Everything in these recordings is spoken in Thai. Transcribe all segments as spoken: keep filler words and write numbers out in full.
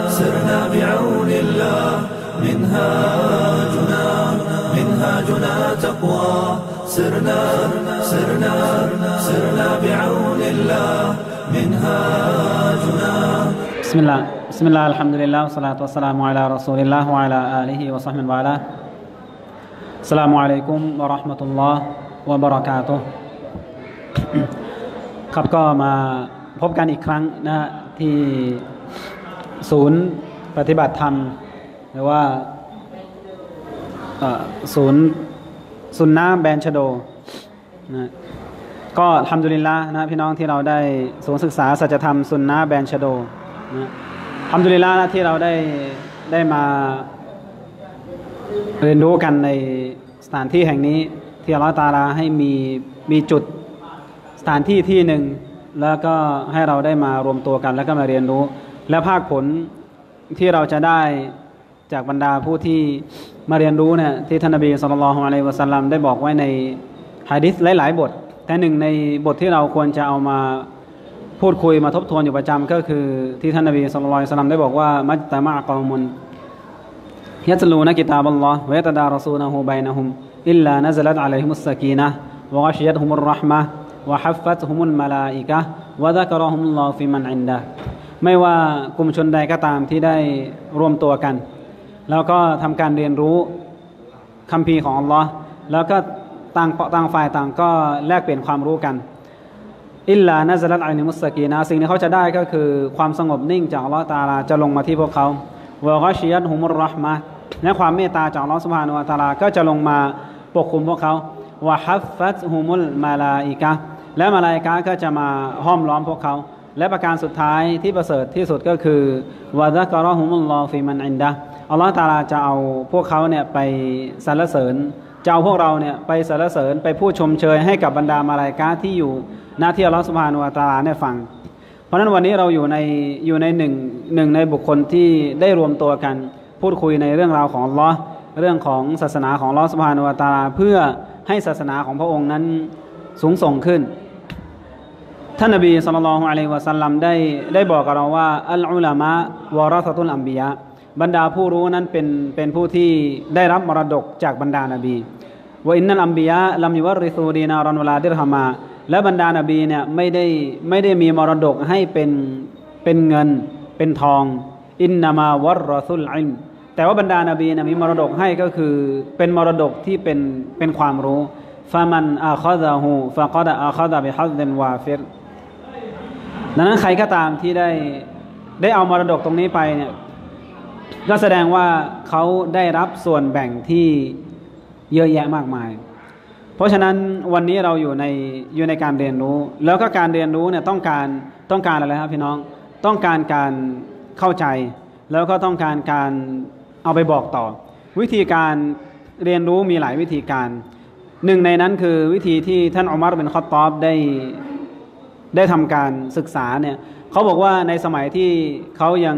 سرنا بعون الله منهاجنا منهاجنا تقوى سرنا سرنا سرنا بعون الله منهاجنا بسم الله بسم الله الحمد لله والصلاة والسلام على رسول الله وعلى آله وصحبه وعلى السلام عليكم ورحمة الله وبركاته ครับก็มาพบกันอีกครั้งนะที่ศูนย์ปฏิบัติธรรมหรือว่าศูนย์ซุนนะห์แบนชโดนะก็อัลฮัมดุลิลละห์นะพี่น้องที่เราได้ศูนย์ศึกษาสัจธรรมซุนนะห์แบนชโดนะอัลฮัมดุลิลละห์นะที่เราได้ได้มาเรียนรู้กันในสถานที่แห่งนี้ที่อัลเลาะห์ตะอาลาให้มีมีจุดสถานที่ที่หนึ่งแล้วก็ให้เราได้มารวมตัวกันแล้วก็มาเรียนรู้และภาคผลที่เราจะได้จากบรรดาผู้ที่มาเรียนรู้เนี่ยที่ท่านนบีศ็อลลัลลอฮุอะลัยฮิวะซัลลัมได้บอกไว้ในหะดีษหลายๆบทแต่หนึ่งในบทที่เราควรจะเอามาพูดคุยมาทบทวนอยู่ประจำก็คือที่ท่านนบีศ็อลลัลลอฮุอะลัยฮิวะซัลลัมได้บอกว่ามัจตะมะกอมุนยัตลูนะกิตาบัลลอฮ์วะยะตะดารอซูนะฮูบัยนะฮุมอิลลานะซะลัตอะลัยฮิมุสซะกีนะฮ์วะฆะชิยัตฮุมุรเราะห์มะฮ์วะฮัฟฟัตฮุมุลมะลาอิกะฮ์วะซะกะรอฮุมุลลอฮุฟิมันอินดะฮ์ไม่ว่ากลุ่มชนใดก็ตามที่ได้รวมตัวกันแล้วก็ทำการเรียนรู้คัมภีร์ของอัลลอฮ์แล้วก็ต่างต่างฝ่ายต่างก็แลกเปลี่ยนความรู้กันอิลลานะซะลัตอะลัยฮิมุสซะกีนะฮ์สิ่งที่เขาจะได้ก็คือความสงบนิ่งจากอัลลอฮ์ตะอาลาจะลงมาที่พวกเขาวะฆะชิยัตฮุมุรเราะห์มะฮ์และความเมตตาจากอัลเลาะห์ซุบฮานะฮูวะตะอาลาก็จะลงมาปกคลุมพวกเขาวะฮัฟฟัตฮุมุลมาลาอิกะฮ์และมลาอิกะฮ์ก็จะมาห้อมล้อมพวกเขาและประการสุดท้ายที่ประเสริฐที่สุดก็คือวะซะกะรอฮุมุลลอฮุฟิมันอินดะฮ์อัลเลาะห์ตะอาลาจะเอาพวกเขาเนี่ยไปสรรเสริญจะเอาพวกเราเนี่ยไปสรรเสริญไปพูดชมเชยให้กับบรรดามลาอิกะฮ์ที่อยู่ณที่อัลเลาะห์ซุบฮานะฮูวะตะอาลาเนี่ยฟังเพราะฉะนั้นวันนี้เราอยู่ในอยู่ในหนึ่งหนึ่งในบุคคลที่ได้รวมตัวกันพูดคุยในเรื่องราวของอัลเลาะห์เรื่องของศาสนาของอัลเลาะห์ซุบฮานะฮูวะตะอาลาเพื่อให้ศาสนาของพระองค์นั้นสูงส่งขึ้นท่านนบีศ็อลลัลลอฮุอะลัยฮิวะซัลลัมได้ได้บอกกับเราว่าอัลอุลามะวะเราะซะตุลอัมบิยะบรรดาผู้รู้นั้นเป็นเป็นผู้ที่ได้รับมรดกจากบรรดานบีวะอินนัลอัมบิยะลัมยุวัรริซูดีนารันวะลาดิรฮะมาและบรรดานบีเนี่ยไม่ได้ไม่ได้มีมรดกให้เป็นเป็นเงินเป็นทองอินนามาวัรรอซุลอิลมแต่ว่าบรรดานบีเนี่ยมีมรดกให้ก็คือเป็นมรดกที่เป็นเป็นความรู้ฟะมันอาคอซะฮูฟะกอดอาคอซะบิฮัซซินวาฟิรดังนั้นใครก็ตามที่ได้ได้เอามรดกตรงนี้ไปเนี่ยก็แสดงว่าเขาได้รับส่วนแบ่งที่เยอะแยะมากมายเพราะฉะนั้นวันนี้เราอยู่ในอยู่ในการเรียนรู้แล้วก็การเรียนรู้เนี่ยต้องการต้องการอะไรครับพี่น้องต้องการการเข้าใจแล้วก็ต้องการการเอาไปบอกต่อวิธีการเรียนรู้มีหลายวิธีการหนึ่งในนั้นคือวิธีที่ท่านอุมัรบินค็อฏฏอบได้ได้ทำการศึกษาเนี่ยเขาบอกว่าในสมัยที่เขายัง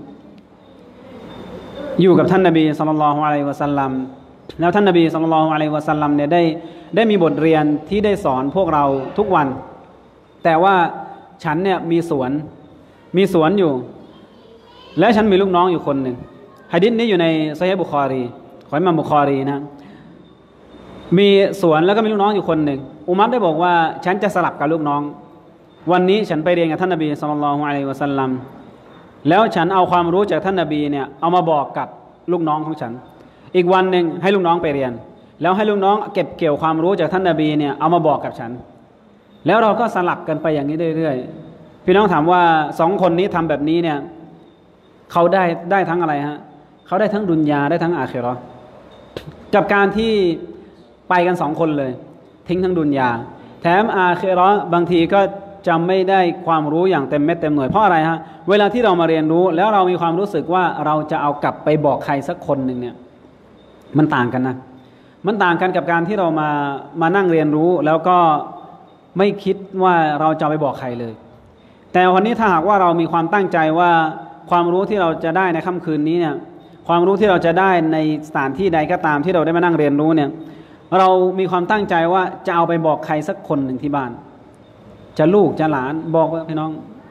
อยู่กับท่านนบีศ็อลลัลลอฮุอะลัยฮิวะซัลลัมแล้วท่านนบีศ็อลลัลลอฮุอะลัยฮิวะซัลลัมเนี่ยได้ได้มีบทเรียนที่ได้สอนพวกเราทุกวันแต่ว่าฉันเนี่ยมีสวนมีสวนอยู่และฉันมีลูกน้องอยู่คนหนึ่งหะดีษนี้อยู่ในซอฮีฮ์บุคอรีของอิหม่ามบุคอรีนะมีสวนแล้วก็มีลูกน้องอยู่คนหนึ่งอุมัรได้บอกว่าฉันจะสลับกับลูกน้องวันนี้ฉันไปเรียนกับท่านนบีศ็อลลัลลอฮุอะลัยฮิวะซัลลัมแล้วฉันเอาความรู้จากท่านนบีเนี่ยเอามาบอกกับลูกน้องของฉันอีกวันหนึ่งให้ลูกน้องไปเรียนแล้วให้ลูกน้องเก็บเกี่ยวความรู้จากท่านนบีเนี่ยเอามาบอกกับฉันแล้วเราก็สลับกันไปอย่างนี้เรื่อยๆพี่น้องถามว่าสองคนนี้ทำแบบนี้เนี่ยเขาได้ได้ทั้งอะไรฮะเขาได้ทั้งดุนยาได้ทั้งอาคิเราะห์กับการที่ไปกันสองคนเลยทิ้งทั้งดุนยาแถมอาคิเราะห์บางทีก็จะไม่ได้ความรู้อย่างเต็มเม็ดเต็มหน่วยเพราะอะไรฮะเวลาที่เรามาเรียนรู้แล้วเรามีความรู้สึกว่าเราจะเอากลับไปบอกใครสักคนหนึ่งเนี่ยมันต่างกันนะมันต่างกันกับการที่เรามามานั่งเรียนรู้แล้วก็ไม่คิดว่าเราจะไปบอกใครเลยแต่วันนี้ถ้าหากว่าเรามีความตั้งใจว่าความรู้ที่เราจะได้ในค่ำคืนนี้เนี่ยความรู้ที่เราจะได้ในสถานที่ใดก็ตามที่เราได้มานั่งเรียนรู้เนี่ยเรามีความตั้งใจว่าจะเอาไปบอกใครสักคนหนึ่งที่บ้านจะลูกจะหลานบอกว่าพี่น้อง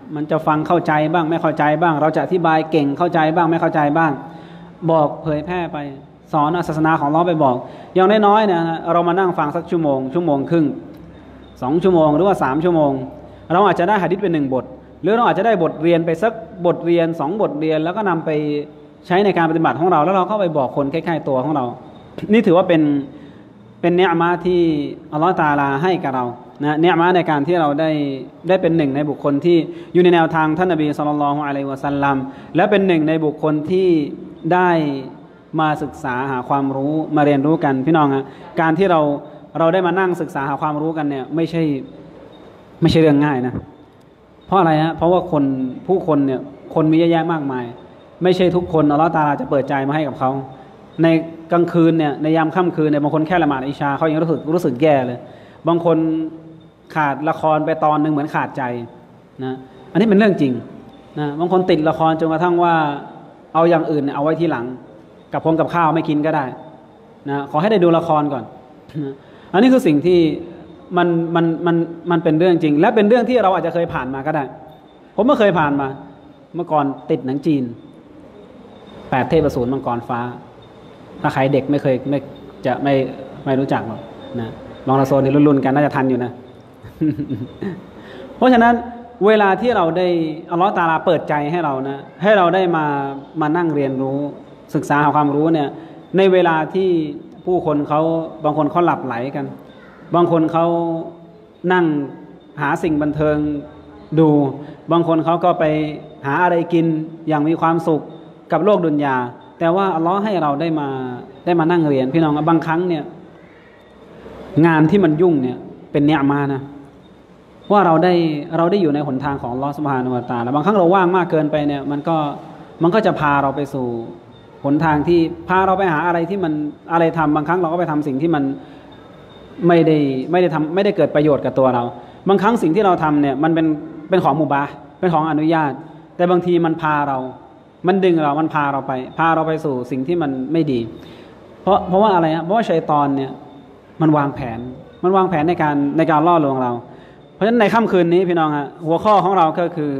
มันจะฟังเข้าใจบ้างไม่เข้าใจบ้างเราจะอธิบายเก่งเข้าใจบ้างไม่เข้าใจบ้างบอกเผยแพร่ไปสอนศาสนาของเราไปบอกอย่างน้อยๆเนี่ยเรามานั่งฟังสักชั่วโมงชั่วโมงครึ่งสองชั่วโมงหรือว่าสามชั่วโมงเราอาจจะได้หะดีษเป็นหนึ่งบทหรือเราอาจจะได้บทเรียนไปสักบทเรียนสองบทเรียนแล้วก็นำไปใช้ในการปฏิบัติของเราแล้วเราก็ไปบอกคนใกล้ๆตัวของเรานี่ถือว่าเป็นเป็นเนืมาที่อัลลอฮฺตะอาลาให้กับเรานะเนืมาในการที่เราได้ได้เป็นหนึ่งในบุคคลที่อยู่ในแนวทางท่านนบีศ็อลลัลลอฮุอะลัยฮิวะซัลลัมและเป็นหนึ่งในบุคคลที่ได้มาศึกษาหาความรู้มาเรียนรู้กันพี่น้องฮะการที่เราเราได้มานั่งศึกษาหาความรู้กันเนี่ยไม่ใช่ไม่ใช่เรื่องง่ายนะเพราะอะไรฮะเพราะว่าคนผู้คนเนี่ยคนมีเยอะแยะมากมายไม่ใช่ทุกคนอัลเลาะห์ตะอาลาจะเปิดใจมาให้กับเขาในกลางคืนเนี่ยในยามค่ำคืนเนี่ยบางคนแค่ละหมาดอิชาเขายังรู้สึกรู้สึกแย่เลยบางคนขาดละครไปตอนนึงเหมือนขาดใจนะอันนี้เป็นเรื่องจริงนะบางคนติดละครจนกระทั่งว่าเอาอย่างอื่นเอาไว้ทีหลังกับพงกับข้าวไม่กินก็ได้นะขอให้ได้ดูละครก่อนนะอันนี้คือสิ่งที่มันมันมันมันเป็นเรื่องจริงและเป็นเรื่องที่เราอาจจะเคยผ่านมาก็ได้ผมก็เคยผ่านมาเมื่อก่อนติดหนังจีนแปดเทพอสูรมังกรฟ้าถ้าใครเด็กไม่เคยไม่จะไม่ไม่รู้จักหรอกนะลองละโซนในรุ่นๆกันน่าจะทันอยู่นะ เพราะฉะนั้นเวลาที่เราได้อัลเลาะห์ตะอาลาเปิดใจให้เรานะให้เราได้มามานั่งเรียนรู้ศึกษาหาความรู้เนี่ยในเวลาที่ผู้คนเขาบางคนเขาหลับไหลกันบางคนเขานั่งหาสิ่งบันเทิงดูบางคนเขาก็ไปหาอะไรกินอย่างมีความสุขกับโลกดุนยาแต่ว่าอัลเลาะห์ให้เราได้มาได้มานั่งเรียนพี่น้องบางครั้งเนี่ยงานที่มันยุ่งเนี่ยเป็นเนืมานะว่าเราได้เราได้อยู่ในหนทางของอัลเลาะห์ซุบฮานะฮูวะตะอาลาบางครั้งเราว่างมากเกินไปเนี่ยมันก็มันก็จะพาเราไปสู่หนทางที่พาเราไปหาอะไรที่มันอะไรทำบางครั้งเราก็ไปทำสิ่งที่มันไม่ได้ไม่ได้ทำไม่ได้เกิดประโยชน์กับตัวเราบางครั้งสิ่งที่เราทำเนี่ยมันเป็นเป็นของมุบาห์เป็นของอนุญาตแต่บางทีมันพาเรามันดึงเรามันพาเราไปพาเราไปสู่สิ่งที่มันไม่ดีเพราะเพราะว่าอะไรฮะเพราะว่าชัยฏอนเนี่ยมันวางแผนมันวางแผนในการในการล่อลวงเราเพราะฉะนั้นในค่ำคืนนี้พี่น้องฮะหัวข้อของเราก็คือ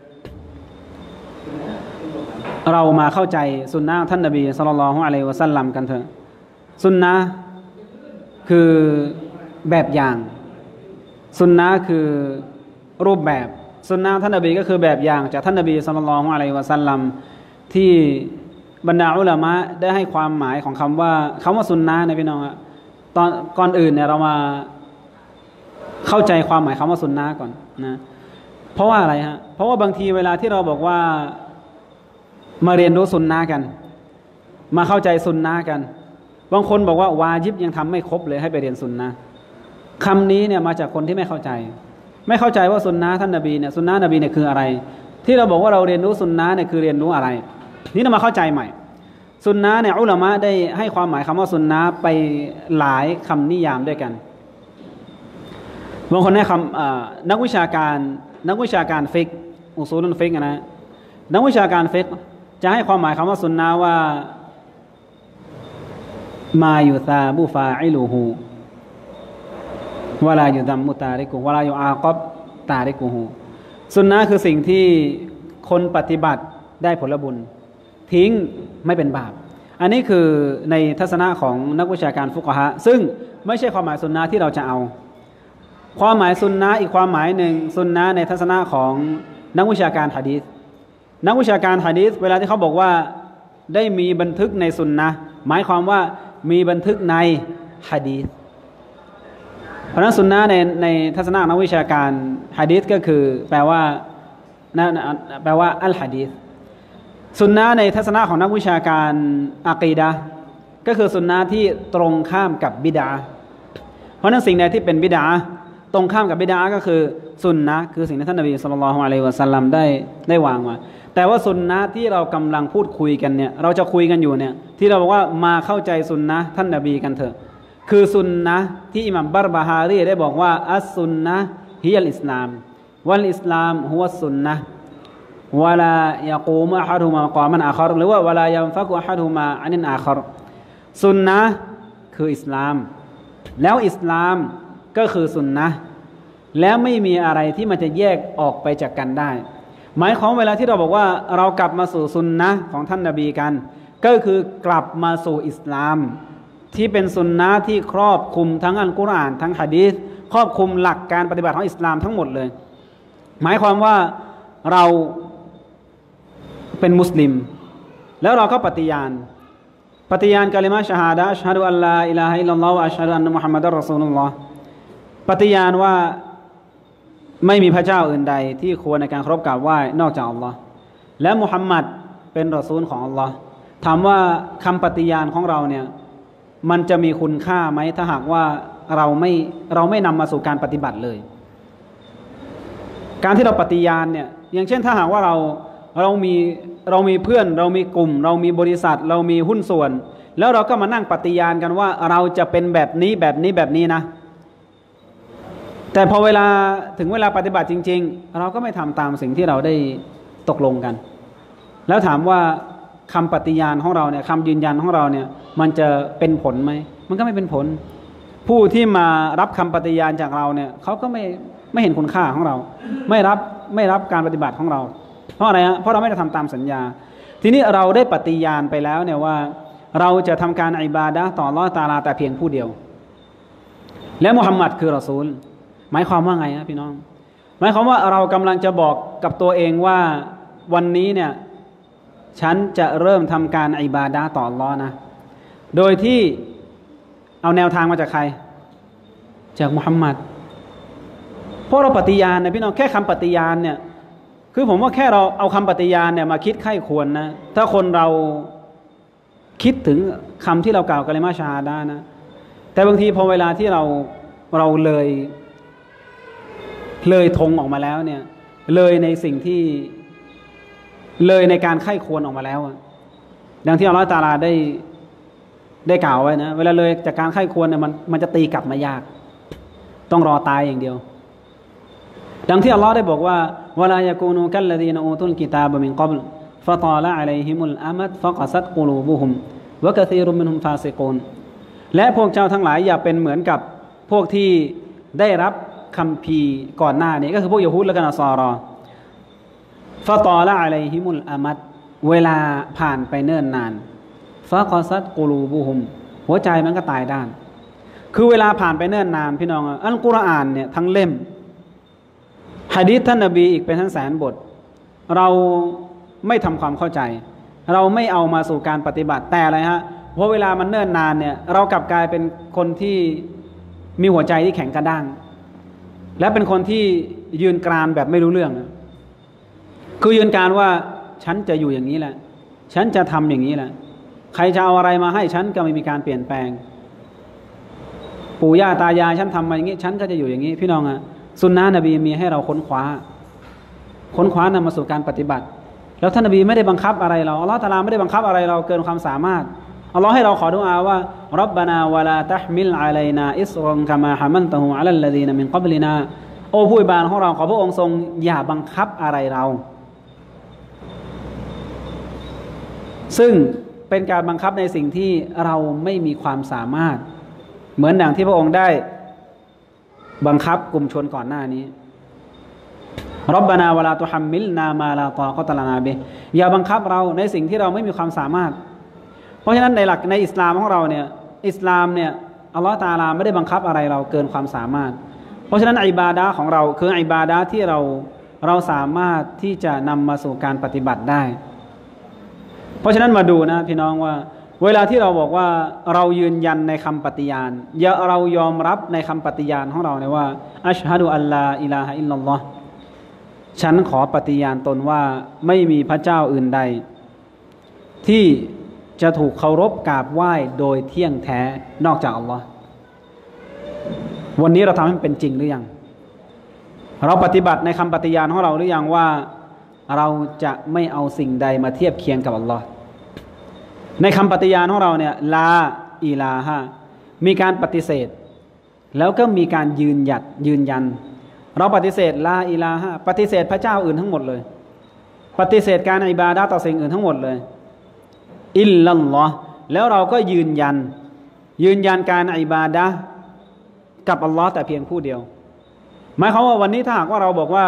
เรามาเข้าใจสุนนะท่านนบีศ็อลลัลลอฮุอะลัยฮิวะซัลลัมกันเถอะสุนนะคือแบบอย่างสุนนะคือรูปแบบสุนนะท่านนบีก็คือแบบอย่างจากท่านนบีศ็อลลัลลอฮุอะลัยฮิวะซัลลัมที่บรรดาอุลามะได้ให้ความหมายของคำว่าคำว่าสุนนะเนี่ยพี่น้องอะตอนก่อนอื่นเนี่ยเรามาเข้าใจความหมายคำว่าสุนนะก่อนนะเพราะว่าอะไรฮะเพราะว่าบางทีเวลาที่เราบอกว่ามาเรียนรู้สุนนะกันมาเข้าใจสุนนะกันบางคนบอกว่าวาญิบยังทำไม่ครบเลยให้ไปเรียนสุนนะคำนี้เนี่ยมาจากคนที่ไม่เข้าใจไม่เข้าใจว่าสุนนะท่านนบีเนี่ยสุนนะนบีเนี่ยคืออะไรที่เราบอกว่าเราเรียนรู้สุนนะเนี่ยคือเรียนรู้อะไรนี่เรามาเข้าใจใหม่สุนนะเนี่ยอุลามะได้ให้ความหมายคำว่าสุนนะไปหลายคำนิยามด้วยกันบางคนให้คำนักวิชาการนักวิชาการฟิกอุซูลุลฟิกนะนักวิชาการฟิกจะให้ความหมายคำว่าสุนนะว่ามายุซาบุฟาอิลูฮูวะลายุดัมมุตาริกุวะลายุอากับตาริกุฮูสุนนะคือสิ่งที่คนปฏิบัติได้ผลบุญทิ้งไม่เป็นบาปอันนี้คือในทัศนะของนักวิชาการฟุกฮะซึ่งไม่ใช่ความหมายสุนนะที่เราจะเอาความหมายสุนนะอีกความหมายหนึ่งสุนนะในทัศนะของนักวิชาการหะดีษนักวิชาการหะดีษเวลาที่เขาบอกว่าได้มีบันทึกในสุนนะหมายความว่ามีบันทึกในหะดีษเพราะนั้นสุนนะในในทัศนะนักวิชาการหะดีษก็คือแปลว่าแปลว่าอัลหะดีษสุนนะในทัศนะของนักวิชาการอะกีดะห์ก็คือสุนนะที่ตรงข้ามกับบิดาเพราะนั้นสิ่งใดที่เป็นบิดาตรงข้ามกับบิดาก็คือสุนนะคือสิ่งที่ท่านนบีศ็อลลัลลอฮุอะลัยฮิวะซัลลัมได้ได้วางมาแต่ว่าสุนนะที่เรากำลังพูดคุยกันเนี่ยเราจะคุยกันอยู่เนี่ยที่เราบอกว่ามาเข้าใจสุนนะท่านนบีกันเถอะคือสุนนะที่อิหม่ามบัรบะฮารีได้บอกว่าอัสสุนนะฮิยัลอิสลามวัลอิสลามฮุวัสสุนนะวะลายะกูมอะฮัดุมะกอมันอาคอรหรือว่าวะลายันฟักอะฮัดุมะอันินอาคอรสุนนะคืออิสลามแล้วอิสลามก็คือสุนนะแล้วไม่มีอะไรที่มันจะแยกออกไปจากกันได้หมายความเวลาที่เราบอกว่าเรากลับมาสู่ซุนนะห์ของท่านนบีกันก็คือกลับมาสู่อิสลามที่เป็นซุนนะห์ที่ครอบคลุมทั้งอัลกุรอานทั้งหะดีษครอบคลุมหลักการปฏิบัติของอิสลามทั้งหมดเลยหมายความว่าเราเป็นมุสลิมแล้วเราก็ปฏิญาณปฏิญาณกะลิมะฮ์ชะฮาดะฮ์อัชฮะดุอัลลาอิลาฮะอิลลัลลอฮ์วะอัชฮะดุอันนะมุฮัมมัดอัรรอซูลุลลอฮ์ปฏิญาณว่าไม่มีพระเจ้าอื่นใดที่ควรในการเคารพกราบไหว้นอกจากอัลลอฮ์และมุฮัมมัดเป็นรอซูลของอัลลอฮ์ถามว่าคำปฏิญาณของเราเนี่ยมันจะมีคุณค่าไหมถ้าหากว่าเราไม่เราไม่นำมาสู่การปฏิบัติเลยการที่เราปฏิญาณเนี่ยอย่างเช่นถ้าหากว่าเราเรามีเรามีเพื่อนเรามีกลุ่มเรามีบริษัทเรามีหุ้นส่วนแล้วเราก็มานั่งปฏิญาณกันว่าเราจะเป็นแบบนี้แบบนี้แบบนี้นะแต่พอเวลาถึงเวลาปฏิบัติจริงๆเราก็ไม่ทำตามสิ่งที่เราได้ตกลงกันแล้วถามว่าคำปฏิญาณของเราเนี่ยคำยืนยันของเราเนี่ยมันจะเป็นผลไหมมันก็ไม่เป็นผลผู้ที่มารับคำปฏิญาณจากเราเนี่ยเขาก็ไม่ไม่เห็นคุณค่าของเราไม่รับไม่รับการปฏิบัติของเราเพราะอะไรฮะเพราะเราไม่ได้ทำตามสัญญาทีนี้เราได้ปฏิญาณไปแล้วเนี่ยว่าเราจะทำการอิบาดะห์ต่ออัลเลาะห์ตะอาลาแต่เพียงผู้เดียวและมุฮัมมัดคือรอซูลหมายความว่าไงฮะพี่น้องหมายความว่าเรากำลังจะบอกกับตัวเองว่าวันนี้เนี่ยฉันจะเริ่มทำการอิบาดะห์ต่ออัลเลาะห์นะโดยที่เอาแนวทางมาจากใครจากมุฮัมมัดเพราะเราปฏิญาณนะพี่น้องแค่คำปฏิญาณเนี่ยคือผมว่าแค่เราเอาคำปฏิญาณเนี่ยมาคิดไข้ควรนะถ้าคนเราคิดถึงคำที่เรากล่าวกะลิมะฮ์ชะฮาดะห์นะแต่บางทีพอเวลาที่เราเราเลยเลยธงออกมาแล้วเนี่ยเลยในสิ่งที่เลยในการไข้ควรออกมาแล้วดังที่อัลเลาะห์ตะอาลาได้ได้กล่าวไว้นะเวลาเลยจากการไข้ควรเนี่ยมันมันจะตีกลับมายากต้องรอตายอย่างเดียวดังที่อัลลอฮ์ได้บอกว่าวะลายะกูนูกัลลดีนอูตุลกิตาบะมินกับลฟะตาละอะลัยฮิมุลอะมัดฟะกะซัตกุลูบุฮุมวะกะซีรุมมินฮุมฟาซิกูนและพวกเจ้าทั้งหลายอย่าเป็นเหมือนกับพวกที่ได้รับคัมภีร์ก่อนหน้านี้ก็คือพวกยิวฮูดและก็นัสรอฟะตาละอะลัยฮิมุลอะมัดเวลาผ่านไปเนิ่นนานฟะกะซัตกุลูบุฮุมหัวใจมันก็ตายด้านคือเวลาผ่านไปเนิ่นนานพี่น้องอัลกุรอานเนี่ยทั้งเล่มหะดีษท่านนบีอีกเป็นทั้งแสนบทเราไม่ทำความเข้าใจเราไม่เอามาสู่การปฏิบัติแต่อะไรฮะเพราะเวลามันเนิ่นนานเนี่ยเรากลับกลายเป็นคนที่มีหัวใจที่แข็งกระด้างและเป็นคนที่ยืนกรานแบบไม่รู้เรื่องคือยืนกรานว่าฉันจะอยู่อย่างนี้แหละฉันจะทำอย่างนี้แหละใครจะเอาอะไรมาให้ฉันก็ไม่มีการเปลี่ยนแปลงปู่ย่าตายายฉันทำมาอย่างนี้ฉันก็จะอยู่อย่างนี้พี่น้องอะสุนนะนบีมีให้เราค้นคว้าค้นคว้านำมาสู่การปฏิบัติแล้วท่านนบีไม่ได้บังคับอะไรเราอัลเลาะห์ตะอาลาไม่ได้บังคับอะไรเราเกินความสามารถอัลเลาะห์ให้เราขอดุอาว่าร็อบบะนาวะลาตะห์มิลอะลัยนาอิศรันกะมาฮะมันตะฮูอะลัลลซีนะมินกับลินาโอ้ผู้อิบาดของเราขอพระองค์ทรงอย่าบังคับอะไรเราซึ่งเป็นการบังคับในสิ่งที่เราไม่มีความสามารถเหมือนอย่างที่พระองค์ได้บังคับกลุ่มชนก่อนหน้านี้ร็อบบะนาวะลาตุฮัมมิลนามาลาตอกะตะลานาบิอย่าบังคับเราในสิ่งที่เราไม่มีความสามารถเพราะฉะนั้นในหลักในอิสลามของเราเนี่ยอิสลามเนี่ยอัลเลาะห์ตะอาลาไม่ได้บังคับอะไรเราเกินความสามารถเพราะฉะนั้นอิบาดะห์ของเราคืออิบาดะห์ที่เราเราสามารถที่จะนำมาสู่การปฏิบัติได้เพราะฉะนั้นมาดูนะพี่น้องว่าเวลาที่เราบอกว่าเรายืนยันในคำปฏิญาณอย่าเรายอมรับในคำปฏิญาณของเราเนี่ยว่าอัชฮะดุอัลลาอิลาฮะอิลลัลลอฮ์ฉันขอปฏิญาณตนว่าไม่มีพระเจ้าอื่นใดที่จะถูกเคารพกราบไหว้โดยเที่ยงแท้นอกจากอัลลอฮ์วันนี้เราทำให้มันเป็นจริงหรือยังเราปฏิบัติในคำปฏิญาณของเราหรือยังว่าเราจะไม่เอาสิ่งใดมาเทียบเคียงกับอัลลอฮ์ในคำปฏิญาณของเราเนี่ยลาอิลาฮะมีการปฏิเสธแล้วก็มีการยืนหยัดยืนยันเราปฏิเสธลาอิลาฮะปฏิเสธพระเจ้าอื่นทั้งหมดเลยปฏิเสธการอิบาดะห์ต่อสิ่งอื่นทั้งหมดเลยอิลลัลลอฮ์แล้วเราก็ยืนยันยืนยันการอิบาดะห์กับอัลลอฮ์แต่เพียงผู้เดียวหมายความว่าวันนี้ถ้าหากว่าเราบอกว่า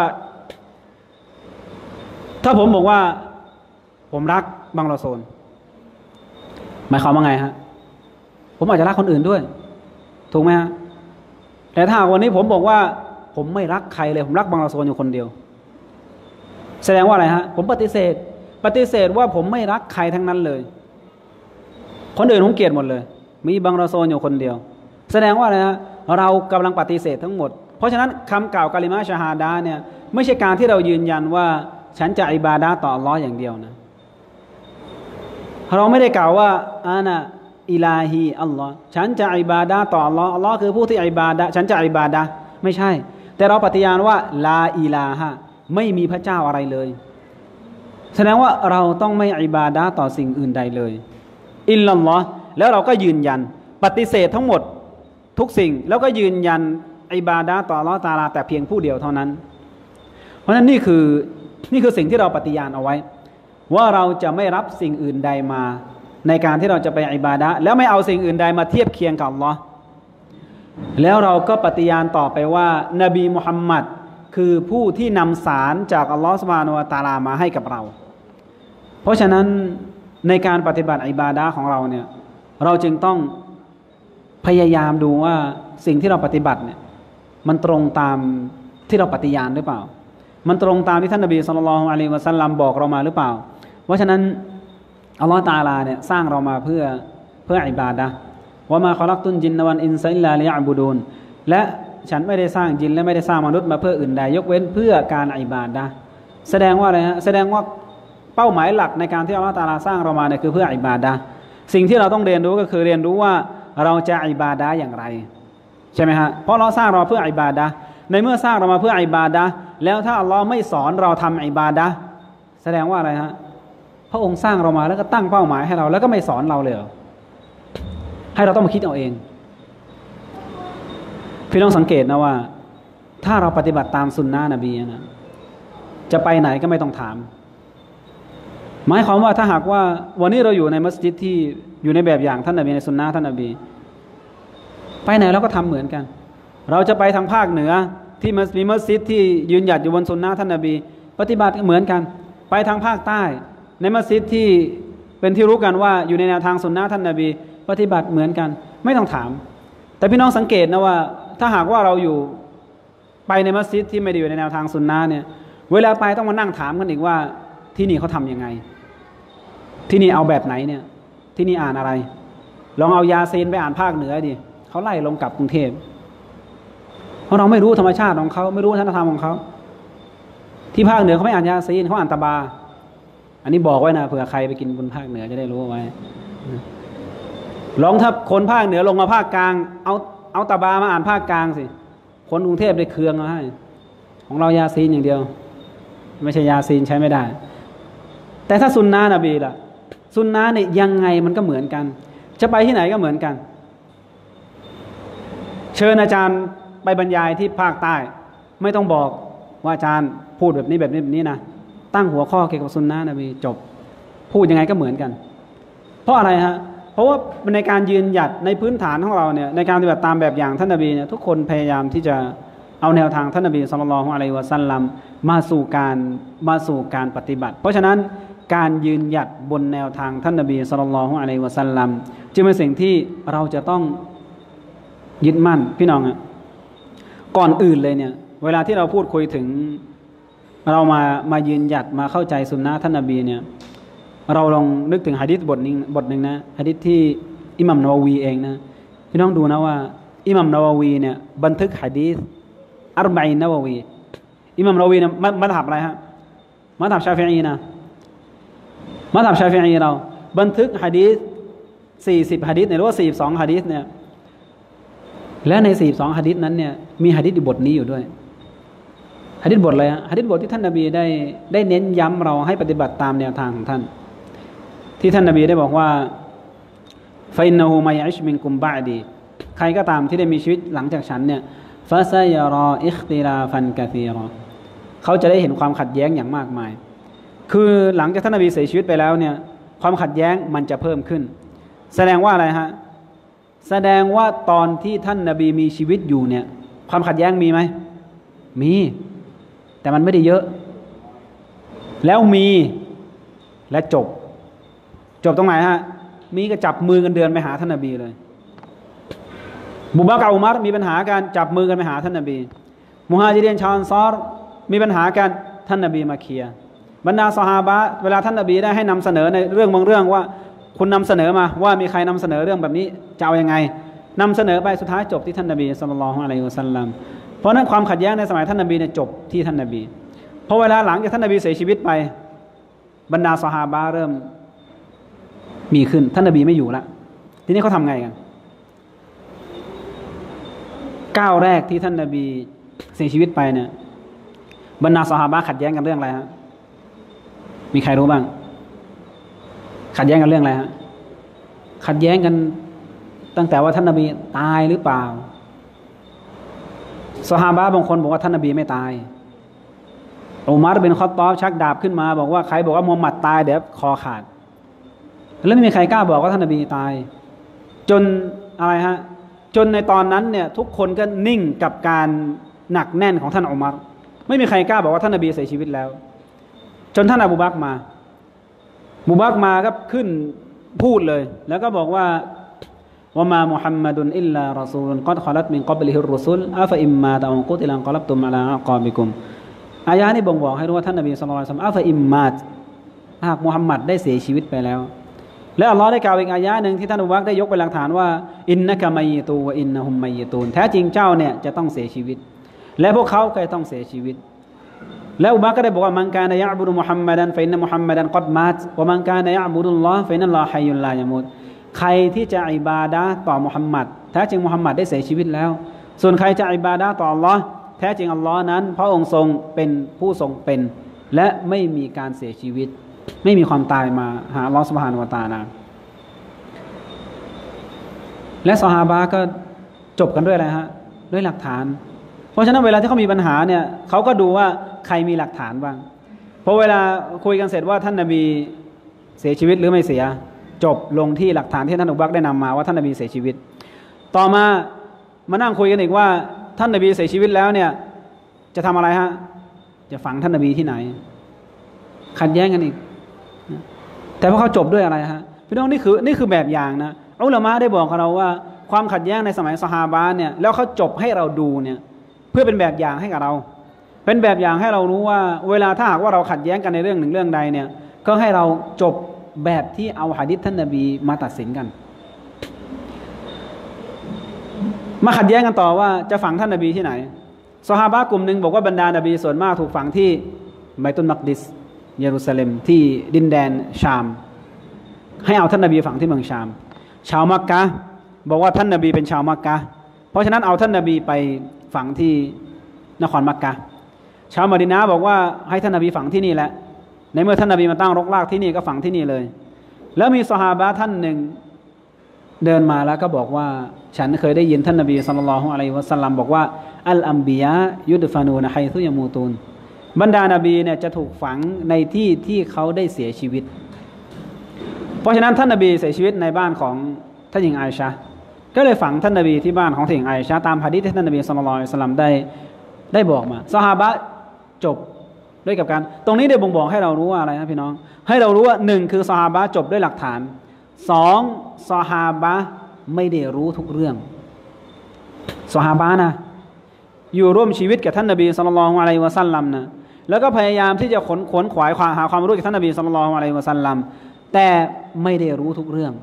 ถ้าผมบอกว่าผมรักบังรอโซลหมายความว่าไงฮะผมอาจจะรักคนอื่นด้วยถูกไหมฮะแต่ถ้าวันนี้ผมบอกว่าผมไม่รักใครเลยผมรักบังรอโซลอยู่คนเดียวแสดงว่าอะไรฮะผมปฏิเสธปฏิเสธว่าผมไม่รักใครทั้งนั้นเลยคนอื่นผมเกลียดหมดเลยมีบังรอโซลอยู่คนเดียวแสดงว่าอะไรฮะเรากำลังปฏิเสธทั้งหมดเพราะฉะนั้นคำกล่าวกะลิมะชะฮาดะห์เนี่ยไม่ใช่การที่เรายืนยันว่าฉันจะอิบาดะห์ต่ออัลเลาะห์อย่างเดียวนะเราไม่ได้กล่าวว่าอานะอิลาฮีอัลลอฮ์ฉันจะอิบาดะห์ต่ออัลเลาะห์อัลเลาะห์คือผู้ที่อิบาดะห์ฉันจะอิบาดะห์ไม่ใช่แต่เราปฏิญาณว่าลาอิลาฮะไม่มีพระเจ้าอะไรเลยแสดงว่าเราต้องไม่อิบาดะห์ต่อสิ่งอื่นใดเลยอิลลัลลอฮ์แล้วเราก็ยืนยันปฏิเสธทั้งหมดทุกสิ่งแล้วก็ยืนยันอิบาดะห์ต่ออัลเลาะห์ตะอาลาแต่เพียงผู้เดียวเท่านั้นเพราะฉะนั้นนี่คือนี่คือสิ่งที่เราปฏิญาณเอาไว้ว่าเราจะไม่รับสิ่งอื่นใดมาในการที่เราจะไปอิบาดะห์แล้วไม่เอาสิ่งอื่นใดมาเทียบเคียงกับอัลเลาะห์แล้วเราก็ปฏิญาณต่อไปว่านบีมุฮัมมัดคือผู้ที่นำสารจากอัลเลาะห์ซุบฮานะฮูวะตะอาลามาให้กับเราเพราะฉะนั้นในการปฏิบัติอิบาดะห์ของเราเนี่ยเราจึงต้องพยายามดูว่าสิ่งที่เราปฏิบัติเนี่ยมันตรงตามที่เราปฏิญาณหรือเปล่ามันตรงตามที่ท่านนบีศ็อลลัลลอฮุอะลัยฮิวะซัลลัมบอกเรามาหรือเปล่าเพราะฉะนั้นอัลเลาะห์ตะอาลาเนี่ยสร้างเรามาเพื่อเพื่ออิบาดะห์วะมาคอลักตุลจินนะวัลอินซะอิลลาลิยะอ์บุดูนและฉันไม่ได้สร้างจินและไม่ได้สร้างมนุษย์มาเพื่ออื่นใดยกเว้นเพื่อการอิบาดะห์แสดงว่าอะไรฮะแสดงว่าเป้าหมายหลักในการที่อัลเลาะห์ตะอาลาสร้างเรามาเนี่ยคือเพื่ออิบาดะห์สิ่งที่เราต้องเรียนรู้ก็คือเรียนรู้ว่าเราจะอิบาดะห์อย่างไรใช่ไหมฮะเพราะเราสร้างเราเพื่ออิบาดะห์ในเมื่อสร้างเรามาเพื่ออิบาดะห์แล้วถ้าอัลเลาะห์ไม่สอนเราทำอิบาดะห์แสดงว่าอะไรฮะพระองค์สร้างเรามาแล้วก็ตั้งเป้าหมายให้เราแล้วก็ไม่สอนเราเลยให้เราต้องมาคิดเอาเองพี่น้องสังเกตนะว่าถ้าเราปฏิบัติตามสุนนะนบีนะจะไปไหนก็ไม่ต้องถามหมายความว่าถ้าหากว่าวันนี้เราอยู่ในมัสยิดที่อยู่ในแบบอย่างท่านนบีในสุนนะท่านนบีไปไหนเราก็ทำเหมือนกันเราจะไปทางภาคเหนือที่มีมัสยิดที่ยืนหยัดอยู่บนสุนนะท่านนบีปฏิบัติเหมือนกันไปทางภาคใต้ในมัสยิดที่เป็นที่รู้กันว่าอยู่ในแนวทางสุนนะท่านนบีปฏิบัติเหมือนกันไม่ต้องถามแต่พี่น้องสังเกตนะว่าถ้าหากว่าเราอยู่ไปในมัสยิดที่ไม่ได้อยู่ในแนวทางสุนนะเนี่ยเวลาไปต้องมานั่งถามกันอีกว่าที่นี่เขาทำยังไงที่นี่เอาแบบไหนเนี่ยที่นี่อ่านอะไรลองเอายาซีนไปอ่านภาคเหนือดิเขาไล่ลงกลับกรุงเทพเพราะเราไม่รู้ธรรมชาติของเขาไม่รู้วัฒนธรรมของเขาที่ภาคเหนือเขาไม่อ่านยาซีนเขาอ่านตะบาอันนี้บอกไว้นะเผื่อใครไปกินบนภาคเหนือจะได้รู้ไว้ลองถ้าคนภาคเหนือลงมาภาคกลางเอาเอาตะบามาอ่านภาคกลางสิคนกรุงเทพได้เคืองเอาให้ของเรายาซีนอย่างเดียวไม่ใช่ยาซีนใช้ไม่ได้แต่ถ้าซุนนะนบีล่ะซุนนะเนี่ยยังไงมันก็เหมือนกันจะไปที่ไหนก็เหมือนกันเชิญอาจารย์ไปบรรยายที่ภาคใต้ไม่ต้องบอกว่าอาจารย์พูดแบบนี้แบบนี้แบบนี้นะตั้งหัวข้อเกี่ยวกับซุนนะนบีจบพูดยังไงก็เหมือนกันเพราะอะไรฮะเพราะว่าในการยืนหยัดในพื้นฐานของเราเนี่ยในการปฏิบัติตามแบบอย่างท่านนบีเนี่ยทุกคนพยายามที่จะเอาแนวทางท่านนบีศ็อลลัลลอฮุอะลัยฮิวะซัลลัมมาสู่การมาสู่การปฏิบัติเพราะฉะนั้นการยืนหยัดบนแนวทางท่านนบีศ็อลลัลลอฮุอะลัยฮิวะซัลลัมจึงเป็นสิ่งที่เราจะต้องยึดมั่นพี่น้องอ่ะก่อนอื่นเลยเนี่ยเวลาที่เราพูดคุยถึงเรามามายืนหยัดมาเข้าใจสุนนะท่านนบีเนี่ยเราลองนึกถึงหะดีษบทนึงบทหนึ่งนะหะดีษที่อิหม่ามนาววีเองนะพี่น้องดูนะว่าอิหม่ามนาววีเนี่ยบันทึกหะดีษอัรบะอีนนาววีอิหม่ามนาววีเนี่ยมัธยับอะไรฮะมัธยับชาฟิอีนะมัธยับชาฟิอีเราบันทึกหะดีษสี่สิบหะดีษเนี่ยหรือว่าสี่สิบสองหะดีษเนี่ยและในสี่สิบสองหะดีษนั้นเนี่ยมีหะดีษบทนี้อยู่ด้วยหะดีษบทอะไรฮะหะดีษบทที่ท่านนบีได้ได้เน้นย้ำเราให้ปฏิบัติตามแนวทางของท่านที่ท่านนบีได้บอกว่าฟะอินนะฮูมัยอิชมินกุมบะอดีใครก็ตามที่ได้มีชีวิตหลังจากฉันเนี่ยฟะซะยะรออิคติลาฟันกะซีรอเขาจะได้เห็นความขัดแย้งอย่างมากมายคือหลังจากท่านนบีเสียชีวิตไปแล้วเนี่ยความขัดแย้งมันจะเพิ่มขึ้นแสดงว่าอะไรฮะแสดงว่าตอนที่ท่านนบีมีชีวิตอยู่เนี่ยความขัดแย้งมีไหมมีแต่มันไม่ได้เยอะแล้วมีและจบจบตรงไหนฮะมีก็จับมือกันเดินไปหาท่านนบีเลยบูบักรกับอุมัรมีปัญหาการจับมือกันไปหาท่านนบีมุฮาญิรินชาวอันซอรมีปัญหากันท่านนบีมาเคลียร์บรรดาซอฮาบะห์เวลาท่านนบีได้ให้นำเสนอในเรื่องบางเรื่องว่าคุณนำเสนอมาว่ามีใครนำเสนอเรื่องแบบนี้จะเอายังไงนำเสนอไปสุดท้ายจบที่ท่านนบีศ็อลลัลลอฮุอะลัยฮิวะซัลลัมเพราะนั้นความขัดแย้งในสมัยท่านนบีเนี่ยจบที่ท่านนบีเพราะเวลาหลังจากท่านนบีเสียชีวิตไปบรรดาซอฮาบะห์เริ่มมีขึ้นท่านนบีไม่อยู่ละทีนี้เขาทำไงกันก้าวแรกที่ท่านนบีเสียชีวิตไปเนี่ยบรรดาซอฮาบะห์ขัดแย้งกันเรื่องอะไรฮะมีใครรู้บ้างขัดแย้งกันเรื่องอะไรฮะขัดแย้งกันตั้งแต่ว่าท่านนบีตายหรือเปล่าซอฮาบะห์บางคนบอกว่าท่านนบีไม่ตายอุมัรบินค็อฏฏอบชักดาบขึ้นมาบอกว่าใครบอกว่ามุฮัมมัดตายเดี๋ยวคอขาดแล้วไม่มีใครกล้าบอกว่าท่านนบีตายจนอะไรฮะจนในตอนนั้นเนี่ยทุกคนก็นิ่งกับการหนักแน่นของท่านอุมัรไม่มีใครกล้าบอกว่าท่านนบีเสียชีวิตแล้วจนท่านอบูบักรมาอบูบักรมาก็ขึ้นพูดเลยแล้วก็บอกว่าวะมามุฮัมมัดุนอิลลารอซูลุนกัดคอลัตมินกับลิฮิรรุซุลอาฟะอิมมาตะอกุติลันกอลับตุมอะลาอักอบิกุมอายะห์นี้บ่งบอกให้รู้ว่าท่านนบีศ็อลลัลลอฮุอะลัยฮิวะซัลลัมอาฟะอิมมาตหากมุฮัมมัดได้เสียชีวิตไปแล้วและอัลลอฮ์ได้กล่าวอีกอายะห์หนึ่งที่ท่านอบูบักรได้ยกเป็นหลักฐานว่าอินนะกะมัยยิตูวะอินนะฮุมมัยยิตูนแท้จริงเจ้าเนี่ยจะต้องเสียชีวิตและพวกเขาก็ต้องเสียชีวิตแล้วอบูบักรก็ได้บอกว่ามันกานะยะอ์บุดุมุฮัมมัดันฟะอินนะมุฮัมมัดันกัดมาตวะมันกานะยะอ์บุดุลลอฮ์ฟะอินนัลลอฮะฮัยยุลลายะมูตใครที่จะอิบาดะห์ต่อมุฮัมมัดแท้จริงมุฮัมมัดได้เสียชีวิตแล้วส่วนใครจะอิบาดะห์ต่ออัลลอฮ์แท้จริงอัลลอฮ์นั้นพระองค์ทรงเป็นผู้ทรงเป็นและไม่มีการเสียชีวิตไม่มีความตายมาหาอัลลอฮ์ซุบฮานะฮูวะตะอาลาและซอฮาบะห์ก็จบกันด้วยอะไรฮะด้วยหลักฐานเพราะฉะนั้นเวลาที่เขามีปัญหาเนี่ยเขาก็ดูว่าใครมีหลักฐานบ้างเพราะเวลาคุยกันเสร็จว่าท่านนบีเสียชีวิตหรือไม่เสียจบลงที่หลักฐานที่ท่านอบูบักรได้นำมาว่าท่านนบีเสียชีวิตต่อมามานั่งคุยกันอีกว่าท่านนบีเสียชีวิตแล้วเนี่ยจะทำอะไรฮะจะฝังท่านนบีที่ไหนขัดแย้งกันอีกแต่พอเขาจบด้วยอะไรฮะพี่น้องนี่คือนี่คือแบบอย่างนะอุลามะได้บอกกับเราว่าความขัดแย้งในสมัยซอฮาบะห์เนี่ยแล้วเขาจบให้เราดูเนี่ยเพื่อเป็นแบบอย่างให้กับเราเป็นแบบอย่างให้เรารู้ว่าเวลาถ้าหากว่าเราขัดแย้งกันในเรื่องหนึ่งเรื่องใดเนี่ยก็ให้เราจบแบบที่เอาหะดีษท่านนบีมาตัดสินกันมาขัดแย้งกันต่อว่าจะฝังท่านนบีที่ไหนซอฮาบะห์กลุ่มหนึ่งบอกว่าบรรดานบีส่วนมากถูกฝังที่บัยตุลมักดิสเยรูซาเล็มที่ดินแดนชามให้เอาท่านนบีฝังที่เมืองชามชาวมักกะห์บอกว่าท่านนบีเป็นชาวมักกะห์เพราะฉะนั้นเอาท่านนบีไปฝังที่นครมักกะห์ชาวมะดีนะห์บอกว่าให้ท่านนบีฝังที่นี่แหละในเมื่อท่านนบีมาตั้งรกรากที่นี่ก็ฝังที่นี่เลยแล้วมีซอฮาบะห์ท่านหนึ่งเดินมาแล้วก็บอกว่าฉันเคยได้ยินท่านนบีศ็อลลัลลอฮุอะลัยฮิวะซัลลัมบอกว่าอัลอัมบิยะยุดฟานูนะไฮซุยะมูตูนบรรดานบีเนี่ยจะถูกฝังในที่ที่เขาได้เสียชีวิตเพราะฉะนั้นท่านนบีเสียชีวิตในบ้านของท่านหญิงอาอิชะห์ก็เลยฝังท่านนบีที่บ้านของท่านหญิงอาอิชะห์ตามหะดีษที่ท่านนบีศ็อลลัลลอฮุอะลัยฮิวะซัลลัมได้ได้บอกมาซอฮาบะห์จบด้วยกับการตรงนี้ได้บ่งบอกให้เรารู้ว่าอะไรนะพี่น้องให้เรารู้ว่าหนึ่งคือซอฮาบะห์จบด้วยหลักฐานสองซอฮาบะห์ไม่ได้รู้ทุกเรื่องซอฮาบะห์นะอยู่ร่วมชีวิตกับท่านนบีศ็อลลัลลอฮุอะลัยฮิวะซัลลัมนะแล้วก็พยายามที่จะขนขวนขวายหาความรู้จากท่านนบีศ็อลลัลลอฮุอะลัยฮิวะซัลลัมแต่ไม่ได้รู้ทุกเรื่อง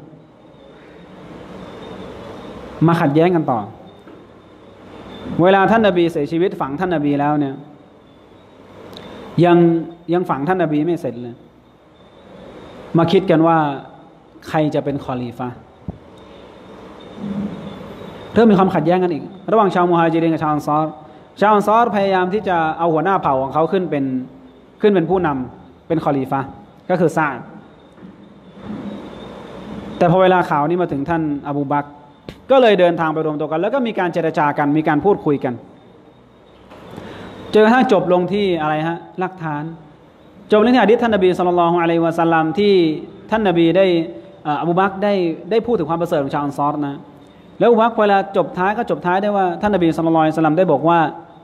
มาขัดแย้งกันต่อเวลาท่านนบีเสียชีวิตฝังท่านนบีแล้วเนี่ยยังยังฝังท่านนบีไม่เสร็จเลยมาคิดกันว่าใครจะเป็นคอลีฟะห์เริ่มมีความขัดแย้งกันอีกระหว่างชาวมุฮาญิรินกับชาวอันซอรชาวอันซอรพยายามที่จะเอาหัวหน้าเผ่าของเขาขึ้นเป็นขึ้นเป็นผู้นำเป็นคอลีฟะห์ก็คือซะอ์ดแต่พอเวลาข่าวนี้มาถึงท่านอบูบักรก็เลยเดินทางไปรวมตัวกันแล้วก็มีการเจรจากันมีการพูดคุยกันจนกระทั่งจบลงที่อะไรฮะหลักฐานจบลงที่หะดีษท่านนบีศ็อลลัลลอฮุอะลัยฮิวะซัลลัมที่ท่านนบีได้อบูบักรได้ได้พูดถึงความประเสริฐของชาวอันซอรนะแล้วอบูบักรเวลาจบท้ายก็จบท้ายได้ว่าท่านนบีศ็อลลัลลอฮุอะลัยฮิวะซัลลัมได้บอกว่า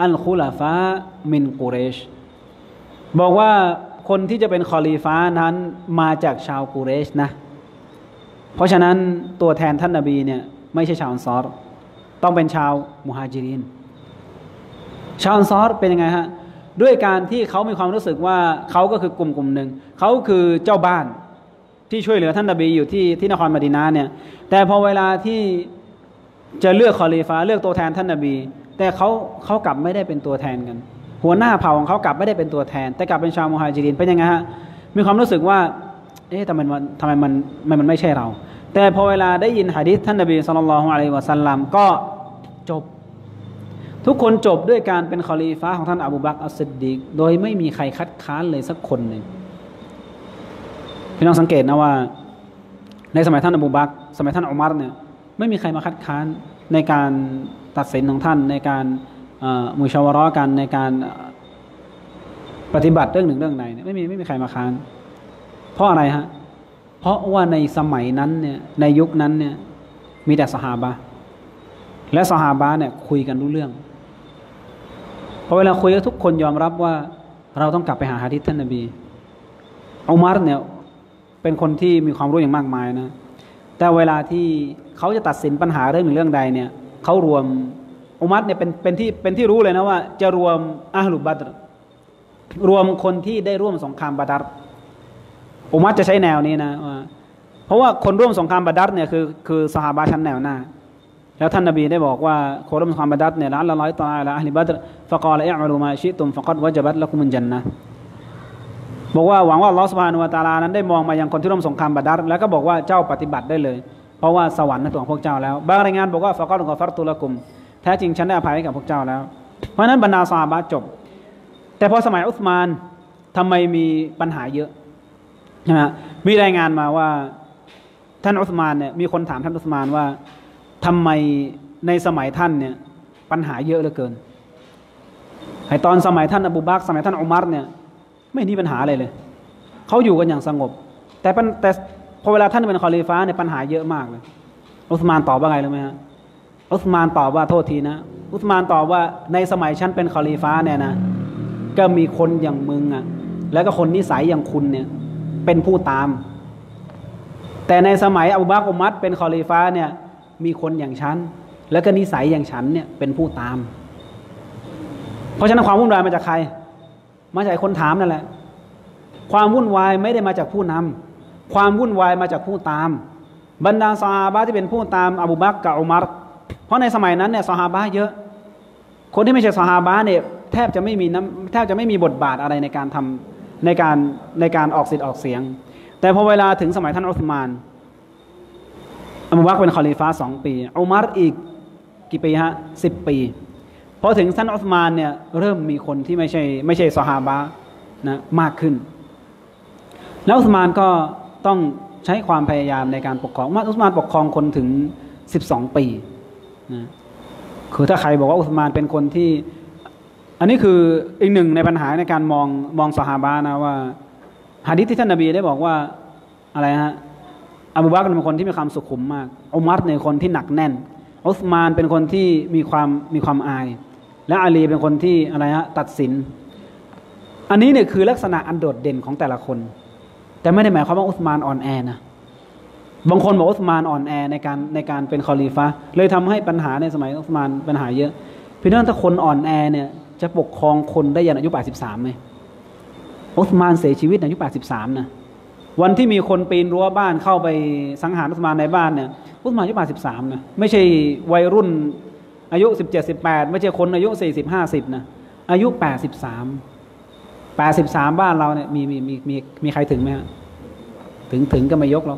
อัลคุลาฟะมินกุเรชบอกว่าคนที่จะเป็นคอลีฟะนั้นมาจากชาวกุเรชนะเพราะฉะนั้นตัวแทนท่านนบีเนี่ยไม่ใช่ชาวอันซอรต้องเป็นชาวมุฮาจิรินชาวอันซอรเป็นยังไงฮะด้วยการที่เขามีความรู้สึกว่าเขาก็คือกลุ่มกลุ่มหนึ่งเขาคือเจ้าบ้านที่ช่วยเหลือท่านนบีอยู่ที่ที่นครมะดีนะห์เนี่ยแต่พอเวลาที่จะเลือกคอลีฟะเลือกตัวแทนท่านนบีแต่เขาเขากลับไม่ได้เป็นตัวแทนกันหัวหน้าเผ่าของเขากลับไม่ได้เป็นตัวแทนแต่กลับเป็นชาวมุฮาจิรินเป็นยังไงฮะมีความรู้สึกว่าเอ๊ะทำไมมันทำไมมันมันมันไม่ใช่เราแต่พอเวลาได้ยินหะดีษท่านนบีศ็อลลัลลอฮุอะลัยฮิวะซัลลัมก็จบทุกคนจบด้วยการเป็นคอลีฟะของท่านอบูบักรอัสซิดดีกโดยไม่มีใครคัดค้านเลยสักคนหนึ่งพี่น้องสังเกตนะว่าในสมัยท่านอบูบักรสมัยท่านอุมัรเนี่ยไม่มีใครมาคัดค้านในการตัดสินของท่านในการมุชาวะเราะห์กันในการปฏิบัติเรื่องหนึ่งเรื่องใดเนี่ยไม่มีไม่มีใครมาค้านเพราะอะไรฮะเพราะว่าในสมัยนั้นเนี่ยในยุคนั้นเนี่ยมีแต่ซอฮาบะห์และซอฮาบะห์เนี่ยคุยกันรู้เรื่องพอเวลาคุยทุกคนยอมรับว่าเราต้องกลับไปหาหะดีษท่านนบีอุมัรเนี่ยเป็นคนที่มีความรู้อย่างมากมายนะแต่เวลาที่เขาจะตัดสินปัญหาเรื่องหนึ่งเรื่องใดเนี่ยเขารวมอุมัรเนี่ยเป็นเป็นที่เป็นที่รู้เลยนะว่าจะรวมอะฮลุบัดรรวมคนที่ได้ร่วมสงครามบาดัรอุมัรจะใช้แนวนี้นะว่าเพราะว่าคนร่วมสงครามบาดัรเนี่ยคือคือซอฮาบะห์ชั้นแนวหน้าแล้วท่านนบีได้บอกว่าคนร่วมสงครามบาดัรเนี่ยละอัลลอฮฺตะอาลาอะห์ลิบัดรฟะกอละอิอ์มะลูมาชิตุมฟะกัดวะจะบัตละกุมุลญันนะห์บอกว่าหวังว่าอัลลอฮฺซุบฮานะฮูวะตะอาลานั้นได้มองมายังคนที่ร่วมสงครามบาดัรแล้วก็บอกว่าเจ้าปฏิบัติได้เลยเพราะว่าสวรรค์ในตัวของพวกเจ้าแล้วบางรายงานบอกว่าฟะกอดกอฟัรตุละกุมแท้จริงฉันได้อภัยให้กับพวกเจ้าแล้วเพราะนั้นบรรดาซอฮาบะห์จบแต่พอสมัยอุสมานทำไมมีปัญหาเยอะใช่ไหมมีรายงานมาว่าท่านอุสมานเนี่ยมีคนถามท่านอุสมานว่าทำไมในสมัยท่านเนี่ยปัญหาเยอะเหลือเกินไอตอนสมัยท่านอบูบักรสมัยท่านอุมัรเนี่ยไม่มีปัญหาอะไรเลยเขาอยู่กันอย่างสงบแต่แต่พอเวลาท่านเป็นคอลีฟะเนี่ยปัญหาเยอะมากเลยอุสมานตอบว่าไงรู้ไหมฮะอุสมานตอบว่าโทษทีนะอุสมานตอบว่าในสมัยฉันเป็นคอลีฟะเนี่ยนะก็มีคนอย่างมึงอ่ะแล้วก็คนนิสัยอย่างคุณเนี่ยเป็นผู้ตามแต่ในสมัยอบูบักรอุมัรเป็นคอลีฟะเนี่ยมีคนอย่างฉันแล้วก็นิสัยอย่างฉันเนี่ยเป็นผู้ตามเพราะฉะนั้นความวุ่นวายมาจากใครมาจากคนถามนั่นแหละความวุ่นวายไม่ได้มาจากผู้นำความวุ่นวายมาจากผู้ตามบรรดาซอฮาบะห์ที่เป็นผู้ตามอบูบักรกับอุมัรเพราะในสมัยนั้นเนี่ยซอฮาบะห์เยอะคนที่ไม่ใช่ซอฮาบะห์เนี่ยแทบจะไม่มีน้ำแทบจะไม่มีบทบาทอะไรในการทำในการในการออกสิทธิ์ออกเสียงแต่พอเวลาถึงสมัยท่านอุสมานอบูบักรเป็นคอลีฟะสองปีอุมัรอีกกี่ปีฮะสิบปีพอถึงท่านอุสมานเนี่ยเริ่มมีคนที่ไม่ใช่ไม่ใช่ซอฮาบะห์นะมากขึ้นแล้วอุสมานก็ต้องใช้ความพยายามในการปกครองอุสมานปกครองคนถึงสิบสองปีนะคือถ้าใครบอกว่าอุสมานเป็นคนที่อันนี้คืออีกหนึ่งในปัญหาในการมองมองซอฮาบะห์นะว่าหะดีษที่ท่านนบีได้บอกว่าอะไรฮะอบูบักรเป็นคนที่มีความสุขุมมากอุมัรเป็นคนที่หนักแน่นอุสมานเป็นคนที่มีความมีความอายและอาลีเป็นคนที่อะไรฮะตัดสินอันนี้เนี่ยคือลักษณะอันโดดเด่นของแต่ละคนแต่ไม่ได้หมายความว่าอุสมานอ่อนแอนะบางคนบอกอุสมานอ่อนแอในการในการเป็นคอลีฟะห์เลยทำให้ปัญหาในสมัยอุสมานปัญหาเยอะพี่น้องถ้าคนอ่อนแอเนี่ยจะปกครองคนได้ยันอายุแปดสิบสามไหมอุสมานเสียชีวิตอายุแปดสิบสามนะวันที่มีคนปีนรั้วบ้านเข้าไปสังหารอุสมานในบ้านเนี่ยอุสมานอายุแปดสิบสามนะไม่ใช่วัยรุ่นอายุสิบเจ็ด สิบแปดไม่ใช่คนอายุสี่สิบ ห้าสิบนะอายุแปดสิบสามแปดสิบสามบ้านเราเนี่ยมีมีมีมีมีใครถึงไหมฮะถึงถึงก็ไม่ยกหรอก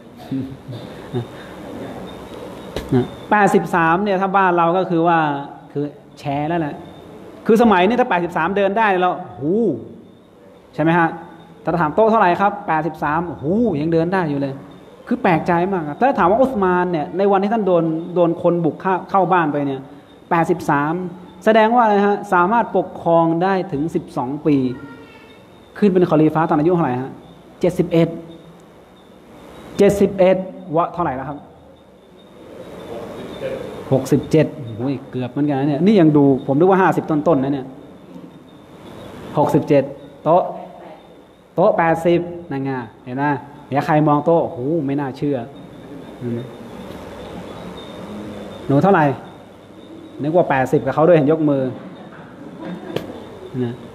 แปดสิบสามเนี่ยถ้าบ้านเราก็คือว่าคือแชร์แล้วแหละคือสมัยนี้ถ้าแปดสิบสามเดินได้เราหูใช่ไหมฮะถ้าถามโต๊ะเท่าไหร่ครับแปดสิบสามหูยังเดินได้อยู่เลยคือแปลกใจมากถ้าถามว่าอุสมานเนี่ยในวันที่ท่านโดนโดนคนบุกเข้าเข้าบ้านไปเนี่ยแปดสิบสามแสดงว่าอะไรฮะสามารถปกครองได้ถึงสิบสองปีขึ้นเป็นคอลีฟะห์ตอนอายุเท่าไหร่ฮะเจ็ดสิบเอ็ดเจ็ดสิบเอ็ดวะเท่าไหร่แล้วครับหกสิบเจ็ดโอ้ยเกือบเหมือนกันนะเนี่ยนี่ยังดูผมนึกว่าห้าสิบต้นๆนะเนี่ยหกสิบเจ็ดโต๊ะโต๊ะแปดสิบนางงาเห็นไหมเดี๋ยวใครมองโต๊ะโอ้โหไม่น่าเชื่อหนูเท่าไหร่นึกว่าแปดสิบกับเขาด้วยเห็นยกมือนะ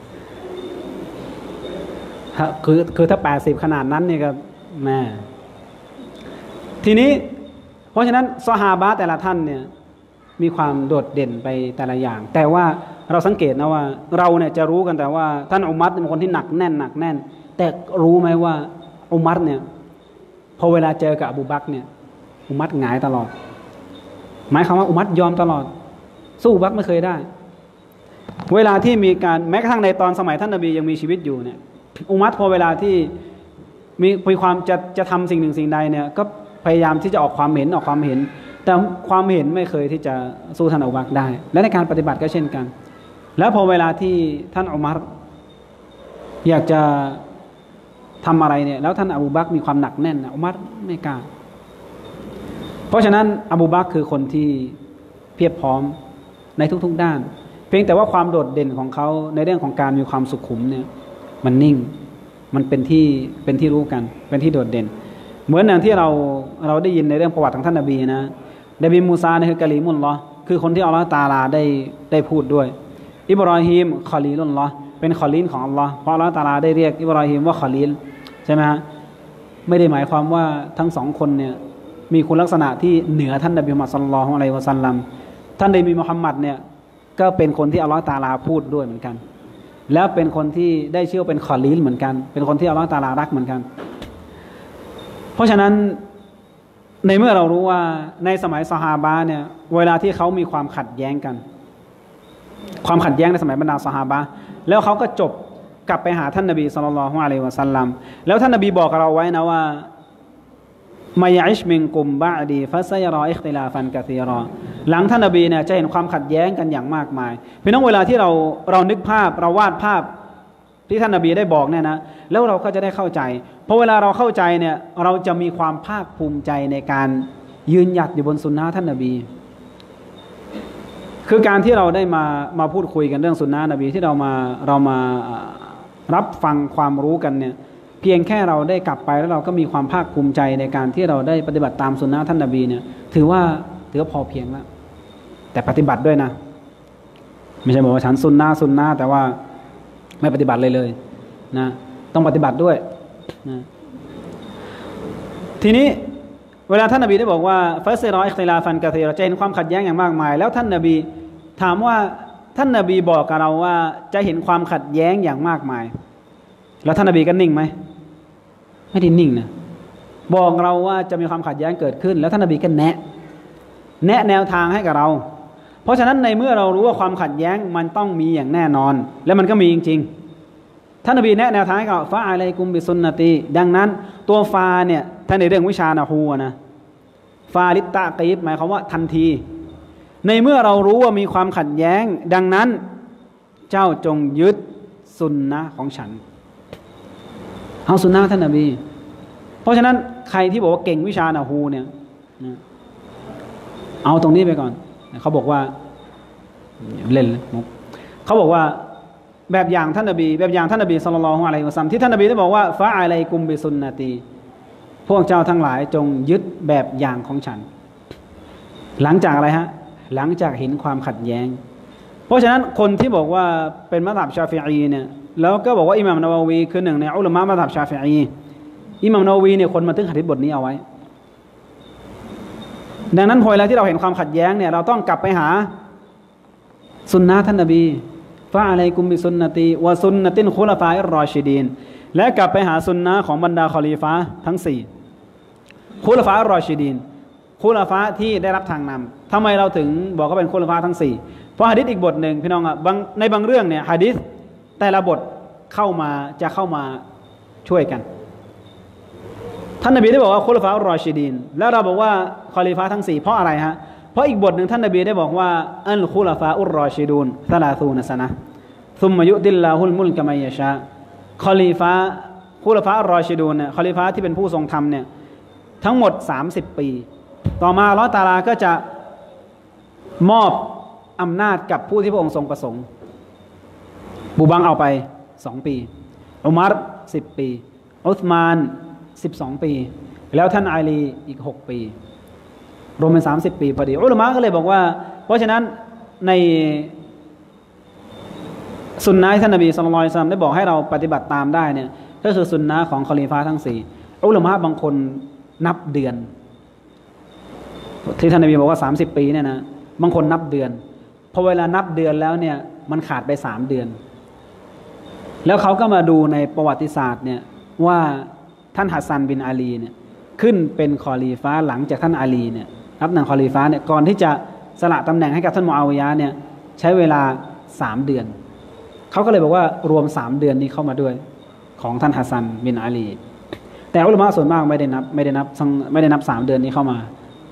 คือคือถ้าแปดสิบขนาดนั้นเนี่ยก็แม่ทีนี้เพราะฉะนั้นซอฮาบะห์แต่ละท่านเนี่ยมีความโดดเด่นไปแต่ละอย่างแต่ว่าเราสังเกตนะว่าเราเนี่ยจะรู้กันแต่ว่าท่านอุมัรเป็นคนที่หนักแน่นหนักแน่นแต่รู้ไหมว่าอุมัรเนี่ยพอเวลาเจอกับอบูบักรเนี่ยอุมัรหงายตลอดหมายความว่าอุมัรยอมตลอดสู้อุบักรไม่เคยได้เวลาที่มีการแม้กระทั่งในตอนสมัยท่านนบียังมีชีวิตอยู่เนี่ยอุมัรพอเวลาที่มีมีความจะจะทำสิ่งหนึ่งสิ่งใดเนี่ยก็พยายามที่จะออกความเห็นออกความเห็นแต่ความเห็นไม่เคยที่จะสู้ท่านอบูบักรได้และในการปฏิบัติก็เช่นกันแล้วพอเวลาที่ท่านอุมัรอยากจะทำอะไรเนี่ยแล้วท่านอบูบักรมีความหนักแน่นอุมัรไม่กล้าเพราะฉะนั้นอบูบักรคือคนที่เพียบพร้อมในทุกๆด้านเพียงแต่ว่าความโดดเด่นของเขาในเรื่องของการมีความสุขุมเนี่ยมันนิ่งมันเป็นที่เป็นที่รู้กันเป็นที่โดดเด่นเหมือนอย่างที่เราเราได้ยินในเรื่องประวัติของท่านนบีนะนบีมูซาเนี่ยคือกะลีมุลลอฮ์คือคนที่อัลลอฮฺตะอาลาได้ได้พูดด้วยอิบรอฮีมคอลีลุลลอฮ์เป็นคอลีนของอัลลอฮ์เพราะอัลลอฮฺตะอาลาได้เรียกอิบรอฮีมว่าคอลีนใช่ไหมฮะไม่ได้หมายความว่าทั้งสองคนเนี่ยมีคุณลักษณะที่เหนือท่านนบีมุฮัมมัดศ็อลลัลลอฮุอะลัยฮิวะซัลลัมท่านนบีมุฮัมมัดเนี่ยก็เป็นคนที่อัลลอฮฺตะอาลาพูดด้วยเหมือนกันแล้วเป็นคนที่ได้ชื่อเป็นคอลีนเหมือนกันเป็นคนที่อัลลอฮฺตะอาลารักเหมือนกันเพราะฉะนั้นในเมื่อเรารู้ว่าในสมัยซอฮาบะห์เนี่ยเวลาที่เขามีความขัดแย้งกันความขัดแย้งในสมัยบรรดาซอฮาบะห์แล้วเขาก็จบกลับไปหาท่านนบีศ็อลลัลลอฮุอะลัยฮิวะซัลลัมแล้วท่านนบีบอกกับเราไว้นะว่ามัยอิชมินกุมบะอดีฟัสยรออิคติลาฟันกะซีรอหลังท่านนบีเนี่ยจะเห็นความขัดแย้งกันอย่างมากมายพี่น้องเวลาที่เราเรานึกภาพเราวาดภาพที่ท่านนบีได้บอกเนี่ยนะแล้วเราก็จะได้เข้าใจเพราะเวลาเราเข้าใจเนี่ยเราจะมีความภาคภูมิใจในการยืนหยัดอยู่บนสุนนะท่านนบีคือการที่เราได้มามาพูดคุยกันเรื่องสุนนะนบีที่เรามาเรามารับฟังความรู้กันเนี่ยเพียงแค่เราได้กลับไปแล้วเราก็มีความภาคภูมิใจในการที่เราได้ปฏิบัติตามสุนนะท่านนบีเนี่ยถือว่าถือว่าพอเพียงแล้วแต่ปฏิบัติด้วยนะไม่ใช่บอกว่าฉันสุนนะสุนนะแต่ว่าไม่ปฏิบัติเลยเลยนะต้องปฏิบัติด้วยนะทีนี้เวลาท่านนบีได้บอกว่าฟัสรออิคติลาฟันกะซีรอจะเห็นความขัดแย้งอย่างมากมายแล้วท่านนบีถามว่าท่านนบีบอกกับเราว่าจะเห็นความขัดแย้งอย่างมากมายแล้วท่านนบีก็นิ่งไหมไม่ได้นิ่งนะบอกเราว่าจะมีความขัดแย้งเกิดขึ้นแล้วท่านนบีก็แนะแนะแนวทางให้กับเราเพราะฉะนั้นในเมื่อเรารู้ว่าความขัดแย้งมันต้องมีอย่างแน่นอนและมันก็มีจริงๆท่านนบีแนะแนวทางให้กับฟาอะลัยกุมบิซุนนะตีดังนั้นตัวฟาเนี่ยถ้าในเรื่องวิชานะฮูนะฟาลิตตะกีบหมายความว่าทันทีในเมื่อเรารู้ว่ามีความขัดแย้งดังนั้นเจ้าจงยึดสุนนะของฉันเอาสุนนะท่านนบีเพราะฉะนั้นใครที่บอกว่าเก่งวิชานะฮูเนี่ยเอาตรงนี้ไปก่อนเขาบอกว่าเล่นเลยเขาบอกว่าแบบอย่างท่านนบีแบบอย่างท่านนบีศ็อลลัลลอฮุอะลัยฮิวะซัลลัมที่ท่านนบีได้บอกว่าฟะอะลัยกุมบิซุนนะตีพวกเจ้าทั้งหลายจงยึดแบบอย่างของฉันหลังจากอะไรฮะหลังจากเห็นความขัดแย้งเพราะฉะนั้นคนที่บอกว่าเป็นมัซฮับชาฟิอีเนี่ยแล้วก็บอกว่าอิหม่ามนาวาวีคือหนึ่งในอุลามะมัซฮับชาฟิอีอิหม่ามนาวาวีเนี่ยคนบันทึกหะดีษบทนี้เอาไว้ดังนั้นพอเวลาที่เราเห็นความขัดแย้งเนี่ยเราต้องกลับไปหาสุนนะท่านนบีฟะอะลัยกุมบิซุนนะตีวะซุนนะตินคุลาฟาอิรรอชิดีนและกลับไปหาสุนนะของบรรดาคอลีฟะทั้งสี่คุลาฟาอิรรอชิดีนคุลาฟะที่ได้รับทางนำทำไมเราถึงบอกว่าเป็นคุลาฟะทั้งสี่เพราะหะดีษอีกบทหนึ่งพี่น้องอ่ะบางในบางเรื่องเนี่ยหะดีษแต่ละบทเข้ามาจะเข้ามาช่วยกันท่านนบีได้บอกว่าคุลาฟะอัลรอชิดีนแล้วเราบอกว่าคอลิฟะทั้งสี่เพราะอะไรฮะเพราะอีกบทหนึ่งท่านนบีได้บอกว่าอัลคุลาฟะอัลรอชิดูนซะลาซูนะซะนะซุมมะยุติลลาฮุลมุลกะมัยยะชาคอลิฟะคุลาฟะอัลรอชิดูนเนี่ยคอลิฟะที่เป็นผู้ทรงธรรมเนี่ยทั้งหมดสามสิบปีต่อมาอัลเลาะห์ตะอาลาก็จะมอบอำนาจกับผู้ที่พระองค์ทรงประสงค์บูบังเอาไปสองปีอุมัรสิบปีอุสมานสิบสองปีแล้วท่านอาลีอีกหกปีรวมเป็นสามสิบปีพอดีอุลามะก็เลยบอกว่าเพราะฉะนั้นในสุนนะท่านนบีศ็อลลัลลอฮุอะลัยฮิวะซัลลัมได้บอกให้เราปฏิบัติตามได้เนี่ยก็คือสุนนะของคอลีฟาทั้งสี่อุลามะบางคนนับเดือนที่ท่านนบีบอกว่าสามสิบปีเนี่ยนะบางคนนับเดือนพอเวลานับเดือนแล้วเนี่ยมันขาดไปสามเดือนแล้วเขาก็มาดูในประวัติศาสตร์เนี่ยว่าท่านฮัสซันบินอาลีเนี่ยขึ้นเป็นคอลีฟาหลังจากท่านอาลีเนี่ยรับตำแหน่งคอลีฟาเนี่ยก่อนที่จะสละตำแหน่งให้กับท่านมุอาวิยะห์เนี่ยใช้เวลาสามเดือนเขาก็เลยบอกว่ารวมสามเดือนนี้เข้ามาด้วยของท่านฮัสซันบินอาลีแต่อุลามะส่วนมากไม่ได้นับไม่ได้นับไม่ได้นับสามเดือนนี้เข้ามา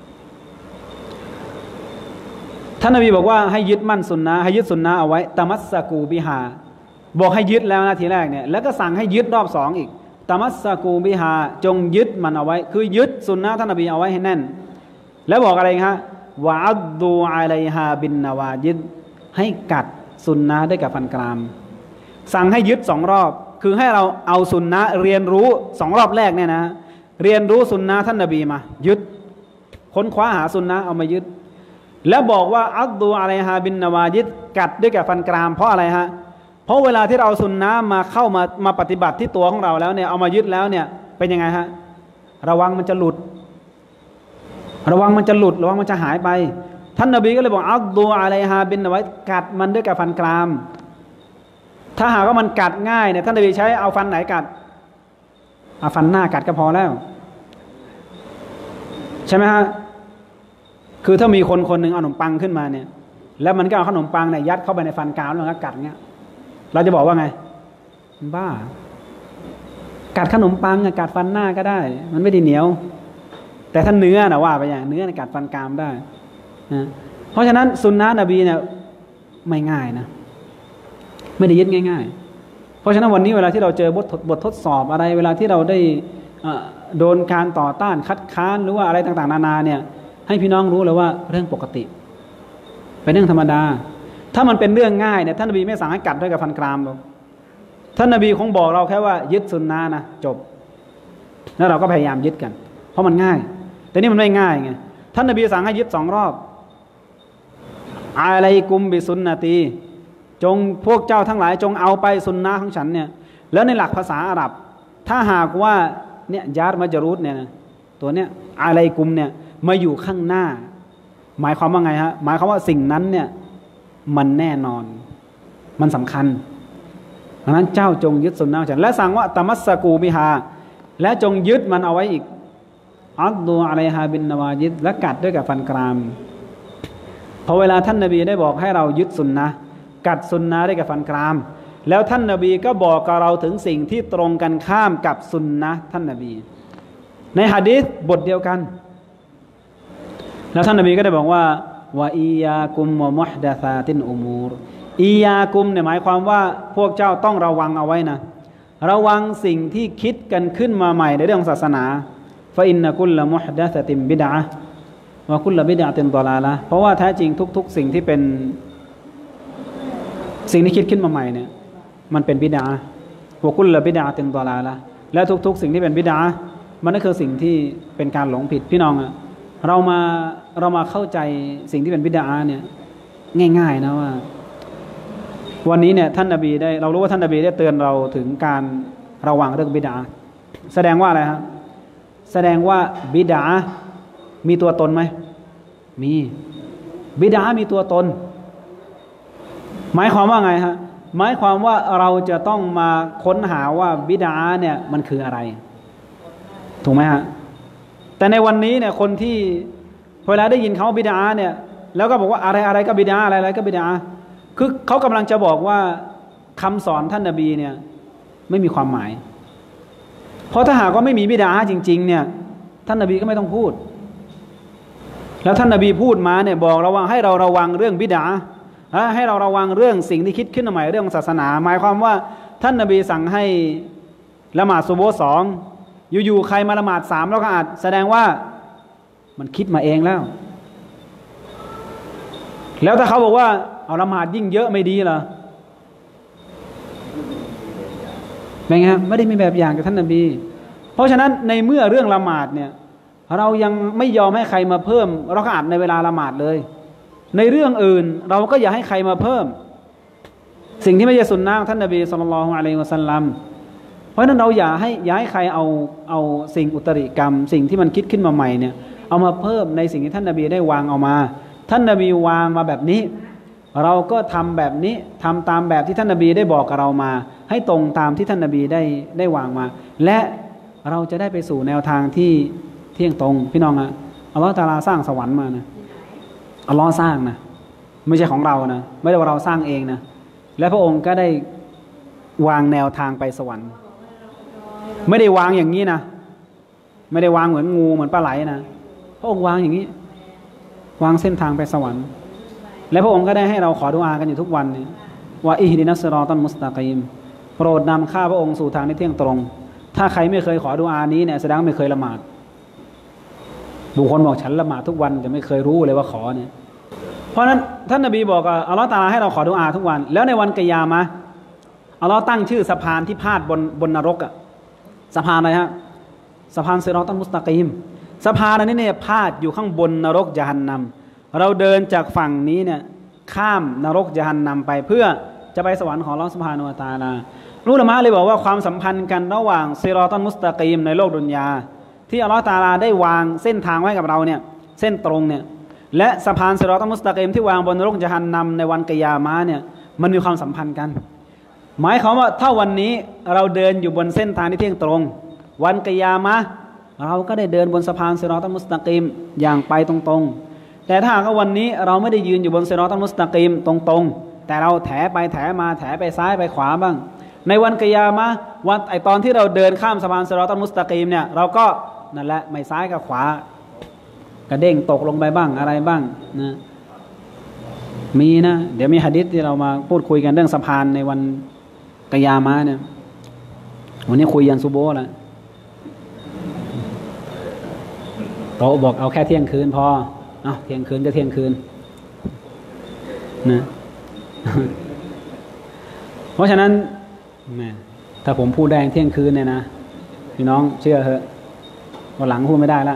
ท่านนบีบอกว่าให้ยึดมั่นสุนนะให้ยึดสุนนะเอาไว้ตามัสสกูบิฮาบอกให้ยึดแล้วนะทีแรกเนี่ยแล้วก็สั่งให้ยึดรอบสองอีกตามัสสกูบิฮาจงยึดมันเอาไว้คือยึดสุนนะท่านนบีเอาไว้ให้แน่นแล้วบอกอะไรฮะวะอัดดูอะลัยฮาบินนาวายิดให้กัดสุนนะด้วยกับฟันกรามสั่งให้ยึดสองรอบคือให้เราเอาสุนนะเรียนรู้สองรอบแรกเนี่ยนะเรียนรู้สุนนะท่านนบีมายึดค้นคว้าหาสุนนะเอามายึดแล้วบอกว่าอัดดูอะลัยฮาบินนาวายิดกัดด้วยกับฟันกรามเพราะอะไรฮะเพราะเวลาที่เราสุนนะมาเข้ามามาปฏิบัติที่ตัวของเราแล้วเนี่ยเอามายึดแล้วเนี่ยเป็นยังไงฮะระวังมันจะหลุดระวังมันจะหลุดระวังมันจะหายไปท่านนบีก็เลยบอกอัดดูอะลัยฮาบินนาวายิดกัดมันด้วยกับฟันกรามถ้าหากว่ามันกัดง่ายเนี่ยท่านนบีใช้เอาฟันไหนกัดเอาฟันหน้ากัดก็พอแล้วใช่ไหมฮะคือถ้ามีคนคนหนึ่งเอาขนมปังขึ้นมาเนี่ยแล้วมันก็เอาขนมปังเนี่ยยัดเข้าไปในฟันกรามแล้วมันก็กัดเงี้ยเราจะบอกว่าไงบ้ากัดขนมปังกัดฟันหน้าก็ได้มันไม่ได้เหนียวแต่ถ้าเนื้อนะว่าไปอย่างเนื้อกัดฟันกรามได้นะเพราะฉะนั้นสุนนะนบีเนี่ยไม่ง่ายนะไม่ได้ยึดง่ายๆเพราะฉะนั้นวันนี้เวลาที่เราเจอบทบททดสอบอะไรเวลาที่เราได้โดนการต่อต้านคัดค้านหรือว่าอะไรต่างๆนานาเนี่ยให้พี่น้องรู้เลยว่าเรื่องปกติเป็นเรื่องธรรมดาถ้ามันเป็นเรื่องง่ายเนี่ยท่านนบีไม่สั่งให้กัดด้วยกับฟันกรามหรอกท่านนบีคงบอกเราแค่ว่ายึดสุนนะนะจบแล้วเราก็พยายามยึดกันเพราะมันง่ายแต่นี่มันไม่ง่ายไงท่านนบีสั่งให้ยึดสองรอบอะลัยกุมบิสุนนะตีจงพวกเจ้าทั้งหลายจงเอาไปสุนนะของฉันเนี่ยแล้วในหลักภาษาอาหรับถ้าหากว่าเนี่ยยาร์มัจรูดเนี่ยนะตัวเนี้ยอะลัยกุมเนี่ยมาอยู่ข้างหน้าหมายความว่าไงฮะหมายความว่าสิ่งนั้นเนี่ยมันแน่นอนมันสำคัญดังนั้นเจ้าจงยึดสุนนะของฉันและสั่งว่าตามัสสกูบิฮาและจงยึดมันเอาไว้อีกอัดดูอะลัยฮาบินนาวายิดและกัดด้วยกับฟันกรามพอเวลาท่านนบีได้บอกให้เรายึดสุนนะกัดสุนนะด้วยกับฟันกรามแล้วท่านนบีก็บอกกับเราถึงสิ่งที่ตรงกันข้ามกับสุนนะท่านนบีในหะดีษบทเดียวกันแล้วท่านนบีก็ได้บอกว่าวะอียากุมวะมุฮดะซาตินอุมูรอียากุมเนี่ยหมายความว่าพวกเจ้าต้องระวังเอาไว้นะระวังสิ่งที่คิดกันขึ้นมาใหม่ในเรื่องศาสนาฟะอินนะกุลละมุฮดะซะตินบิดอะห์วะกุลละบิดอะตินฎอลาละห์เพราะว่าแท้จริงทุกๆสิ่งที่เป็นสิ่งที่คิดขึ้นมาใหม่เนี่ยมันเป็นบิดอะห์วะกุลละบิดอะตินฎอลาละห์และทุกๆสิ่งที่เป็นบิดอะห์มันก็คือสิ่งที่เป็นการหลงผิดพี่น้องอะเรามาเรามาเข้าใจสิ่งที่เป็นบิดอะห์เนี่ยง่ายๆนะว่าวันนี้เนี่ยท่านนบีได้เรารู้ว่าท่านนบีได้เตือนเราถึงการระวังเรื่องบิดอะห์แสดงว่าอะไรครับแสดงว่าบิดอะห์มีตัวตนไหมมีบิดอะห์มีตัวตนหมายความว่าไงฮะหมายความว่าเราจะต้องมาค้นหาว่าบิดอะห์เนี่ยมันคืออะไรถูกไหมฮะแต่ในวันนี้เนี่ยคนที่เวลาได้ยินเขาบิดอะห์เนี่ยแล้วก็บอกว่าอะไรอะไรก็บิดอะห์อะไรอะไรก็บิดอะห์คือเขากำลังจะบอกว่าคำสอนท่านนบีเนี่ยไม่มีความหมายเพราะถ้าหากว่าไม่มีบิดอะห์จริงๆเนี่ยท่านนบีก็ไม่ต้องพูดแล้วท่านนบีพูดมาเนี่ยบอกเราว่าให้เราระวังเรื่องบิดอะห์ให้เราระวังเรื่องสิ่งที่คิดขึ้นมาใหม่เรื่องศาสนาหมายความว่าท่านนบีสั่งให้ละหมาดซุบฮ์สองอยู่ๆใครมาละหมาดสามแล้วก็อาจแสดงว่ามันคิดมาเองแล้วแล้วถ้าเขาบอกว่าเอาละหมาดยิ่งเยอะไม่ดีเหรอเป็นไงไม่ได้มีแบบอย่างจากท่านนบีเพราะฉะนั้นในเมื่อเรื่องละหมาดเนี่ยเรายังไม่ยอมให้ใครมาเพิ่มเราก็อาจในเวลาละหมาดเลยในเรื่องอื่นเราก็อย่าให้ใครมาเพิ่มสิ่งที่ไม่ใช่สุนนะท่านนบีศ็อลลัลลอฮุอะลัยฮิวะซัลลัมเพราะฉะนั้นเราอย่าให้อย่าให้ใครเอาเอาสิ่งอุตริกรรมสิ่งที่มันคิดขึ้นมาใหม่เนี่ยเอามาเพิ่มในสิ่งที่ท่านนบีได้วางเอามาท่านนบีวางมาแบบนี้เราก็ทำแบบนี้ทำตามแบบที่ท่านนบีได้บอกกับเรามาให้ตรงตามที่ท่านนบีได้ได้วางมาและเราจะได้ไปสู่แนวทางที่เที่ยงตรงพี่น้องอะอัลลอฮฺตะอาลาสร้างสวรรค์มานะอัลลอฮฺสร้างนะไม่ใช่ของเรานะไม่ได้ว่าเราสร้างเองนะและพระองค์ก็ได้วางแนวทางไปสวรรค์ไม่ได้วางอย่างนี้นะไม่ได้วางเหมือนงูเหมือนปลาไหลนะพระองค์วางอย่างนี้วางเส้นทางไปสวรรค์และพระองค์ก็ได้ให้เราขอดุอากันอยู่ทุกวันนี่ว่าอิฮดินัสซิรอตัลมุสตะกีมโปรดนำข้าพระองค์สู่ทางที่เที่ยงตรงถ้าใครไม่เคยขอดุอานี้เนี่ยแสดงไม่เคยละหมาดบุคคลบอกฉันละหมาดทุกวันแต่ไม่เคยรู้เลยว่าขอเนี่ยเพราะนั้นท่านนบีบอกว่าอัลลอฮฺตะอาลาให้เราขอดุอาทุกวันแล้วในวันกิยามะห์อัลลอฮฺตั้งชื่อสะพานที่พาดบนบนนรกอะสะพานอะไรฮะสะพานซิรอตัลมุสตะกีมสะพานอันนี้เนี่ยพาดอยู่ข้างบนนรกญะฮันนัมเราเดินจากฝั่งนี้เนี่ยข้ามนรกญะฮันนัมไปเพื่อจะไปสวรรค์ของอัลเลาะห์ซุบฮานะฮูวะตะอาลาอุลามะเลยบอกว่าความสัมพันธ์กันระหว่างซิรอตัลมุสตะกีมในโลกดุนยาที่อัลเลาะห์ตะอาลาได้วางเส้นทางไว้กับเราเนี่ยเส้นตรงเนี่ยและสะพานซิรอตัลมุสตะกีมที่วางบนนรกญะฮันนัมในวันกิยามะห์เนี่ยมันมีความสัมพันธ์กันหมายความว่าถ้าวันนี้เราเดินอยู่บนเส้นทางที่เที่ยงตรงวันกิยามะห์เราก็ได้เดินบนสะพานซิรอตัลมุสตะกีมอย่างไปตรงๆแต่ถ้าหากว่าวันนี้เราไม่ได้ยืนอยู่บนซิรอตัลมุสตะกีมตรงๆแต่เราแถไปแถมาแถไปซ้ายไปขวาบ้างในวันกิยามะห์วันไอตอนที่เราเดินข้ามสะพานซิรอตัลมุสตะกีมเนี่ยเราก็นั่นแหละไม่ซ้ายกับขวากระเด้งตกลงไปบ้างอะไรบ้างนะมีนะเดี๋ยวมีหะดีษที่เรามาพูดคุยกันเรื่องสะพานในวันกิยามะห์เนี่ยวันนี้คุยยันซุโบห์แล้วโตบอกเอาแค่เที่ยงคืนพอเอาเที่ยงคืนก็เที่ยงคืนนะเพราะฉะนั้นแม่ถ้าผมพูดได้เที่ยงคืนเนี่ยนะพี่น้องเชื่อเถอะวันหลังพูดไม่ได้ละ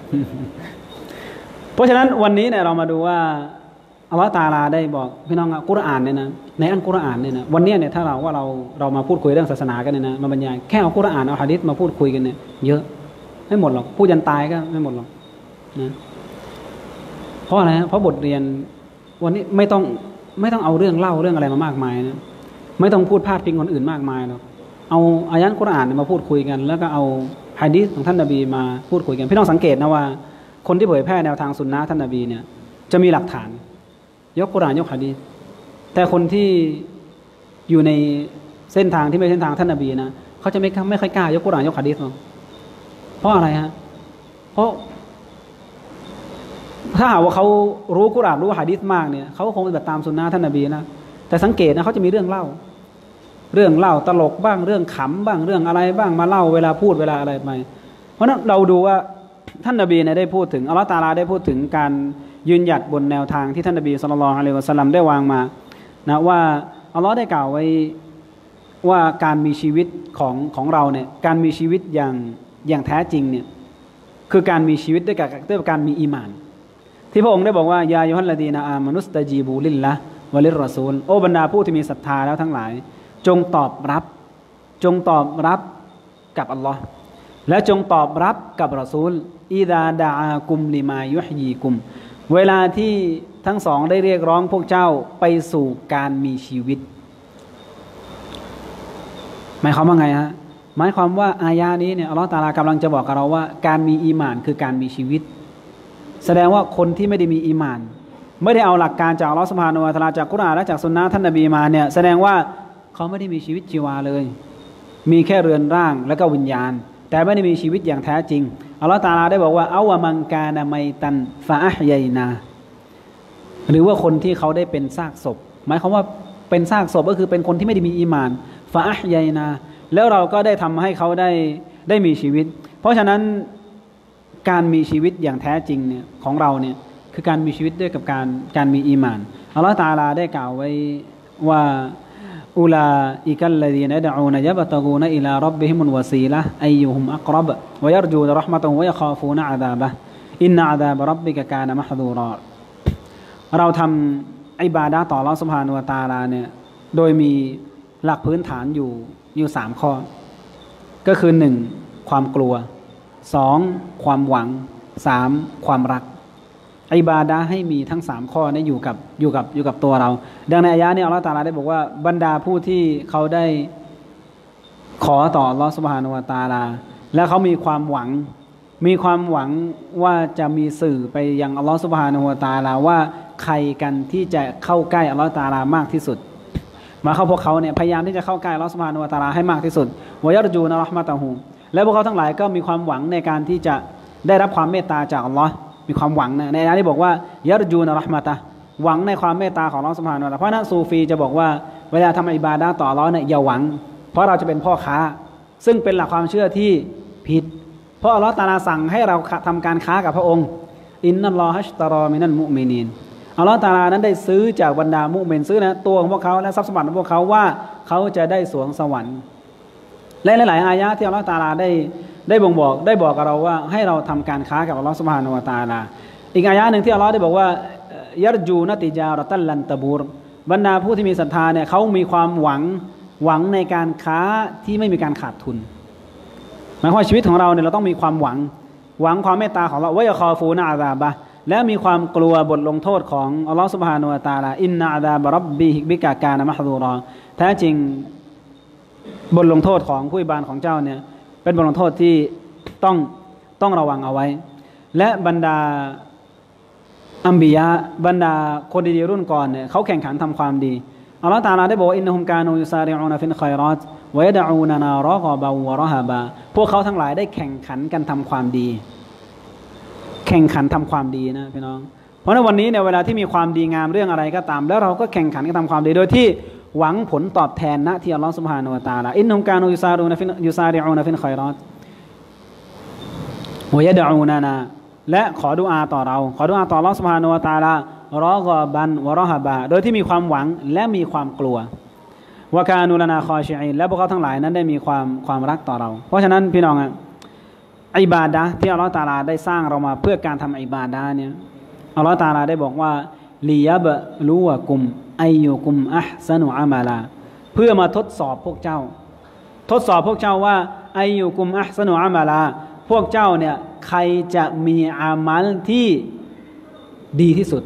เพราะฉะนั้นวันนี้เนี่ยเรามาดูว่าอัลเลาะห์ตะอาลาได้บอกพี่น้องกุรอานเนี่ยนะในอัลกุรอานเนี่ยนะวันนี้เนี่ยถ้าเราว่าเราเรามาพูดคุยเรื่องศาสนากันเนี่ยนะมาบรรยายแค่เอากุรอานเอาหะดีษมาพูดคุยกันเนี่ยเยอะไม่หมดหรอกพูดยันตายก็ไม่หมดหรอกนะเพราะอะไรเพราะบทเรียนวันนี้ไม่ต้องไม่ต้องเอาเรื่องเล่าเรื่องอะไรมามากมายนะไม่ต้องพูดพาดพิงคนอื่นมากมายหรอกเอาอายะห์กุรอานมาพูดคุยกันแล้วก็เอาหะดีษของท่านนบีมาพูดคุยกันพี่น้องสังเกตนะว่าคนที่เผยแพร่แนวทางสุนนะท่านนบีเนี่ยจะมีหลักฐานยกกุรอานยกหะดีษแต่คนที่อยู่ในเส้นทางที่ไม่ใช่เส้นทางท่านนบีนะเขาจะไม่ไม่ค่อยกล้ายกกุรอานยกหะดีษหรอกเพราะอะไรฮะเพราะถ้าหากว่าเขารู้กุรอานรู้หะดีษมากเนี่ยเขาคงปฏิบัติตามสุนนะท่านนบีนะแต่สังเกตนะเขาจะมีเรื่องเล่าเรื่องเล่าตลกบ้างเรื่องขำบ้างเรื่องอะไรบ้างมาเล่าเวลาพูดเวลาอะไรไปเพราะนั้นเราดูว่าท่านนบีเนี่ยได้พูดถึงอัลเลาะห์ตะอาลาได้พูดถึงการยืนหยัดบนแนวทางที่ท่านนบีศ็อลลัลลอฮุอะลัยฮิวะซัลลัมได้วางมานะว่าอัลเลาะห์ได้กล่าวไว้ว่าการมีชีวิตของของเราเนี่ยการมีชีวิตอย่างอย่างแท้จริงเนี่ยคือการมีชีวิตด้วยกับด้วยการมีอีหม่านที่พระองค์ได้บอกว่ายายุฮัลลดีนาอามานุสตะจีบูลิลละวะลิรรอซูลโอบรรดาผู้ที่มีศรัทธาแล้วทั้งหลายจงตอบรับจงตอบรับกับอัลลอฮ์และจงตอบรับกับรอซูลอิดาดาอากุมลิมายุฮยีกุมเวลาที่ทั้งสองได้เรียกร้องพวกเจ้าไปสู่การมีชีวิตหมายความว่าไงฮะหมายความว่าอายะนี้เนี่ยอัลเลาะห์ตะอาลากำลังจะบอกกับเราว่าการมีอีหม่านคือการมีชีวิตแสดงว่าคนที่ไม่ได้มีอีหม่านไม่ได้เอาหลักการจากอัลเลาะห์ซุบฮานะฮูวะตะอาลาจากกุรอานและจากซุนนะห์ท่านนบีมาเนี่ยแสดงว่าเขาไม่ได้มีชีวิตชีวาเลยมีแค่เรือนร่างและก็วิญญาณแต่ไม่ได้มีชีวิตอย่างแท้จริงอัลเลาะห์ตะอาลาได้บอกว่าเอาวะมังกานะมัยตันฟะอะฮยัยนาหรือว่าคนที่เขาได้เป็นซากศพหมายความว่าเป็นซากศพก็คือเป็นคนที่ไม่ได้มีอีหม่านฟะอะฮยัยนาแล้วเราก็ได้ทำให้เขาได้ได้มีชีวิตเพราะฉะนั้นการมีชีวิตอย่างแท้จริงเนี่ยของเราเนี่ยคือการมีชีวิตด้วยกับการการมีอีหม่านอัลลอฮฺตะอาลาได้กล่าวไว้ว่าอุลาอิกัลลดีนยะดะอูนยะบะตะกูนอิลาร็อบบิฮิมุลวะซีละฮ์อัยยุฮุมอักร็บวะยัรจูเราะห์มะตะฮุวะยะคอฟูนอะซาบะฮ์อินนะอะซาบะร็อบบิกะกานะมะฮซูรอเราทำอิบาดะห์ต่ออัลเลาะห์ซุบฮานะฮูวะตะอาลาเนี่ยโดยมีหลักพื้นฐานอยู่อยู่สามข้อก็คือหนึ่งความกลัวสองความหวังสามความรักอิบาดะห์ให้มีทั้งสามข้อนี้อยู่กับอยู่กับอยู่กับตัวเราดังในอายะห์นี้อัลเลาะห์ตะอาลาได้บอกว่าบรรดาผู้ที่เขาได้ขอต่ออัลเลาะห์ซุบฮานะฮูวะตะอาลาและเขามีความหวังมีความหวังว่าจะมีสื่อไปยังอัลเลาะห์ซุบฮานะฮูวะตะอาลาว่าใครกันที่จะเข้าใกล้อัลเลาะห์ตะอาลามากที่สุดมาเขาพวกเขาเนี่ยพยายามที่จะเข้าใกล้อัลเลาะห์ซุบฮานะฮูวะตะอาลาให้มากที่สุดวะยัรจูนะเราะห์มะตะฮูและพวกเขาทั้งหลายก็มีความหวังในการที่จะได้รับความเมตตาจากอัลเลาะห์มีความหวังนะในอายะห์นี้บอกว่ายัรจูนะเราะห์มะตะหวังในความเมตตาของอัลเลาะห์ซุบฮานะฮูวะตะอาลาเพราะนั้นซูฟีจะบอกว่าเวลาทำอิบาดะห์ต่ออัลเลาะห์เนี่ยอย่าหวังเพราะเราจะเป็นพ่อค้าซึ่งเป็นหลักความเชื่อที่ผิดเพราะอัลเลาะห์ตะอาลาสั่งให้เราทำการค้ากับพระองค์อินนัลลอฮะอัชตะรอมินัลมุอ์มินีนอัลเลาะห์ตะอาลานั้นได้ซื้อจากบรรดามุอ์มินซื้อนะตัวของพวกเขาและทรัพย์สมบัติของพวกเขาว่าเขาจะได้สวงสวรรค์และหลายๆอายะห์ที่อัลเลาะห์ตะอาลาได้ได้บ่งบอกได้บอกกับเราว่าให้เราทำการค้ากับอัลเลาะห์ซุบฮานะฮูวะตะอาลาอีกอายะห์หนึ่งที่อัลเลาะห์ได้บอกว่ายัรจูนะติจาเราะตัลลันตะบูรบรรดาผู้ที่มีศรัทธาเนี่ยเขามีความหวังหวังในการค้าที่ไม่มีการขาดทุนหมายความว่าชีวิตของเราเนี่ยเราต้องมีความหวังหวังความเมตตาของเราวะยะคอฟูนะอะซาบะฮ์และมีความกลัวบทลงโทษของอัลเลาะห์ซุบฮานะฮูวะตะอาลาอินนะอะซาบะร็อบบิบิกะกานะมะฮซูรอแท้จริงบทลงโทษของผู้อิบาดของเจ้าเนี่ยเป็นบทลงโทษที่ต้องต้องระวังเอาไว้และบรรดาอัมบิยะบรรดาคนดีๆรุ่นก่อนเนี่ยเขาแข่งขันทำความดีอัลเลาะห์ตะอาลาได้บอกว่าอินนะฮุมกานูยุซาริอูนฟิลค็อยรอตวะยะดะอูนะนารอกอบะวะรอฮะบะพวกเขาทั้งหลายได้แข่งขันกันทำความดีแข่งขันทำความดีนะพี่น้องเพราะในวันนี้เนี่ยเวลาที่มีความดีงามเรื่องอะไรก็ตามแล้วเราก็แข่งขันกันทำความดีโดยที่หวังผลตอบแทนนะที่อัลเลาะห์ซุบฮานะฮูวะตะอาลาอินนะฮุมกานูยุซาริอูนฟิลยุซาริอูนฟิลค็อยรอตวะยะดะอูนะนาและขอดุอาต่อเราขอดุอาต่ออัลเลาะห์ซุบฮานะฮูวะตะอาลารอกอบันวะรอฮะบะโดยที่มีความหวังและมีความกลัววะกานูลานาคอชิอีนและพวกเขาทั้งหลายนั้นได้มีความความรักต่อเราเพราะฉะนั้นพี่น้องอ่ะอิบาดะห์ที่อัลเลาะห์ตะอาลาได้สร้างเรามาเพื่อการทำอิบาดะห์เนี่ยอัลเลาะห์ตะอาลาได้บอกว่าลิยับลูวะกุมอัยยุกุมอัห์ซะนุอะมะลาเพื่อมาทดสอบพวกเจ้าทดสอบพวกเจ้าว่าอัยยุกุมอัห์ซะนุอะมะลาพวกเจ้าเนี่ยใครจะมีอามัลที่ดีที่สุด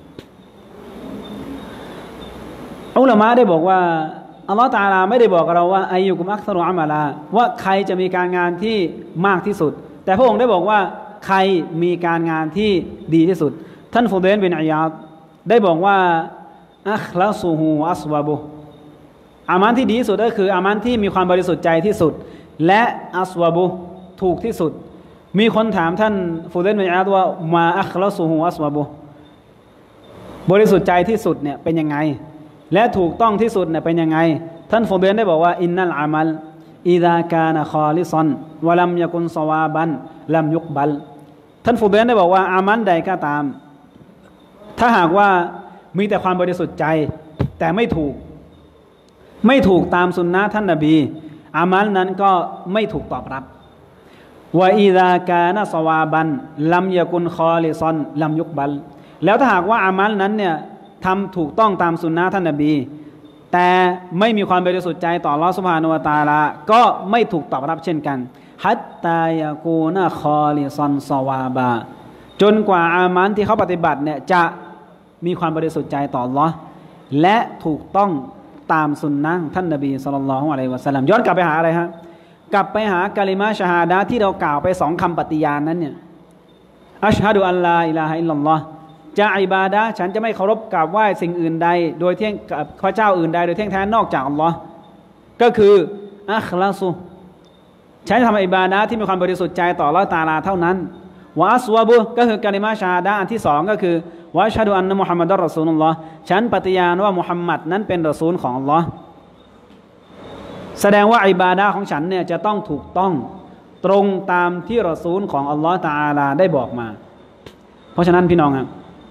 อุลามะได้บอกว่าอัลลอฮฺตะอาลาไม่ได้บอกกับเราว่าอัยยุกุมอักษรุอะมะลาว่าใครจะมีการงานที่มากที่สุดแต่พระองค์ได้บอกว่าใครมีการงานที่ดีที่สุดท่านฟุเดนบินอิยาดได้บอกว่าอัคลาซูฮูอัสวะบุอามันที่ดีที่สุดก็คืออามันที่มีความบริสุทธิ์ใจที่สุดและอัสวะบุถูกที่สุดมีคนถามท่านฟุเดนบินอิยาดว่ามาอัคลาซูฮูอัสวะบุบริสุทธิ์ใจที่สุดเนี่ยเป็นยังไงและถูกต้องที่สุดเนี่ยเป็นยังไงท่านฟุเดนได้บอกว่าอินนัลอามัลอิซากานะคอลิซันวะลัมยะกุนซอวาบันลัมยุกบัลท่านฟุเดนได้บอกว่าอามันใดก็ตามถ้าหากว่ามีแต่ความบริสุทธิ์ใจแต่ไม่ถูกไม่ถูกตามสุนนะท่านนบีอามัลนั้นก็ไม่ถูกตอบรับวะอิซากานะซอวาบันลัมยะกุนคอลิซันลัมยุกบัลแล้วถ้าหากว่าอามัลนั้นเนี่ยทำถูกต้องตามสุนนะท่านนบีแต่ไม่มีความบริสุทธิ์ใจต่ออัลเลาะห์ซุบฮานะฮูวะตะอาลาก็ไม่ถูกตอบรับเช่นกันฮัตตายะกูนะคอลิซันซอวาบะจนกว่าอามันที่เขาปฏิบัติเนี่ยจะมีความบริสุทธิ์ใจต่ออัลเลาะห์และถูกต้องตามสุนนะท่านนบีศ็อลลัลลอฮุอะลัยฮิวะซัลลัมย้อนกลับไปหาอะไรฮะกลับไปหากะลิมะฮ์ชะฮาดะห์ที่เรากล่าวไปสองคำปฏิญาณนั้นเนี่ยอัชฮะดุอัลลาอิลาฮะอิลลัลลอฮ์จะอิบาดะห์ฉันจะไม่เคารพกราบไหว้สิ่งอื่นใดโดยเที่ยงพระเจ้าอื่นใดโดยเที่ยงแท้นอกจากอัลลอฮ์ก็คืออัคลาซุฉันทำอิบาดะห์ที่มีความบริสุทธิ์ใจต่ออัลเลาะห์ตะอาลาเท่านั้นวะอัสวะบุก็คือกะลิมะฮ์ชะฮาดะห์อันที่สองก็คือวะอัชฮะดุอันนะมุฮัมมัดอัรรอซูลุลลอฮ์ฉันปฏิญาณว่ามุฮัมมัดนั้นเป็นรอซูลของอัลลอฮ์แสดงว่าอิบาดะห์ของฉันเนี่ยจะต้องถูกต้องต ตรงตามที่รอซูลของอัลลอฮฺตะอาลาได้บอกมาเพราะฉะนั้นพี่น้องครับ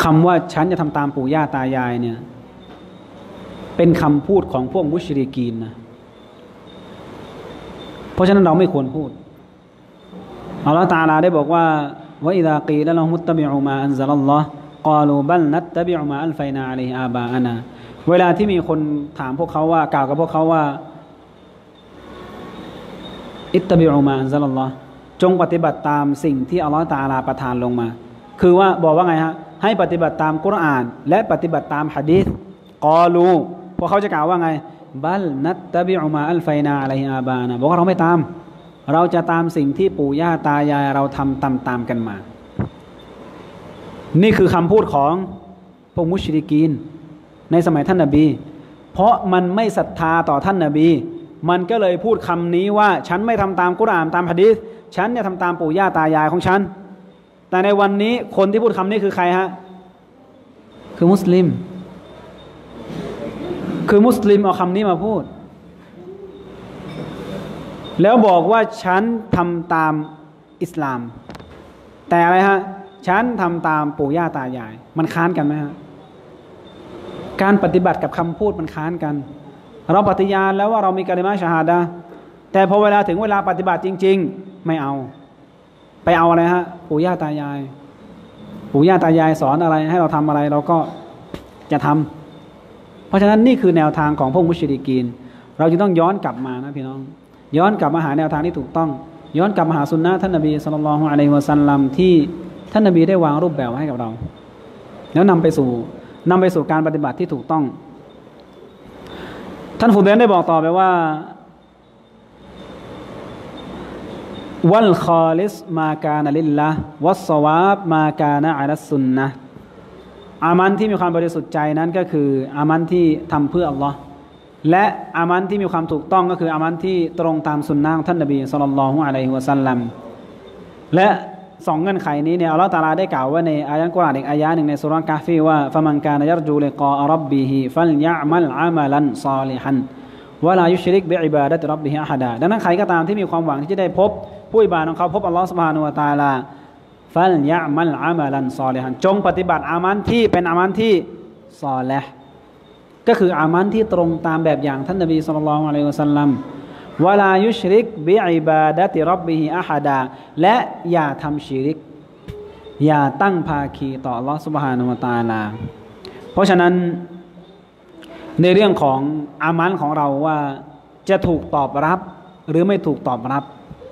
คำว่าฉันจะทำตามปู่ย่าตายายเนี่ยเป็นคำพูดของพวกมุชริกีนนะเพราะฉะนั้นเราไม่ควรพูดอัลลอฮฺตะอาลาได้บอกว่าวะอิซากีละละฮุมุตตะบิอุมาอันซะลัลลอฮ์กาลูบัลนัตตะบิอุมาอัลฟัยนาอะลัยฮิอาบาอานาเวลาที่มีคนถามพวกเขาว่ากล่าวกับพวกเขาว่าอิตตะบิอุมาอันซะลัลลอฮ์จงปฏิบัติตามสิ่งที่อัลลอฮฺตะอาลาประทานลงมาคือว่าบอกว่าไงฮะให้ปฏิบัติตามกุรอานและปฏิบัติตามหะดีษกอลูพวกเขาจะกล่าวว่าไงบัลนัตตะบิอุมาอัลฟัยนาอะลัยฮิอาบาอานาบอกว่าเราไม่ตามเราจะตามสิ่งที่ปู่ย่าตายายเราทำตามตามกันมานี่คือคำพูดของพวกมุชริกีนในสมัยท่านนบีเพราะมันไม่ศรัทธาต่อท่านนบีมันก็เลยพูดคำนี้ว่าฉันไม่ทำตามกุรอานตามหะดีษฉันจะทำตามปู่ย่าตายายของฉันแต่ในวันนี้คนที่พูดคำนี้คือใครฮะคือมุสลิมคือมุสลิมเอาคำนี้มาพูดแล้วบอกว่าฉันทำตามอิสลามแต่อะไรฮะฉันทำตามปู่ย่าตายายมันค้านกันไหมฮะการปฏิบัติกับคำพูดมันค้านกันเราปฏิญาณแล้วว่าเรามีกะลิมะฮ์ชะฮาดะห์แต่พอเวลาถึงเวลาปฏิบัติจริงๆไม่เอาไปเอาอะไรฮะปู่ย่าตายายปู่ย่าตายายสอนอะไรให้เราทำอะไรเราก็จะทำเพราะฉะนั้นนี่คือแนวทางของพวกมุชริกีนเราจะต้องย้อนกลับมานะพี่น้องย้อนกลับมาหาแนวทางที่ถูกต้องย้อนกลับมาหาสุนนะท่านนบีศ็อลลัลลอฮุอะลัยฮิวะซัลลัมที่ท่านนบีได้วางรูปแบบไว้ให้กับเราแล้วนำไปสู่นำไปสู่การปฏิบัติที่ถูกต้องท่านฟุเดนได้บอกต่อไปว่าวัลคอลิสมากานะลิลละวัสซวาบมากานะอะลัสซุนนะอามันที่มีความบริสุทธิ์ใจนั้นก็คืออามันที่ทำเพื่ออัลลอฮ์และอามันที่มีความถูกต้องก็คืออามันที่ตรงตามสุนนะของท่านนบีศ็อลลัลลอฮุอะลัยฮิวะซัลลัมและสองเงื่อนไขนี้เนี่ยอัลเลาะห์ตะอาลาได้กล่าวไว้ในอายะห์กุรอานอีกอายะห์หนึ่งในซูเราะห์กะฮฟีว่าฟะมันกานะยัรจูลิการ็อบบิฮิฟัลยะอ์มัลอะมัลันศอลิฮันวะลายุชริกบิอิบาดะติร็อบบิฮิอะฮัดาดังนั้นใครก็ตามที่มีความหวังที่จะได้พบผู้อิบาดะของเขาพบอัลเลาะห์ซุบฮานะฮูวะตะอาลาฟัลยะอ์มัลอะมัลันศอลิฮันจงปฏิบัติอามันที่เป็นอามันที่ศอลิฮ์ก็คืออามันที่ตรงตามแบบอย่างท่านนบีศ็อลลัลลอฮุอะลัยฮิวะซัลลัมวะลายุชริกบิอิบาดะติร็อบบิฮิอะฮัดาและอย่าทำชิริกอย่าตั้งภาคีต่ออัลเลาะห์ซุบฮานะฮูวะตะอาลาเพราะฉะนั้นในเรื่องของอามันของเราว่าจะถูกตอบรับหรือไม่ถูกตอบรับ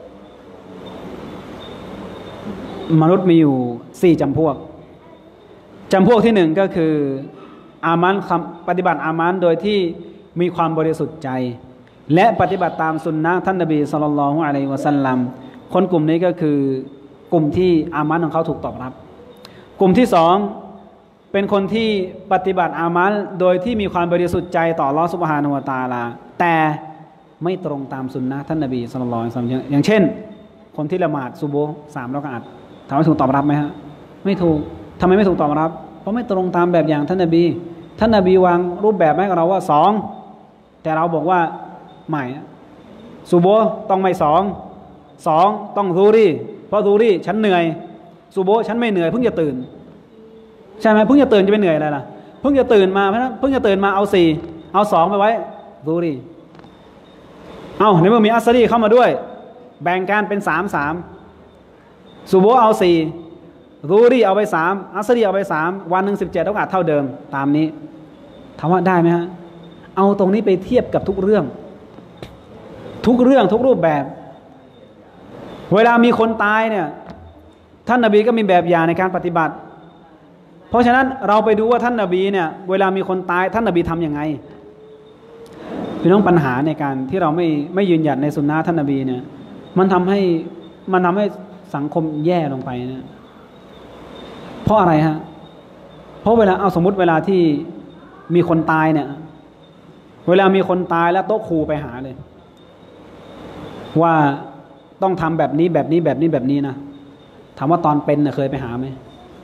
มนุษย์มีอยู่สี่จำพวกจำพวกที่หนึ่งก็คืออามันปฏิบัติอามันโดยที่มีความบริสุทธิ์ใจและปฏิบัติตามสุนนะท่านนบีศ็อลลัลลอฮุอะลัยฮิวะซัลลัมคนกลุ่มนี้ก็คือกลุ่มที่อามันของเขาถูกตอบรับกลุ่มที่สองเป็นคนที่ปฏิบัติอามันโดยที่มีความบริสุทธิ์ใจต่ออัลเลาะห์ซุบฮานะฮูวะตะอาลาแต่ไม่ตรงตามสุนนะท่านนบีศ็อลลัลลอฮุอะลัยฮิวะซัลลัมอย่างเช่นคนที่ละหมาดซุโบฮ์สามรอกะอะห์ถามว่าถูกตอบรับไหมฮะไม่ถูกทำไมไม่ถูกตอบรับเพราะไม่ตรงตามแบบอย่างท่านนบีท่านนบีวางรูปแบบให้กับเราว่าสองแต่เราบอกว่าไม่ซุโบฮ์ต้องไม่สองสองต้องซูรีเพราะซูรีฉันเหนื่อยซุโบฮ์ฉันไม่เหนื่อยเพิ่งจะตื่นใช่ไหมเพิ่งจะตื่นจะไปเหนื่อยอะไรล่ะเพิ่งจะตื่นมาเพราะนั้นเพิ่งจะตื่นมาเอาสี่เอาสองไปไว้ซูรีเอาในเมื่อมีอัสรีเข้ามาด้วยแบ่งกันเป็นสามสามซุโบฮ์เอาสี่ซูรีเอาไปสามอัสรีเอาไปสามวันหนึ่งสิบเจ็ดโอกาสเท่าเดิมตามนี้ถามว่าได้ไหมฮะเอาตรงนี้ไปเทียบกับทุกเรื่องทุกเรื่องทุกรูปแบบเวลามีคนตายเนี่ยท่านนบีก็มีแบบอย่างในการปฏิบัติเพราะฉะนั้นเราไปดูว่าท่านนบีเนี่ยเวลามีคนตายท่านนบีทำยังไงพี่น้องปัญหาในการที่เราไม่ไม่ยืนหยัดในสุนนะท่านนบีเนี่ยมันทำให้มันทำให้สังคมแย่ลงไปนะเพราะอะไรฮะเพราะเวลาเอาสมมุติเวลาที่มีคนตายเนี่ยเวลามีคนตายแล้วโต๊ะครูไปหาเลยว่าต้องทำแบบนี้แบบนี้แบบนี้แบบนี้นะถามว่าตอนเป็นเน่ยเคยไปหาไหม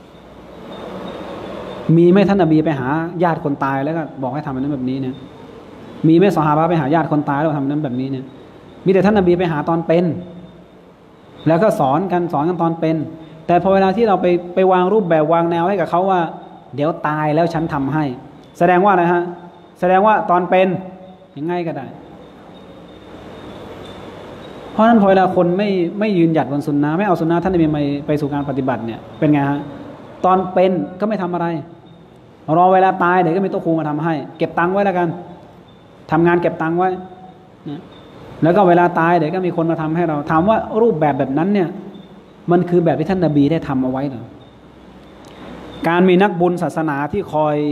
มีไหมท่านนบีไปหาญาติคนตายแล้วก็บอกให้ทำแบบนั้นแบบนี้เนี่ยมีไหมซอฮาบะห์ไปหาญาติคนตายแล้วทำแบบนั้นแบบนี้เนี่ยมีแต่ท่านนบีไปหาตอนเป็นแล้วก็สอนกันสอนกันตอนเป็นแต่พอเวลาที่เราไปไปวางรูปแบบวางแนวให้กับเขาว่าเดี๋ยวตายแล้วฉันทำให้ แสดงว่าอะไรฮะแสดงว่าตอนเป็นยังไงก็ได้เพราะฉะนั้นพอเวลาคนไม่ไม่ยืนหยัดบนสุนนะไม่เอาสุนนะท่านนบีไปไปสู่การปฏิบัติเนี่ยเป็นไงฮะตอนเป็นก็ไม่ทำอะไรรอเวลาตายเดี๋ยวก็มีโต๊ะครูมาทำให้เก็บตังค์ไว้แล้วกันทำงานเก็บตังค์ไว้นะแล้วก็เวลาตายเดี๋ยวก็มีคนมาทำให้เราถามว่ารูปแบบแบบนั้นเนี่ยมันคือแบบที่ท่านนบีได้ทำเอาไว้เหรอการมีนักบุญศาสนาที่คอย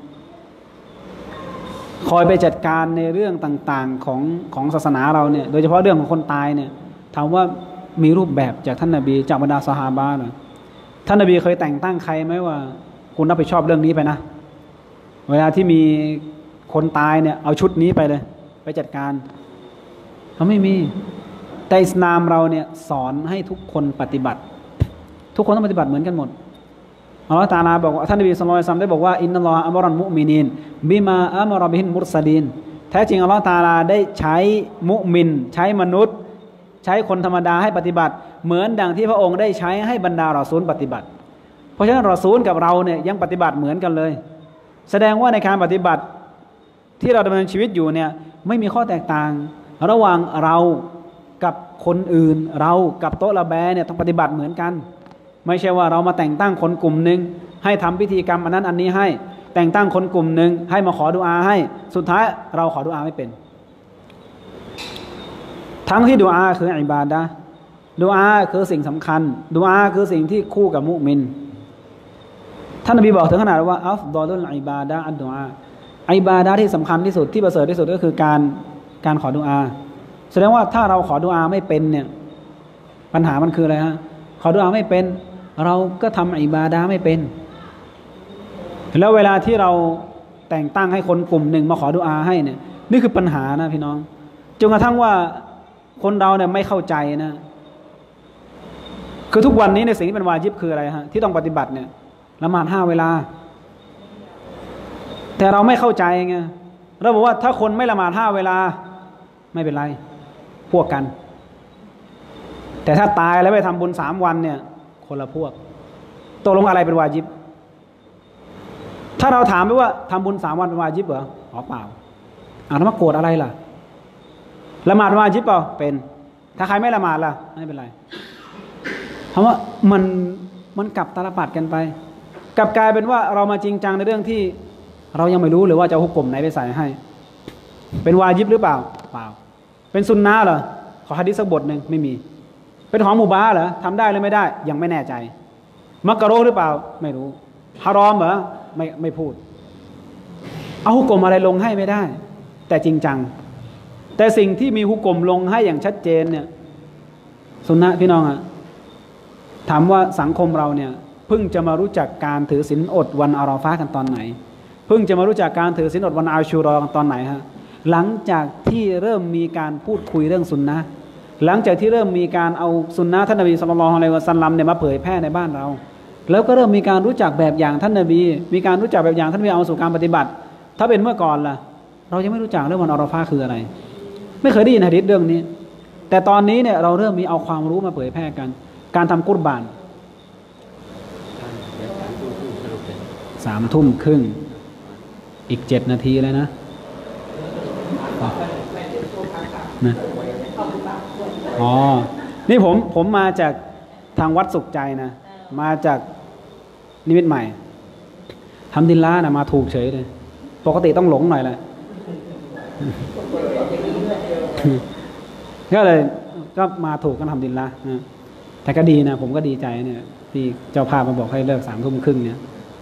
คอยไปจัดการในเรื่องต่างๆของของศาสนาเราเนี่ยโดยเฉพาะเรื่องของคนตายเนี่ยถามว่ามีรูปแบบจากท่านนบีจากบรรดาซอฮาบะห์เหรอท่านนบีเคยแต่งตั้งใครไหมว่าคุณรับผิดชอบเรื่องนี้ไปนะเวลาที่มีคนตายเนี่ยเอาชุดนี้ไปเลยไปจัดการเขาไม่มีแต่อิสลามเราเนี่ยสอนให้ทุกคนปฏิบัติทุกคนต้องปฏิบัติเหมือนกันหมดอัลลอฮฺตะอาลาบอกว่าท่านนบีศ็อลลัลลอฮุอะลัยฮิวะซัลลัมได้บอกว่าอินนัลลอฮฺอัมรันมุมินีนบิมาอัมรบิฮิลมุรซะลีนแท้จริงอัลลอฮฺตะอาลาได้ใช้มุมินใช้มนุษย์ใช้คนธรรมดาให้ปฏิบัติเหมือนดังที่พระองค์ได้ใช้ให้บรรดารอซูลปฏิบัติเพราะฉะนั้นรอซูลกับเราเนี่ยยังปฏิบัติเหมือนกันเลยแสดงว่าในการปฏิบัติที่เราดำเนินชีวิตอยู่เนี่ยไม่มีข้อแตกต่างระหว่างเรากับคนอื่นเรากับโต๊ะละแบเนี่ยต้องปฏิบัติเหมือนกันไม่ใช่ว่าเรามาแต่งตั้งคนกลุ่มหนึ่งให้ทำพิธีกรรมอันนั้นอันนี้ให้แต่งตั้งคนกลุ่มหนึ่งให้มาขอดุอาให้สุดท้ายเราขอดุอาไม่เป็นทั้งที่ดุอาคืออิบาดะห์ดุอาคือสิ่งสำคัญดุอาคือสิ่งที่คู่กับมุมินท่านนบีบอกถึงขนาดว่าอัฟฎอลุลอิบาดะห์อัดดุอาอิบาดะห์ที่สำคัญที่สุดที่ประเสริฐที่สุดก็คือการการขอดุอาแสดงว่าถ้าเราขอดุอาไม่เป็นเนี่ยปัญหามันคืออะไรฮะขอดุอาไม่เป็นเราก็ทำอิบาดะห์ไม่เป็นแล้วเวลาที่เราแต่งตั้งให้คนกลุ่มหนึ่งมาขอดุอาให้เนี่ยนี่คือปัญหานะพี่น้องจนกระทั่งว่าคนเราเนี่ยไม่เข้าใจนะคือทุกวันนี้ในสิ่งที่เป็นวาญิบคืออะไรฮะที่ต้องปฏิบัติเนี่ยละหมาดห้าเวลาแต่เราไม่เข้าใจไงเราบอกว่าถ้าคนไม่ละหมาดห้าเวลาไม่เป็นไรพวกกันแต่ถ้าตายแล้วไปทำบุญสามวันเนี่ยคนละพวกตกลงอะไรเป็นวาญิบถ้าเราถามไปว่าทำบุญสามวันเป็นวาญิบเหรออ๋อเปล่าอ่าแล้วมาโกรธอะไรล่ะละหมาดวาญิบเปล่าเป็นถ้าใครไม่ละหมาดล่ะไม่เป็นไรเพราะว่ามันมันกลับตาลปัดกันไปกลับกลายเป็นว่าเรามาจริงจังในเรื่องที่เรายังไม่รู้หรือว่าจะหุกกลมไหนไปใส่ให้เป็นวาญิบหรือเปล่าเปล่าเป็นซุนนะห์เหรอขอหะดีษสักบทหนึ่งไม่มีเป็นของมุบาห์เหรอทำได้หรือไม่ได้ยังไม่แน่ใจมักกะรูฮ์หรือเปล่าไม่รู้ฮารอมเหรอไม่ไม่พูดเอาหุกกลมอะไรลงให้ไม่ได้แต่จริงจังแต่สิ่งที่มีหุกกลมลงให้อย่างชัดเจนเนี่ยซุนนะห์พี่น้องอะถามว่าสังคมเราเนี่ยเพิ่งจะมารู้จักการถือศีลอดวันอาราฟะห์กันตอนไหนเพิ่งจะมารู้จักการถือศีลอดวันอาชูรอกันตอนไหนฮะหลังจากที่เริ่มมีการพูดคุยเรื่องซุนนะห์หลังจากที่เริ่มมีการเอาซุนนะห์ท่านนบีศ็อลลัลลอฮุอะลัยฮิวะซัลลัมเนี่ยมาเผยแพร่ในบ้านเราแล้วก็เริ่มมีการรู้จักแบบอย่างท่านนบีมีการรู้จักแบบอย่างท่านนบีเอาสู่การปฏิบัติถ้าเป็นเมื่อก่อนล่ะเรายังไม่รู้จักเรื่องวันอาราฟะห์คืออะไรไม่เคยได้ยินหะดีษเรื่องนี้แต่ตอนนี้เนี่ยเราเริ่มมีเอาความรู้มาเผยแพร่กันการทำกุรบานสามทุ่มครึ่งอีกเจ็ดนาทีเลยนะนะอ๋อนี่ผมผมมาจากทางวัดสุขใจนะมาจากนิมิตใหม่ทำดินล้านะมาถูกเฉยเลยปกติต้องหลงหน่อยแหละก็เลยก็มาถูกกันทำดินล้านะแต่ก็ดีนะผมก็ดีใจเนี่ยที่เจ้าภาพมาบอกให้เลิกสามทุ่มครึ่งเนี่ย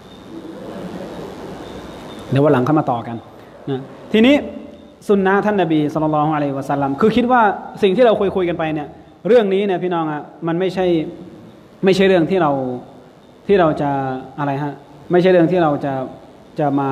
เดี๋ยววันหลังเข้ามาต่อกันนะทีนี้ซุนนะห์ท่านนบีศ็อลลัลลอฮุอะลัยฮิวะซัลลัมคือคิดว่าสิ่งที่เราคุยคุยกันไปเนี่ยเรื่องนี้เนี่ยพี่น้องอ่ะมันไม่ใช่ไม่ใช่เรื่องที่เราที่เราจะอะไรฮะไม่ใช่เรื่องที่เราจะจะมา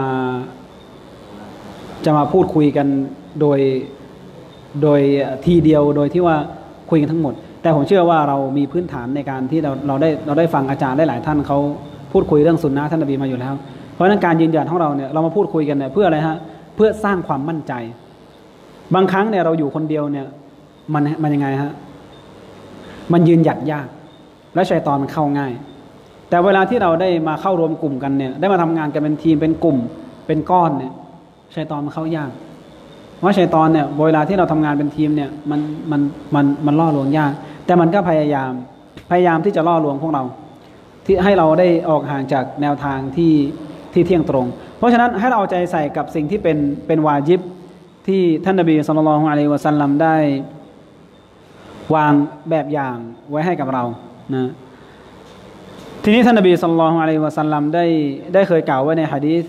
จะมาพูดคุยกันโดยโดยทีเดียวโดยที่ว่าคุยกันทั้งหมดแต่ผมเชื่อว่าเรามีพื้นฐานในการที่เราเราได้เราได้ฟังอาจารย์ได้หลายท่านเขาพูดคุยเรื่องซุนนะห์ท่านนบีมาอยู่แล้วเพราะฉะนั้นการยืนยันของเราเนี่ยเรามาพูดคุยกันเนี่ยเพื่ออะไรฮะเพื่อสร้างความมั่นใจบางครั้งเนี่ยเราอยู่คนเดียวเนี่ยมันมันยังไงฮะมันยืนหยัดยากและชัยฏอนมันเข้าง่ายแต่เวลาที่เราได้มาเข้ารวมกลุ่มกันเนี่ยได้มาทำงานกันเป็นทีมเป็นกลุ่มเป็นก้อนเนี่ยชัยฏอนมันเข้ายากเพราะชัยฏอนเนี่ยเวลาที่เราทำงานเป็นทีมเนี่ยมันมันมันมันล่อลวงยากแต่มันก็พยายามพยายามที่จะล่อลวงพวกเราที่ให้เราได้ออกห่างจากแนวทางที่ที่เที่ยงตรงเพราะฉะนั้นให้เราเอาใจใส่กับสิ่งที่เป็นเป็นวาญิบที่ท่านนบีศ็อลลัลลอฮุอะลัยฮิวะซัลลัมได้วางแบบอย่างไว้ให้กับเรานะทีนี้ท่านนบีศ็อลลัลลอฮุอะลัยฮิวะซัลลัมได้ได้เคยกล่าวไว้ในหะดีษ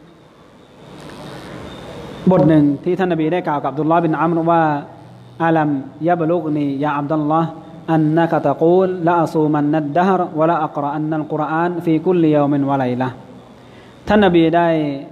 บทหนึ่งที่ท่านนบีได้กล่าวกับอับดุลลอฮ์บินอัมรว่าอาลัมยะบลุกนียาอับดุลลอฮ์อันนะกะตะกูลละอซูมันนัดดะฮรวะละอักรออันนัลกุรอานฟีกุลยอมินวะไลละท่านนบีได้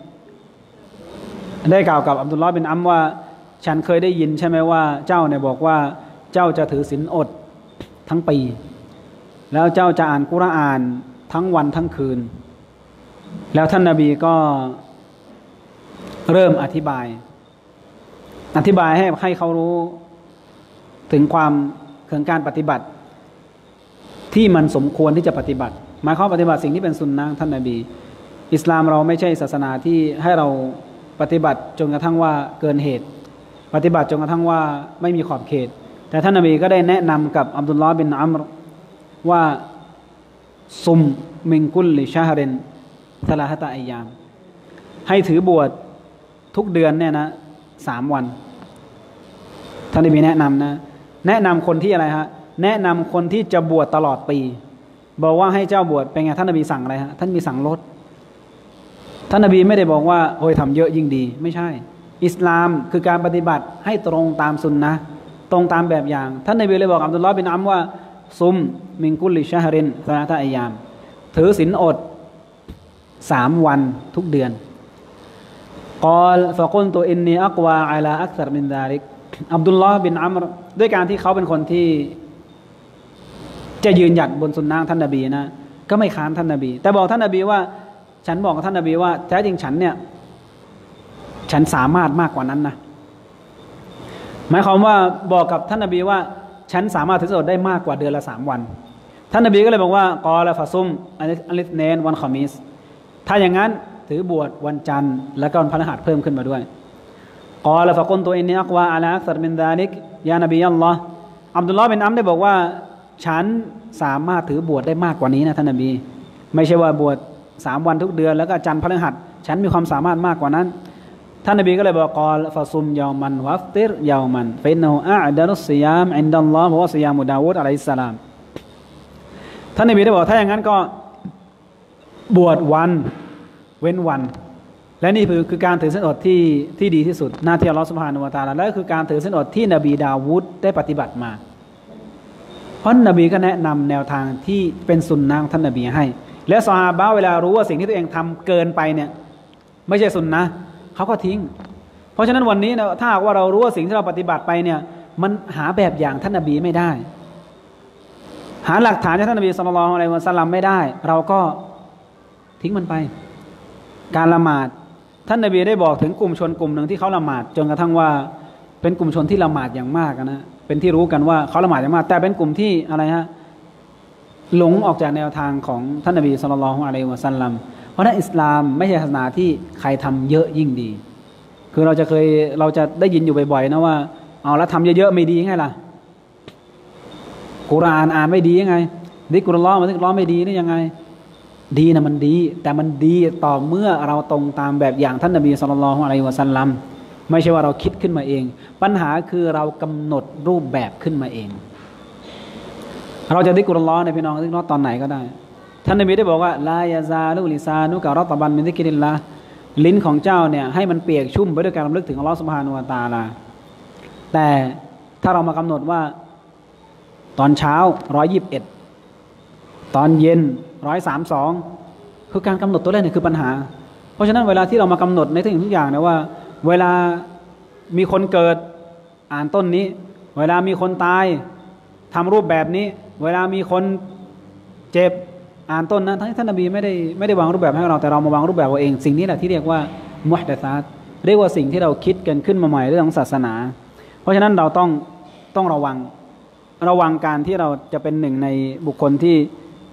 ได้กล่าวกับอับดุลลอฮ์บินอัมว่าฉันเคยได้ยินใช่ไหมว่าเจ้าเนี่ยบอกว่าเจ้าจะถือศีลอดทั้งปีแล้วเจ้าจะอ่านกุรอานทั้งวันทั้งคืนแล้วท่านนบีก็เริ่มอธิบายอธิบายให้ให้เขารู้ถึงความถึงการปฏิบัติที่มันสมควรที่จะปฏิบัติหมายความปฏิบัติสิ่งที่เป็นสุนนะท่านนบีอิสลามเราไม่ใช่ศาสนาที่ให้เราปฏิบัติจนกระทั่งว่าเกินเหตุปฏิบัติจนกระทั่งว่าไม่มีขอบเขตแต่ท่านนบีก็ได้แนะนำกับอับดุลลอฮ์บินอัมรว่าซุมมิงกุลลิชาฮรินซะลาฮะตะอัยยามให้ถือบวชทุกเดือนเนี่ยนะสามวันท่านนบีแนะนำนะแนะนำคนที่อะไรฮะแนะนำคนที่จะบวชตลอดปีบอกว่าให้เจ้าบวชเป็นไงท่านนบีสั่งอะไรฮะท่านมีสั่งลดท่านนบีไม่ได้บอกว่าโอ้ยทำเยอะยิ่งดีไม่ใช่อิสลามคือการปฏิบัติให้ตรงตามสุนนะตรงตามแบบอย่างท่านนบีเลยบอกอับดุลลอฮ์บินอัมว่าซุมมิงกุลลิชะฮรินซะลาฮะตะอัยยามถือศีลอดสามวันทุกเดือนกอลฟะกุลตุอินนีอักวาอะลาอักษรมินซาลิกอับดุลลอฮ์บินอัมรด้วยการที่เขาเป็นคนที่จะยืนหยัดบนสุนนะท่านนบีนะก็ไม่ค้านท่านนบีแต่บอกท่านนบีว่าฉันบอกกับท่านนบีว่าแท้จริงฉันเนี่ยฉันสามารถมากกว่านั้นนะหมายความว่าบอกกับท่านนบีว่าฉันสามารถถือศีลอดได้มากกว่าเดือนละสามวันท่านนบีก็เลยบอกว่ากอลฟะซุมอัลิสเนนวันคอมิสถ้าอย่างนั้นถือบวชวันจันทร์และก็วันพฤหัสเพิ่มขึ้นมาด้วยกอลฟะกุนตุอินนีอักวาอะลาอักษรมินซาลิกยานบีอัลลอฮ์อับดุลลอฮ์บินอัมได้บอกว่าฉันสามารถถือบวชได้มากกว่านี้นะท่านนบีไม่ใช่ว่าบวชสามวันทุกเดือนแล้วก็จันทร์พฤหัสฉันมีความสามารถมากกว่านั้นท่านนบีก็เลยบอกกอลฟะซุมยามันวัฟติรยามันฟะอินนะฮูอะอ์ดะลุศซิยามอินดัลลอฮ์วะซิยามุดาวูดอะลัยฮิสสลามท่านนบีได้บอกถ้าอย่างนั้นก็บวชวันเว้นวันและนี่คือคือการถือศีลอดที่ที่ดีที่สุดหน้าที่อัลเลาะห์ซุบฮานะฮูวะตะอาลาและคือการถือศีลอดที่นบีดาวูดได้ปฏิบัติมาเพราะนบีก็แนะนำแนวทางที่เป็นสุนนะของท่านนบีให้และซอฮาบะห์เวลารู้ว่าสิ่งที่ตัวเองทำเกินไปเนี่ยไม่ใช่สุนนะเขาก็ทิ้งเพราะฉะนั้นวันนี้นะถ้าว่าเรารู้ว่าสิ่งที่เราปฏิบัติไปเนี่ยมันหาแบบอย่างท่านนบีไม่ได้หาหลักฐานจากท่านนบีศ็อลลัลลอฮุอะลัยฮิวะซัลลัมไม่ได้เราก็ทิ้งมันไปการละหมาดท่านนบีได้บอกถึงกลุ่มชนกลุ่มหนึ่งที่เขาละหมาดจนกระทั่งว่าเป็นกลุ่มชนที่ละหมาดอย่างมากนะเป็นที่รู้กันว่าเขาละหมาดอย่างมากแต่เป็นกลุ่มที่อะไรฮะหลงออกจากแนวทางของท่านนบีศ็อลลัลลอฮุอะลัยฮิวะซัลลัมเพราะนั้นอิสลามไม่ใช่ศาสนาที่ใครทำเยอะยิ่งดีคือเราจะเคยเราจะได้ยินอยู่บ่อยๆนะว่าเอาแล้วทำเยอะๆไม่ดียังไงล่ะกุรอานอ่านไม่ดียังไงดิกรุลลอฮ์มันดิกรุลลอฮ์ไม่ดีนี่ยังไงดีนะมันดีแต่มันดีต่อเมื่อเราตรงตามแบบอย่างท่านนบีศ็อลลัลลอฮุอะลัยฮิวะซัลลัมไม่ใช่ว่าเราคิดขึ้นมาเองปัญหาคือเรากำหนดรูปแบบขึ้นมาเองเราจะดิกรุลลอฮ์ในพี่น้องดิกรุลลอฮ์ตอนไหนก็ได้ท่านนบีได้บอกว่าลายาซาลุลิซานุกะรอตบันมินซิกริลลาลิ้นของเจ้าเนี่ยให้มันเปียกชุ่มไปด้วยการรำลึกถึงอัลลอฮ์ซุบฮานะฮูวะตะอาลาแต่ถ้าเรามากำหนดว่าตอนเช้าร้อยยี่สิบเอ็ดตอนเย็นร้อยสามสองคือการกำหนดตัวเลขเนี่ยคือปัญหาเพราะฉะนั้นเวลาที่เรามากำหนดในทุกอย่างทุกอย่างเนี่ยว่าเวลามีคนเกิดอ่านต้นนี้เวลามีคนตายทำรูปแบบนี้เวลามีคนเจ็บอ่านต้นนั้นทั้งที่ท่านนบีไม่ได้ไม่ได้วางรูปแบบให้เราแต่เรามาวางรูปแบบเราเองสิ่งนี้แหละที่เรียกว่ามุฮดะซาตเรียกว่าสิ่งที่เราคิดกันขึ้นมาใหม่เรื่องของศาสนาเพราะฉะนั้นเราต้องต้องระวังระวังการที่เราจะเป็นหนึ่งในบุคคลที่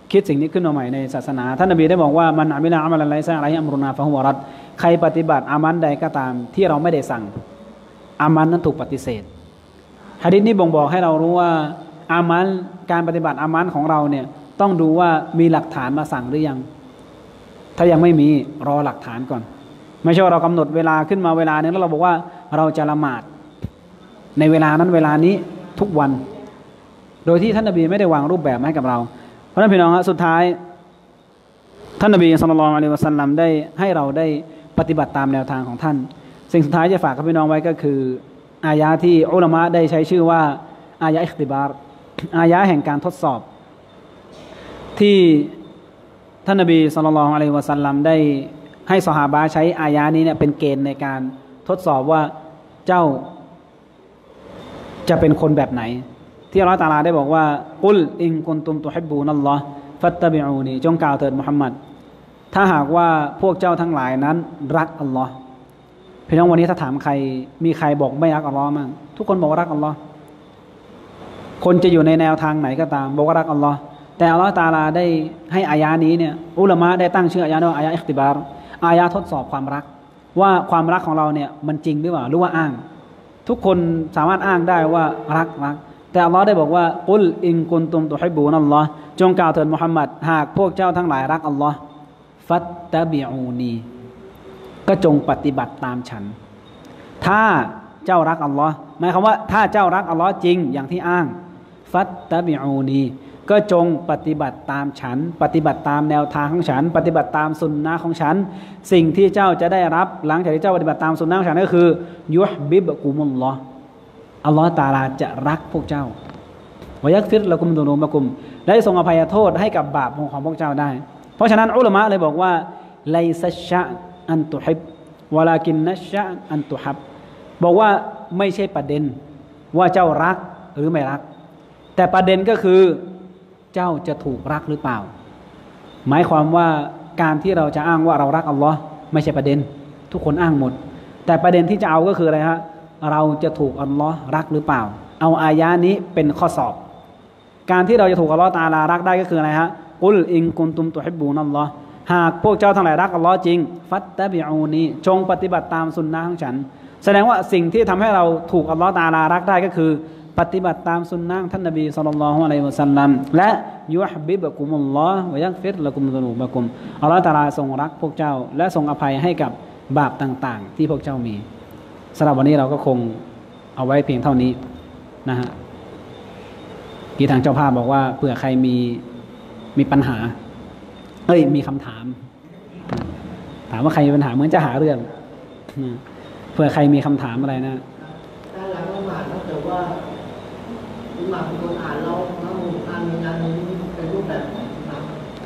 คิดสิ่งนี้ขึ้นมาใหม่ในศาสนาท่านนบีได้บอกว่ามันอามิลาอัมลันไลซะอะลัยฮิอัมรุนาฟะฮุวะรัดใครปฏิบัติอามันใดก็ตามที่เราไม่ได้สั่งอามันนั้นถูกปฏิเสธหะดีษนี้บ่งบอกให้เรารู้ว่าอามันการปฏิบัติอามันของเราเนี่ยต้องดูว่ามีหลักฐานมาสั่งหรือยังถ้ายังไม่มีรอหลักฐานก่อนไม่ใช่ว่าเรากำหนดเวลาขึ้นมาเวลานึงแล้วเราบอกว่าเราจะละหมาดในเวลานั้นเวลานี้ทุกวันโดยที่ท่านนบีไม่ได้วางรูปแบบให้กับเราเพราะฉะนั้นพี่น้องสุดท้ายท่านนบีศ็อลลัลลอฮุอะลัยฮิวะซัลลัมได้ให้เราได้ปฏิบัติตามแนวทางของท่านสิ่งสุดท้ายจะฝากกับพี่น้องไว้ก็คืออายะที่อุลามะได้ใช้ชื่อว่าอายะอิคติบาร์อายะแห่งการทดสอบที่ท่านนบีศ็อลลัลลอฮุอะลัยฮิวะซัลลัมได้ให้ซอฮาบะห์ใช้อายะนี้เนี่ยเป็นเกณฑ์ในการทดสอบว่าเจ้าจะเป็นคนแบบไหนที่อัลเลาะห์ตะอาลาได้บอกว่ากุลอินกุนตุมตุฮิบบูนัลลอฮ์ฟัตตะบิอูนีจงกล่าวเถิดมุฮัมมัดถ้าหากว่าพวกเจ้าทั้งหลายนั้นรักอัลลอฮ์พี่น้องวันนี้ถ้าถามใครมีใครบอกไม่รักอัลลอฮ์มั่งทุกคนบอกว่ารักอัลลอฮ์คนจะอยู่ในแนวทางไหนก็ตามบอกว่ารักอัลลอฮ์แต่อัลเลาะห์ตะอาลาได้ให้อายะนี้เนี่ยอุลามะได้ตั้งชื่ออายะว่าอายะอิคติบาร์อายะทดสอบความรักว่าความรักของเราเนี่ยมันจริงหรือเปล่าหรือว่าอ้างทุกคนสามารถอ้างได้ว่ารักรักแต่อัลลอฮ์ได้บอกว่ากุลอินกุนตุมตุฮิบบูนัลลอฮ์จงกล่าวเถิดมุฮัมมัดหากพวกเจ้าทั้งหลายรักอัลลอฮ์ฟัตตะบิอูนีก็จงปฏิบัติตามฉันถ้าเจ้ารักอัลลอฮ์หมายความว่าถ้าเจ้ารักอัลลอฮ์จริงอย่างที่อ้างฟัตตะบิอูนีก็จงปฏิบัติตามฉันปฏิบัติตามแนวทางของฉันปฏิบัติตามสุนนะของฉันสิ่งที่เจ้าจะได้รับหลังจากที่เจ้าปฏิบัติตามสุนนะของฉันก็คือยุฮบิบกุมุลลอฮ์อัลลอฮ์ตะอาลาจะรักพวกเจ้าวะยักฟิรละกุมดุนูบะกุมและทรงอภัยโทษให้กับบาปของพวกเจ้าได้เพราะฉะนั้นอุลามะเลยบอกว่าไลซัชชะอันตุฮิบวะลากินนัชชะอันตุฮับบอกว่าไม่ใช่ประเด็นว่าเจ้ารักหรือไม่รักแต่ประเด็นก็คือเจ้าจะถูกรักหรือเปล่าหมายความว่าการที่เราจะอ้างว่าเรารักอัลลอฮ์ไม่ใช่ประเด็นทุกคนอ้างหมดแต่ประเด็นที่จะเอาก็คืออะไรฮะเราจะถูกอัลลอฮ์รักหรือเปล่าเอาอายะนี้เป็นข้อสอบการที่เราจะถูกอัลลอฮ์ตะอาลารักได้ก็คืออะไรฮะกุลอินกุนตุมตุฮิบบูนัลลอฮ์หากพวกเจ้าทั้งหลายรักอัลลอฮ์จริงฟัตตะบิอูนีจงปฏิบัติตามสุนนะของฉันแสดงว่าสิ่งที่ทำให้เราถูกอัลลอฮ์ตะอาลารักได้ก็คือปฏิบัติตามสุนนะท่านนบีศ็อลลัลลอฮุอะลัยฮิวะซัลลัมและยุฮบิบกุมุลลอฮ์วะยักฟิรละกุมซุนูบะกุมอัลลอฮ์ตะอาลาทรงรักพวกเจ้าและทรงอภัยให้กับบาปต่างๆที่พวกเจ้ามีสำหรับวันนี้เราก็คงเอาไว้เพียงเท่านี้นะฮะที่ทางเจ้าภาพบอกว่าเผื่อใครมีมีปัญหาเอ้ยมีคำถามถามว่าใครมีปัญหาเหมือนจะหาเรื่องเผื่อใครมีคำถามอะไรนะการหลังละหมาดนอกจากว่าอิหม่ามเป็นคนอ่านแล้วนะมูอ่านมีงานนี้เป็นรูปแบบไหนครับ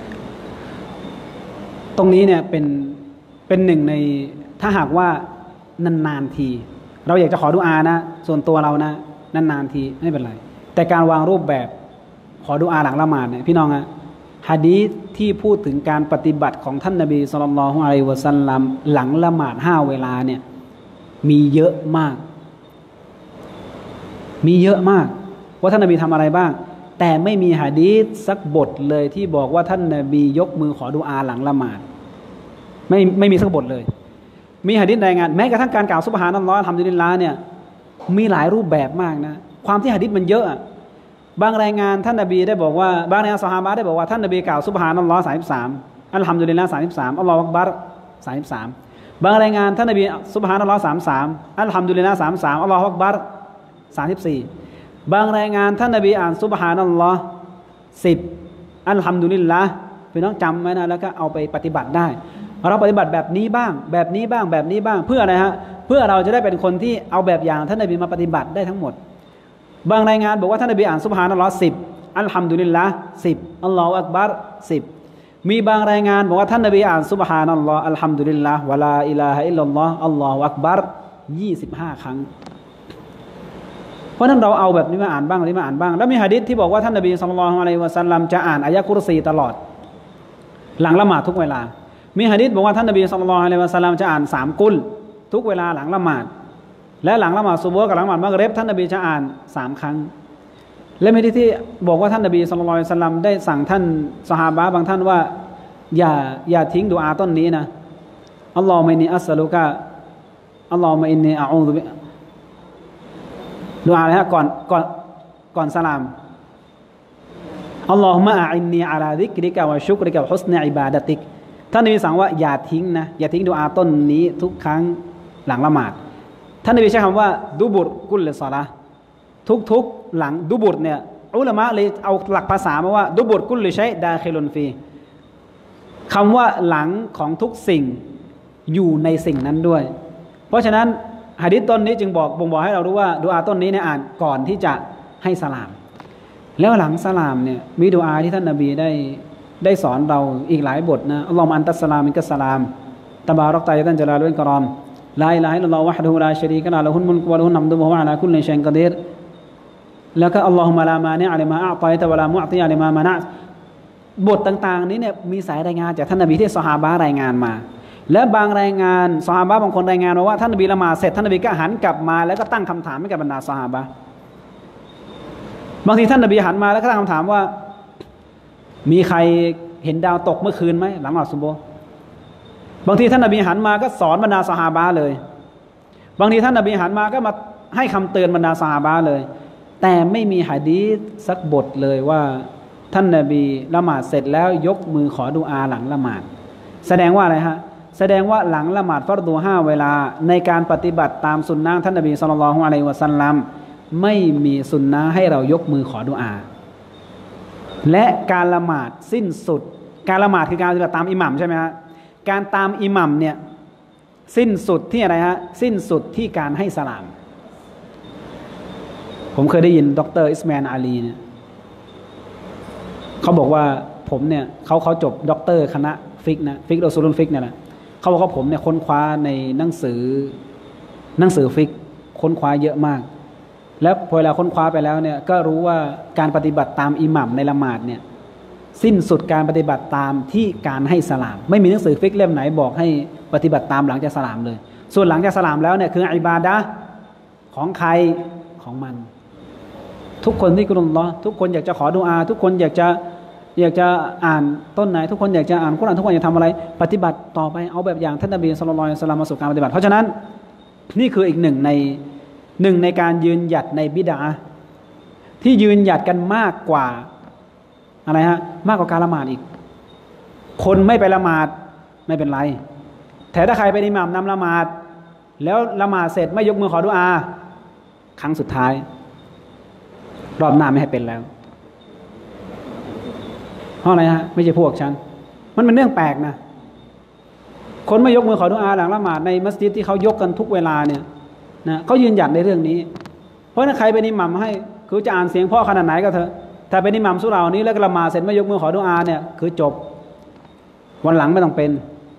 ตรงนี้เนี่ยเป็นเป็นหนึ่งในถ้าหากว่านานๆทีเราอยากจะขอดุอานะส่วนตัวเรานะนานๆทีไม่เป็นไรแต่การวางรูปแบบขอดุอาหลังละหมาดเนี่ยพี่น้องอะหะดีษที่พูดถึงการปฏิบัติของท่านนบีศ็อลลัลลอฮุอะลัยฮิวะซัลลัมหลังละหมาดห้าเวลาเนี่ยมีเยอะมากมีเยอะมากว่าท่านนบีทำอะไรบ้างแต่ไม่มีหะดีษสักบทเลยที่บอกว่าท่านนบียกมือขอดุอาหลังละหมาดไม่ไม่มีสักบทเลยมีหะดีษรายงานแม้กระทั่งการกล่าวซุบฮานัลลอฮ์อัลฮัมดุลิลลาห์เนี่ยมีหลายรูปแบบมากนะความที่หะดีษมันเยอะบางรายงานท่านนบีได้บอกว่าบางรายงานซอฮาบะห์ได้บอกว่าท่านนบีกล่าวซุบฮานัลลอฮ์สามสิบสามอัลฮัมดุลิลลาห์สามสิบสามอัลลอฮุอักบัรสามสิบสามบางรายงานท่านนบีซุบฮานัลลอฮ์สามสิบสามอัลฮัมดุลิลลาห์สามสิบสามอัลลอฮุอักบัรสามสิบสี่บางรายงานท่านนบีอ่านซุบฮานัลลอฮ์สิบอัลฮัมดุลิลลาห์พี่น้องจำไว้นะแล้วก็เอาไปปฏิบัติได้เราปฏิบัติแบบนี้บ้างแบบนี้บ้างแบบนี้บ้างเพื่ออะไรฮะเพื่อเราจะได้เป็นคนที่เอาแบบอย่างท่านนบีมาปฏิบัติได้ทั้งหมดบางรายงานบอกว่าท่านนบีอ่านซุบฮานัลลอฮ์สิบอัลฮัมดุลิลลาห์สิบอัลลอฮุอักบัรสิบมีบางรายงานบอกว่าท่านนบีอ่านซุบฮานัลลอฮ์อัลฮัมดุลิลลาห์วะลาอิลาฮะอิลลัลลอฮ์อัลลอฮุอักบัรยี่สิบห้าครั้งเพราะนั้นเราเอาแบบนี้มาอ่านบ้างนี้มาอ่านบ้างแล้วมีหะดีษที่บอกว่าท่านนบีศ็อลลัลลอฮุอะลัยฮิวะซัลลัมจะอ่านอายะกุรซีตลอดหลังละหมาดทุกเวลามีหะดีษบอกว่าท่านนบีศ็อลลัลลอฮุอะลัยฮิวะซัลลัมจะอ่านสามกุลทุกเวลาหลังละหมาดและหลังละหมาดซุบฮ์กับหลังละหมาดมักริบท่านนบีจะอ่านสามครั้งและไม่ได้ที่บอกว่าท่านนบีศ็อลลัลลอฮุอะลัยฮิวะซัลลัมได้สั่งท่านซอฮาบะห์บางท่านว่าอย่าอย่าทิ้งดุอาต้นนี้นะอัลลอฮุมะอินนีอัสซะลุกะอัลลอฮุมะอินนีอะอูซุบิดุอาอะไรฮะก่อนก่อนก่อนสลามอัลลอฮุมะอะอินนีอะลาซิกริกะวะชุกริกะวะฮุสนิอิบาดะติกท่านนบีสั่งว่าอย่าทิ้งนะอย่าทิ้งดุอาต้นนี้ทุกครั้งหลังละหมาดท่านนบีใช้คำว่าดุบุรกุลศอลาห์ทุกๆหลังดุบุรเนี่ยอุลามะเลยเอาหลักภาษามาว่าดุบุรกุลชัยดาคิลุนฟีคำว่าหลังของทุกสิ่งอยู่ในสิ่งนั้นด้วยเพราะฉะนั้นหะดีษต้นนี้จึงบอกบ่งบอกให้เรารู้ว่าดุอาต้นนี้เนี่ยอ่านก่อนที่จะให้สลามแล้วหลังสลามเนี่ยมีดุอาที่ท่านนบีได้ได้สอนเราอีกหลายบทนะอัลลอฮุมะอันตัสสลามินกัสสลามตะบารักตะยะตันจลาลุลกะรอมลาอิลาฮะอิลลัลลอฮุวะฮ์ดะฮูลาชะรีกะละฮ์ละฮุลมุลกุวะละฮุนฮัมดุวะฮุวะอะลาคุลลิชัยอินกะดีรแล้วก็อัลลอฮุมะลามานิอะลิมาอะฏอยตะวะลามุอติอะลิมามะนะบทต่างๆนี้เนี่ยมีสายรายงานจากท่านนบีที่ซอฮาบะห์รายงานมาและบางรายงานซอฮาบะห์บางคนรายงานว่าท่านนบีละหมาดเสร็จท่านนบีก็หันกลับมาแล้วก็ตั้งคำถามให้กับบรรดาซอฮาบะห์บางทีท่านนบีหันมาแล้วก็ตั้งคำถามว่ามีใครเห็นดาวตกเมื่อคืนไหมหลังละหมาดซุบฮ์บางทีท่านนบีหันมาก็สอนบรรดาซอฮาบะห์เลยบางทีท่านนบีหันมาก็มาให้คำเตือนบรรดาซอฮาบะห์เลยแต่ไม่มีหะดีษสักบทเลยว่าท่านนบีละหมาดเสร็จแล้วยกมือขอดุอาหลังละหมาดแสดงว่าอะไรฮะแสดงว่าหลังละหมาดฟัรดูห้าเวลาในการปฏิบัติตามสุนนะท่านนบีศ็อลลัลลอฮุอะลัยฮิวะซัลลัมไม่มีสุนนะให้เรายกมือขอดุอาและการละหมาดสิ้นสุดการละหมาดคือการปฏิบัติตามอิหมัมใช่ไหมฮะการตามอิหมัมเนี่ยสิ้นสุดที่อะไรฮะสิ้นสุดที่การให้สลามผมเคยได้ยินดร.อิสมาอิลอาลีเนี่ยเขาบอกว่าผมเนี่ยเขาเขาจบด็อกเตอร์คณะฟิกนะฟิกโดซูลุนฟิกเนี่ยแหละเขาบอกว่าผมเนี่ยค้นคว้าในหนังสือหนังสือฟิกค้นคว้าเยอะมากแล้วพอเวลาค้นคว้าไปแล้วเนี่ยก็รู้ว่าการปฏิบัติตามอิหมัมในละหมาดเนี่ยสิ้นสุดการปฏิบัติตามที่การให้สลามไม่มีหนังสือฟิกเล่มไหนบอกให้ปฏิบัติตามหลังจากสลามเลยส่วนหลังจากสลามแล้วเนี่ยคืออิบาดะห์ของใครของมันทุกคนที่กรุณาทุกคนอยากจะขอดุอาทุกคนอยากจะอยากจะอ่านต้นไหนทุกคนอยากจะอ่านกุรอานทุกคนอยากทำอะไรปฏิบัติต่อไปเอาแบบอย่างท่านนบีศ็อลลัลลอฮุอะลัยฮิวะซัลลัมมาสู่การปฏิบัติเพราะฉะนั้นนี่คืออีกหนึ่งในหนึ่งในการยืนหยัดในบิดาที่ยืนหยัดกันมากกว่าอะไรฮะมากกว่าการละหมาดอีกคนไม่ไปละหมาดไม่เป็นไรแต่ถ้าใครไปอิหม่ามนำละหมาดแล้วละหมาดเสร็จไม่ยกมือขอดุอาครั้งสุดท้ายรอบหน้าไม่ให้เป็นแล้วเพราะอะไรฮะไม่ใช่พวกฉันมันเป็นเรื่องแปลกนะคนไม่ยกมือขอดุอาหลังละหมาดในมัสยิดที่เขายกกันทุกเวลาเนี่ยนะเขายืนหยัดในเรื่องนี้เพราะถ้าใครเป็นอิหมัมให้คือจะอ่านเสียงพ่อขนาดไหนก็เถอะถ้าเป็นอิหมัมสุเรานี้แล้วละหมาดเสร็จไม่ยกมือขอดุอาเนี่ยคือจบวันหลังไม่ต้องเป็น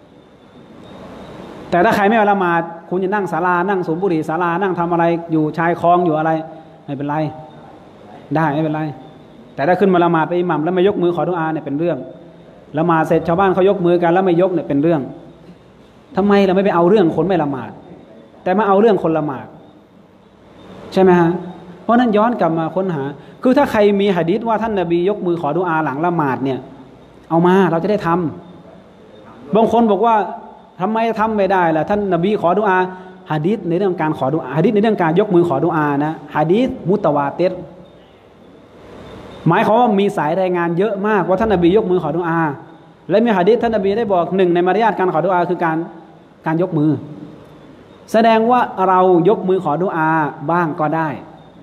แต่ถ้าใครไม่มาละหมาดคุณจะนั่งศาลานั่งสูบบุหรี่ศาลานั่งทำอะไรอยู่ชายคลองอยู่อะไรไม่เป็นไรได้ไม่เป็นไรแต่ถ้าขึ้นมาละหมาดไปอิหมัมแล้วไม่ยกมือขอดุอาเนี่ยเป็นเรื่องละหมาดเสร็จชาวบ้านเขายกมือกันแล้วไม่ยกเนี่ยเป็นเรื่องทำไมเราไม่ไปเอาเรื่องคนไม่ละหมาดแต่มาเอาเรื่องคนละหมาดใช่ไหมฮะเพราะนั้นย้อนกลับมาค้นหาคือถ้าใครมีหะดีษว่าท่านนบียกมือขอดุอาหลังละหมาดเนี่ยเอามาเราจะได้ทำบางคนบอกว่าทำไมทำไม่ได้ล่ะท่านนบีขอดุอาหะดีษในเรื่องการขอดุอาหะดีษในเรื่องการยกมือขอดุอานะหะดีษมุตะวาติรหมายความว่ามีสายรายงานเยอะมากว่าท่านนบียกมือขอดุอาและมีหะดีษท่านนบีได้บอกหนึ่งในมารยาทการขอดุอาคือการการยกมือแสดงว่าเรายกมือขอดุอาบ้างก็ได้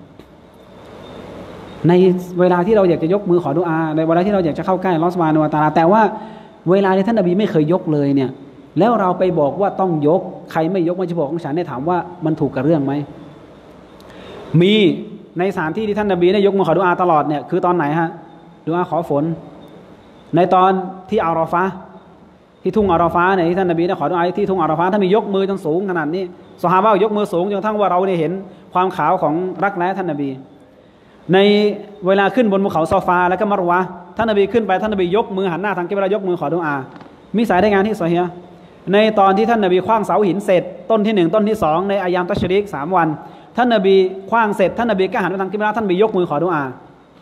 ในเวลาที่เราอยากจะยกมือขอดุอาในเวลาที่เราอยากจะเข้าใกล้อัลเลาะห์ซุบฮานะฮูวะตะอาลาแต่ว่าเวลาที่ท่านนบีไม่เคยยกเลยเนี่ยแล้วเราไปบอกว่าต้องยกใครไม่ยกมันจะบอกของฉันได้ถามว่ามันถูกกับเรื่องไหมมีในสถานที่ที่ท่านนบีได้ยกมือขอดุอาตลอดเนี่ยคือตอนไหนฮะดุอาขอฝนในตอนที่อาราฟะห์ที่ทุ่งอาราฟะห์เนี่ยที่ท่านนบีได้ขอดุอาที่ทุ่งอาราฟะห์ท่านมียกมือจนสูงขนาดนี้ซอฮาบะห์ยกมือสูงจนทั้งว่าเราได้เห็นความขาวของรักแร้ท่านนบีในเวลาขึ้นบนภูเขาซอฟาแล้วก็มารวะท่านนบีขึ้นไปท่านนบียกมือหันหน้าทางกิบละยกมือขอดุอามีสายรายงานที่ซอฮีฮ์ในตอนที่ท่านนบีขว้างเสาหินเสร็จต้นที่หนึ่งต้นที่สองในอายามตัชรีกสามวันท่านนบีขว้างเสร็จท่านนบีก็หันไปทางกิบละท่านนบียกมือขอดุอา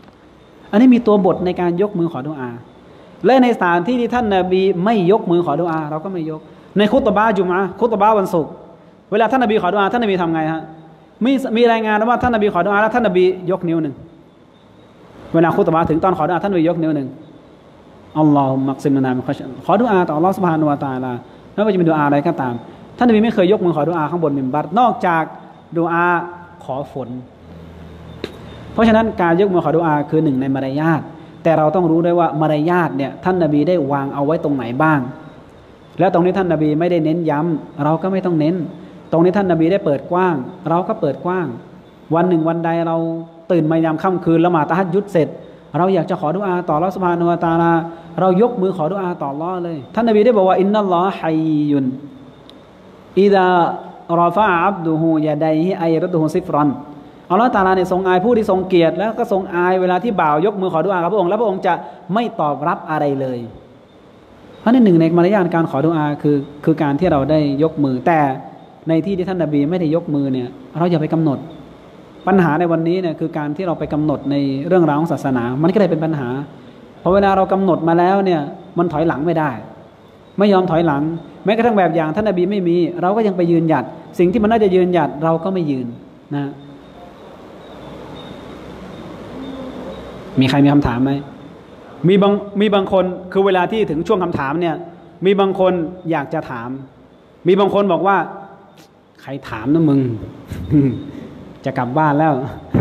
อันนี้มีตัวบทในการยกมือขอดุอาและในสถานที่ที่ท่านนบีไม่ยกมือขอดุอาเราก็ไม่ยกในคุตบะห์จุมอะห์คุตบะห์วันศุกร์เวลาท่านนบีขอดุอาท่านนบีทำไงฮะมีมีรายงานว่าท่านนบีขอดุอาแล้วท่านนบียกนิ้วหนึ่งเวลาคุตบะห์ถึงตอนขอดุอาท่านนบียกนิ้วหนึ่งอัลลอฮุมักซิมนามิคัชขอดุอาต่ออัลลอฮฺซุบฮานะฮูวะตะอาลาไม่ว่าจะเป็นดุอาอะไรก็ตามท่านนบีไม่เคยยกมือขอดุอาข้างบนมิมบัรนอกจากดุอาขอฝนเพราะฉะนั้นการยกมือขอดุอาคือหนึ่งในมารยาทแต่เราต้องรู้ด้วยว่ามารยาทเนี่ยท่านนบีได้วางเอาไว้ตรงไหนบ้างแล้วตรงนี้ท่านนบีไม่ได้เน้นย้ำเราก็ไม่ต้องเน้นตรงนี้ท่านนบีได้เปิดกว้างเราก็เปิดกว้างวันหนึ่งวันใดเราตื่นมายามค่ำคืนละหมาดตะฮัจญุดเสร็จเราอยากจะขอดุอาต่ออัลเลาะห์ซุบฮานะฮูวะตะอาลาเรายกมือขอดุอาต่ออัลเลาะห์เลยท่านนบีได้บอกว่าอินนัลลอฮะฮัยยุนอิซารอฟะอะอับดุฮูยะดัยฮิอัยรดุฮูซิฟรันอัลเลาะห์ตะอาลาเนี่ยทรงอายผู้ที่ทรงเกียรติแล้วก็ทรงอายเวลาที่บ่าวยกมือขอดุอากับพระองค์แล้วพระองค์จะไม่ตอบรับอะไรเลยเพราะในหนึ่งในมารยาทการขอดุอาคือคือการที่เราได้ยกมือแต่ในที่ที่ท่านนบีไม่ได้ยกมือเนี่ยเราอย่าไปกำหนดปัญหาในวันนี้เนี่ยคือการที่เราไปกำหนดในเรื่องราวของศาสนามันก็เลยเป็นปัญหาเพราะเวลาเรากำหนดมาแล้วเนี่ยมันถอยหลังไม่ได้ไม่ยอมถอยหลังแม้กระทั่งแบบอย่างท่านนบีไม่มีเราก็ยังไปยืนหยัดสิ่งที่มันน่าจะยืนหยัดเราก็ไม่ยืนนะมีใครมีคำถามไหมมีบางมีบางคนคือเวลาที่ถึงช่วงคำถามเนี่ยมีบางคนอยากจะถามมีบางคนบอกว่าใครถามนะมึง จะกลับบ้านแล้ว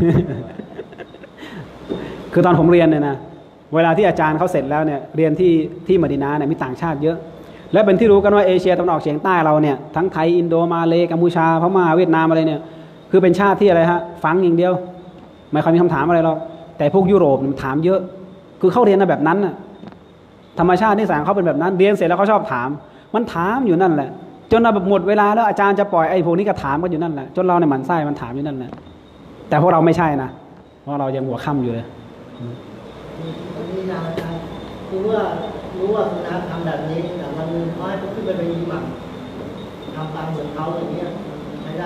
คือตอนผมเรียนเนี่ยนะเวลาที่อาจารย์เขาเสร็จแล้วเนี่ยเรียนที่ที่มะดีนะห์เนี่ยมีต่างชาติเยอะและเป็นที่รู้กันว่าเอเชียตะวันออกเฉียงใต้เราเนี่ยทั้งไทยอินโดมาเลกัมพูชาพม่าเวียดนามอะไรเนี่ยคือเป็นชาติที่อะไรฮะฟังอย่างเดียวไม่ค่อยมีคำถามอะไรหรอกแต่พวกยุโรปมันถามเยอะคือเขาเรียนมาแบบนั้นน่ะธรรมชาตินิสัยเขาเป็นแบบนั้นเรียนเสร็จแล้วเขาชอบถามมันถามอยู่นั่นแหละจนเราแบบหมดเวลาแล้วอาจารย์จะปล่อยไอ้พวกนี้ก็ถามกันอยู่นั่นแหละจนเราเนี่ยหมั่นไส้มันถามอยู่นั่นแหละแต่พวกเราไม่ใช่นะเพราะเรายังหัวค่ำอยู่เลยวันนี้นะอาจารย์รู้ว่ารู้ว่าสุนัขทำแบบนี้แต่วันนึงเขาให้เขาขึ้นไปเป็นอิหมัมทำตามเหมือนเขาอย่างเงี้ยใช้ได้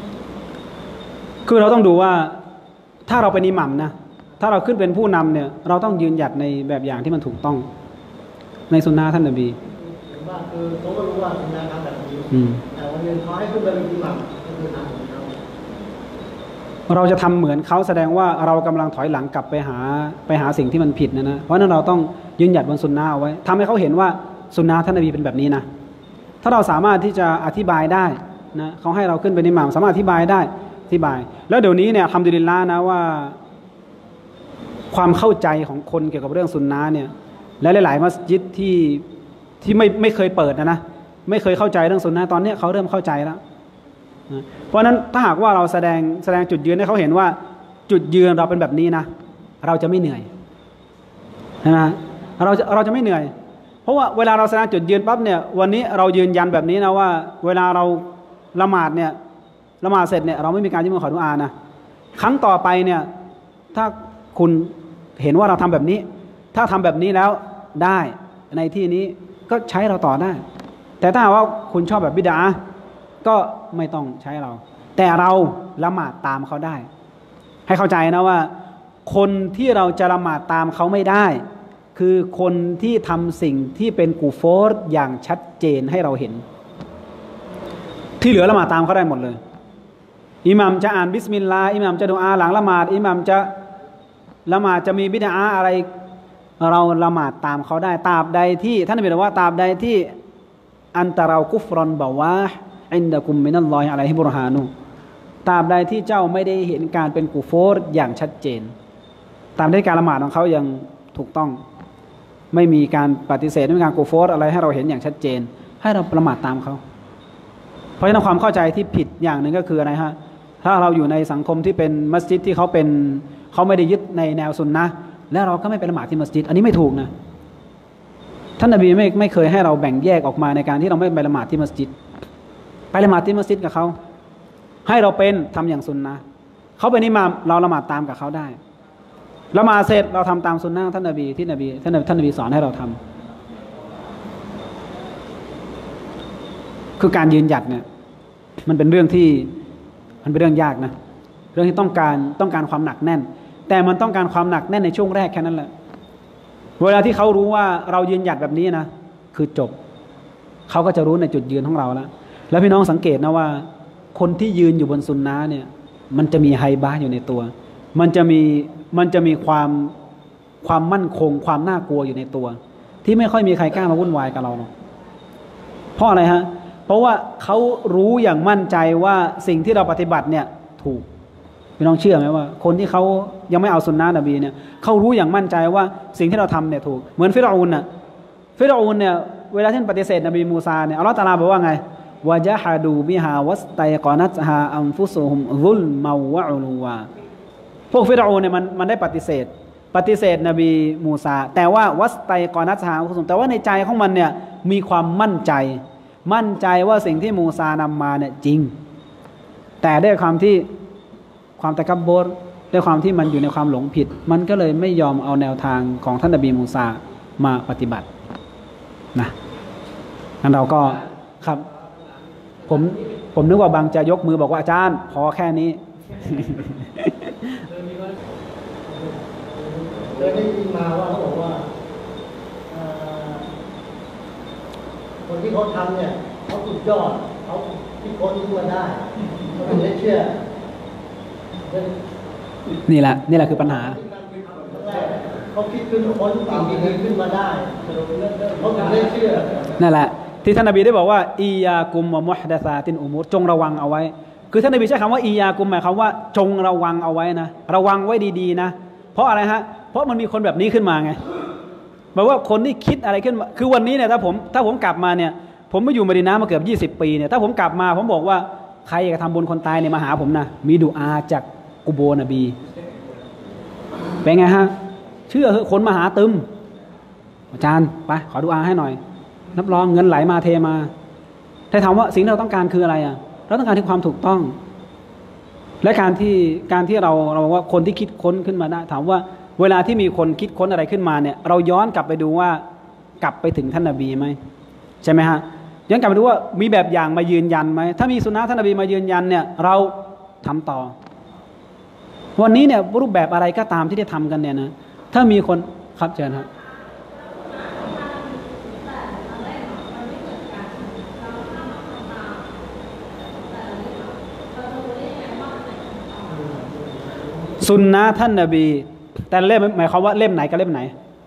คือเราต้องดูว่าถ้าเราเป็นอิหมัมนะถ้าเราขึ้นเป็นผู้นำเนี่ยเราต้องยืนหยัดในแบบอย่างที่มันถูกต้องในสุนนะท่านนบีว่าคือเขาก็รู้ว่าสุนนะทำแบบนี้แต่วันนึงเขาให้ขึ้นไปเป็นอิหมัมก็คือทำเหมือนเขาเราจะทำเหมือนเขาแสดงว่าเรากำลังถอยหลังกลับไปหาไปหาสิ่งที่มันผิดนะนะเพราะนั้นเราต้องยืนหยัดบนสุนนะเอาไว้ทำให้เขาเห็นว่าสุนนะท่านนบีเป็นแบบนี้นะถ้าเราสามารถที่จะอธิบายได้นะเขาให้เราขึ้นเป็นอิหม่ามสามารถอธิบายได้อธิบายแล้วเดี๋ยวนี้เนี่ยอัลฮัมดุลิลละห์นะว่าความเข้าใจของคนเกี่ยวกับเรื่องสุนนะเนี่ยและหลายๆมัสยิดที่ที่ไม่ไม่เคยเปิดนะนะไม่เคยเข้าใจเรื่องสุนนะตอนนี้เขาเริ่มเข้าใจแล้วเพราะฉะนั้นถ้าหากว่าเราแสดงแสดงจุดยืนให้เขาเห็นว่าจุดยืนเราเป็นแบบนี้นะเราจะไม่เหนื่อยนะเราจะเราจะไม่เหนื่อยเพราะว่าเวลาเราแสดงจุดยืนปั๊บเนี่ยวันนี้เรายืนยันแบบนี้นะว่าเวลาเราละหมาดเนี่ยละหมาดเสร็จเนี่ยเราไม่มีการยกมือขอดุอานะครั้งต่อไปเนี่ยถ้าคุณเห็นว่าเราทำแบบนี้ถ้าทำแบบนี้แล้วได้ในที่นี้ก็ใช้เราต่อได้แต่ถ้าว่าคุณชอบแบบบิดาก็ไม่ต้องใช้เราแต่เราละหมาดตามเขาได้ให้เข้าใจนะว่าคนที่เราจะละหมาดตามเขาไม่ได้คือคนที่ทำสิ่งที่เป็นกูโฟรอย่างชัดเจนให้เราเห็นที่เหลือละหมาดตามเขาได้หมดเลยอิหมัมจะอ่านบิสมิลลาห์อิหมัมจะดุอาหลังละหมาดอิหมัมจะละหมาดจะมีบิดาอะไรเราละหมาดตามเขาได้ตราบใดที่ท่านบอกว่าตราบใดที่อันตะเรากุฟรอนบาวะอินดะกุมมินัลลอฮิอะลัยฮิบุรฮานุตราบใดที่เจ้าไม่ได้เห็นการเป็นกูโฟรอย่างชัดเจนตามที่การละหมาดของเขายังถูกต้องไม่มีการปฏิเสธไม่มีการกูโฟรอะไรให้เราเห็นอย่างชัดเจนให้เราละหมาดตามเขาเพราะฉะนั้นความเข้าใจที่ผิดอย่างหนึ่งก็คืออะไรฮะถ้าเราอยู่ในสังคมที่เป็นมัสยิดที่เขาเป็นเขาไม่ได้ยึดในแนวซุนนะห์แล้วเราก็ไม่ไปละหมาดที่มัสยิดอันนี้ไม่ถูกนะท่านนบีไม่ไม่เคยให้เราแบ่งแยกออกมาในการที่เราไม่ไปละหมาดที่มัสยิดไปละหมาดที่มัสยิดกับเขาให้เราเป็นทำอย่างซุนนะห์เขาเป็นอิหม่ามเราละหมาดตามกับเขาได้ละหมาดเสร็จเราทำตามซุนนะห์ท่านนบีที่นบีท่านนบีท่านนบีสอนให้เราทำคือการยืนหยัดเนี่ยมันเป็นเรื่องที่มันเป็นเรื่องยากนะเรื่องที่ต้องการต้องการความหนักแน่นแต่มันต้องการความหนักแน่นในช่วงแรกแค่นั้นแหละเวลาที่เขารู้ว่าเรายืนหยัดแบบนี้นะคือจบเขาก็จะรู้ในจุดยืนของเราแล้วแล้วพี่น้องสังเกตนะว่าคนที่ยืนอยู่บนซุนนะห์เนี่ยมันจะมีไฮบะห์อยู่ในตัวมันจะมีมันจะมีความความมั่นคงความน่ากลัวอยู่ในตัวที่ไม่ค่อยมีใครกล้ามาวุ่นวายกับเราหรอกเพราะอะไรฮะเพราะว่าเขารู้อย่างมั่นใจว่าสิ่งที่เราปฏิบัติเนี่ยถูกพี่น้องเชื่อไหมว่าคนที่เขายังไม่เอาซุนนะห์นบีเนี่ยเขารู้อย่างมั่นใจว่าสิ่งที่เราทำเนี่ยถูกเหมือนฟิรเอานน่ะฟิรเอานเนี่ยเวลาที่ปฏิเสธนบีมูซาเนี่ยอัลเลาะห์ตะอาลาบอกว่าไงวะญะฮะดูบิฮาวัสตัยกอนัตฮาอันฟุซุฮุมซุลมาวะอุลูวาพวกฟิรเอานเนี่ยมันมันได้ปฏิเสธปฏิเสธนบีมูซาแต่ว่าวัสตัยกอนัตฮาอันฟุซุฮุมแต่ว่าในใจของมันเนี่ยมีความมั่นใจมั่นใจว่าสิ่งที่มูซานำมาเนี่ยจริงแต่ด้วยความที่ความตะกับบรด้วยความที่มันอยู่ในความหลงผิดมันก็เลยไม่ยอมเอาแนวทางของท่านนบีมูซามาปฏิบัตินะงั้นเราก็ครับผมผมนึกว่าบางจะยกมือบอกว่าอาจารย์พอแค่นี้เคยได้ยินมาว่าเขาบอกว่าคนที่เขาทำเนี่ยเขาสุดยอดเขาคิดค้นขึ้นมาได้เขาถึงได้เชื่อนี่แหละนี่แหละคือปัญหาเขาคิดขึ้นค้นสิ่งดีๆขึ้นมาได้เขาถึงได้เชื่อนั่นแหละที่ท่านนบีได้บอกว่าอียากุมวะมุฮดะซาตินอุมูรจงระวังเอาไว้คือท่านนบีใช้คำว่าอียากุมหมายความว่าจงระวังเอาไว้นะระวังไว้ดีๆนะเพราะอะไรฮะเพราะมันมีคนแบบนี้ขึ้นมาไงแปลว่าคนที่คิดอะไรขึ้นมาคือวันนี้เนี่ยถ้าผมถ้าผมกลับมาเนี่ยผมมาอยู่มะดีนะห์มาเกือบยี่สิบปีเนี่ยถ้าผมกลับมาผมบอกว่าใครอยากทำบุญคนตายเนี่ยมาหาผมนะมีดุอาจากกุโบนบีเป็นไงฮะเชื่อเหอะคนมาหาตึมอาจารย์ไปขอดุอาให้หน่อยรับรองเงินไหลมาเทมาถ้าถามว่าสิ่งที่เราต้องการคืออะไรอ่ะเราต้องการที่ความถูกต้องและการที่การที่เราเราบอกว่าคนที่คิดค้นขึ้นมาได้ถามว่าเวลาที่มีคนคิดค้นอะไรขึ้นมาเนี่ยเราย้อนกลับไปดูว่ากลับไปถึงท่านนบีไหมใช่ไหมฮะย้อนกลับไปดูว่ามีแบบอย่างมายืนยันไหมถ้ามีสุนนะท่านนบีมายืนยันเนี่ยเราทำต่อวันนี้เนี่ยรูปแบบอะไรก็ตามที่ได้ทำกันเนี่ยนะถ้ามีคนครับเชิญครับสุนนะท่านนบีแต่เล่มหมายความว่าเล่มไหนกับเล่มไหน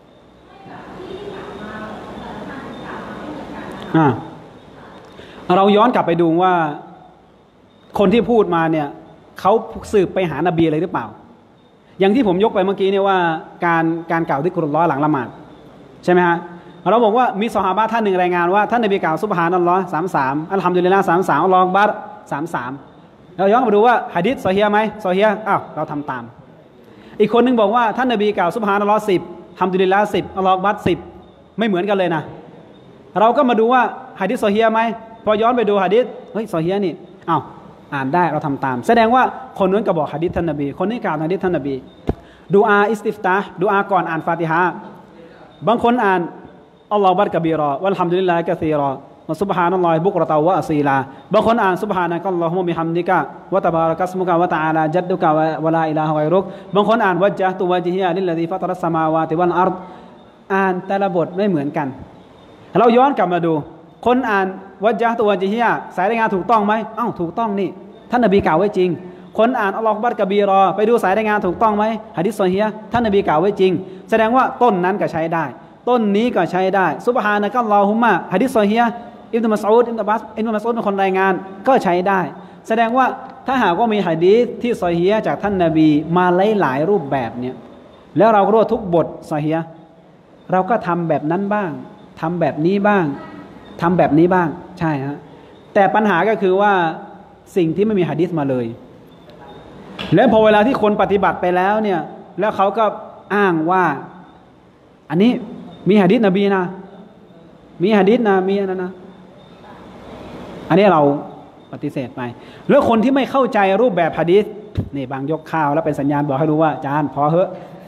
อ่าเราย้อนกลับไปดูว่าคนที่พูดมาเนี่ยเขาสืบไปหานบีอะไรหรือเปล่าอย่างที่ผมยกไปเมื่อกี้เนี่ยว่าการการกล่าวที่กุรอานหลังละหมาดใช่ไหมฮะเราบอกว่ามีซอฮาบะห์ท่านหนึ่งรายงานว่าท่านนบีกล่าวซุบฮานัลลอฮ์สามสามอัลฮัมดุลิลลาห์สามสามอัลลอฮุอักบัรสามสามเราย้อนมาดูว่าหะดีษซอฮีฮ์ไหมซอฮีฮ์อ้าวเราทำตามอีกคนนึงบอกว่าท่านนบีกล่าวซุบฮานัลลอฮ์สิบฮัมดุลิลลาห์สิบอัลลอฮุอักบัรสิบไม่เหมือนกันเลยนะเราก็มาดูว่าหะดีษซอฮีฮ์ไหมพอย้อนไปดูหะดีษเฮ้ยซอฮีฮ์นี่อ้าวอ่านได้เราทำตามแสดงว่าคนนั้นก็บอกหะดีษท่านนบีคนนี้กล่าวหะดีษท่านนบีดูอาอิสติฟตาห์ดูอาก่อนอ่านฟาติฮะห์บางคนอ่านอัลลอฮฺบัรกะบีรอวัลฮัมดุลิลลาฮิกะซีรอวะซุบฮานัลลอฮิบุกเราะตะวะอซีลาบางคนอ่านซุบฮานะกัลลอฮุมะบิฮัมดิกะวะตะบารักัสมุกะวะตะอาลาจัดดุกะวะลาอิลาฮะกอยรุกบางคนอ่านวัจญะตุวะจิฮิยะลิลลซีฟะตะรัสสมาวาติวัลอัรฎอ่านแต่ละบทไม่เหมือนกันเราย้อนกลับมาดูคนอ่านวัจญะตุวะจิฮิยะสายรายงานถูกต้องไหมอ้าวถูกต้องนี่ท่านนบีกล่าวไว้จริงคนอ่านอัลลอฮฺบัรกะบีรอไปดูสายรายงานถูกต้องไหมหะดีษซอฮีฮ์ท่านนบีกล่าวไว้จริงแสดงว่าต้นนั้นก็ใช้ได้ต้นนี้ก็ใช้ได้ซุบฮานะกัลลอฮุมะหะดีษซอฮีฮ์อิบนุมัสอูดอิบนุบัสอิบนุมัสอูดเป็นคนรายงานก็ใช้ได้แสดงว่าถ้าหากว่ามีหะดีษที่ซอฮีฮ์จากท่านนบีมาหลายๆรูปแบบเนี่ยแล้วเราก็รู้ทุกบทซอฮีฮ์เราก็ทำแบบนั้นบ้างทำแบบนี้บ้างทำแบบนี้บ้างใช่ฮะแต่ปัญหาก็คือว่าสิ่งที่ไม่มีหะดีษมาเลยแล้วพอเวลาที่คนปฏิบัติไปแล้วเนี่ยแล้วเขาก็อ้างว่าอันนี้มีหะดีษนบีนะมีหะดีษนะมีนะนะอันนี้เราปฏิเสธไปแล้วคนที่ไม่เข้าใจรูปแบบหะดีษนี่บางยกข้าวแล้วเป็นสัญญาณบอกให้รู้ว่าอาจารย์พอเหอะ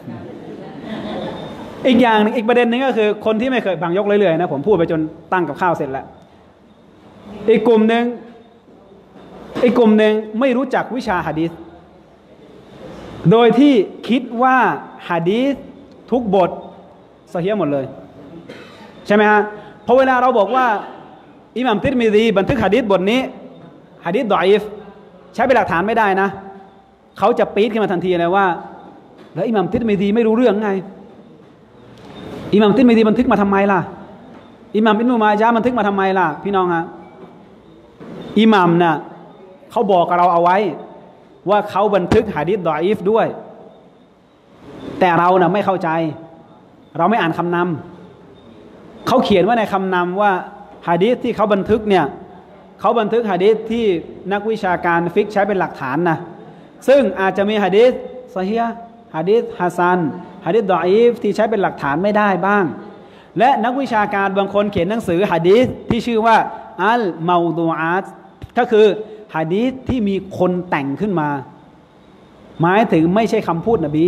อีกอย่างนึงอีกประเด็นนึงก็คือคนที่ไม่เคยบางยกเรื่อยๆนะผมพูดไปจนตั้งกับข้าวเสร็จแล้วอีกกลุ่มนึงอีกกลุ่มนึงไม่รู้จักวิชาหะดีษโดยที่คิดว่าหะดีษทุกบทซอฮีฮ์หมดเลยใช่ไหมฮะเพราะเวลาเราบอกว่าอิหม่ามติรมิซีบันทึกหะดีษบทนี้หะดีษดออีฟใช้เป็นหลักฐานไม่ได้นะเขาจะปี๊ดขึ้นมาทันทีเลยว่าแล้วอิหม่ามติรมิซีไม่รู้เรื่องไงอิหม่ามติรมิซีบันทึกมาทำไมล่ะอิหม่ามอิบนุมาญะห์บันทึกมาทำไมล่ะพี่น้องฮะอิหม่ามน่ะเขาบอกกับเราเอาไว้ว่าเขาบันทึกหะดีษดออีฟด้วยแต่เราน่ะไม่เข้าใจเราไม่อ่านคำนำเขาเขียนว่าในคำนำว่าหะดีษที่เขาบันทึกเนี่ยเขาบันทึกหะดีษที่นักวิชาการฟิกใช้เป็นหลักฐานนะซึ่งอาจจะมีหะดีษซอฮีฮ์หะดีษฮะซันหะดีษดออีฟที่ใช้เป็นหลักฐานไม่ได้บ้างและนักวิชาการบางคนเขียนหนังสือหะดีษที่ชื่อว่าอัลเมาดูอาตก็คือหะดีษที่มีคนแต่งขึ้นมาหมายถึงไม่ใช่คำพูดนบี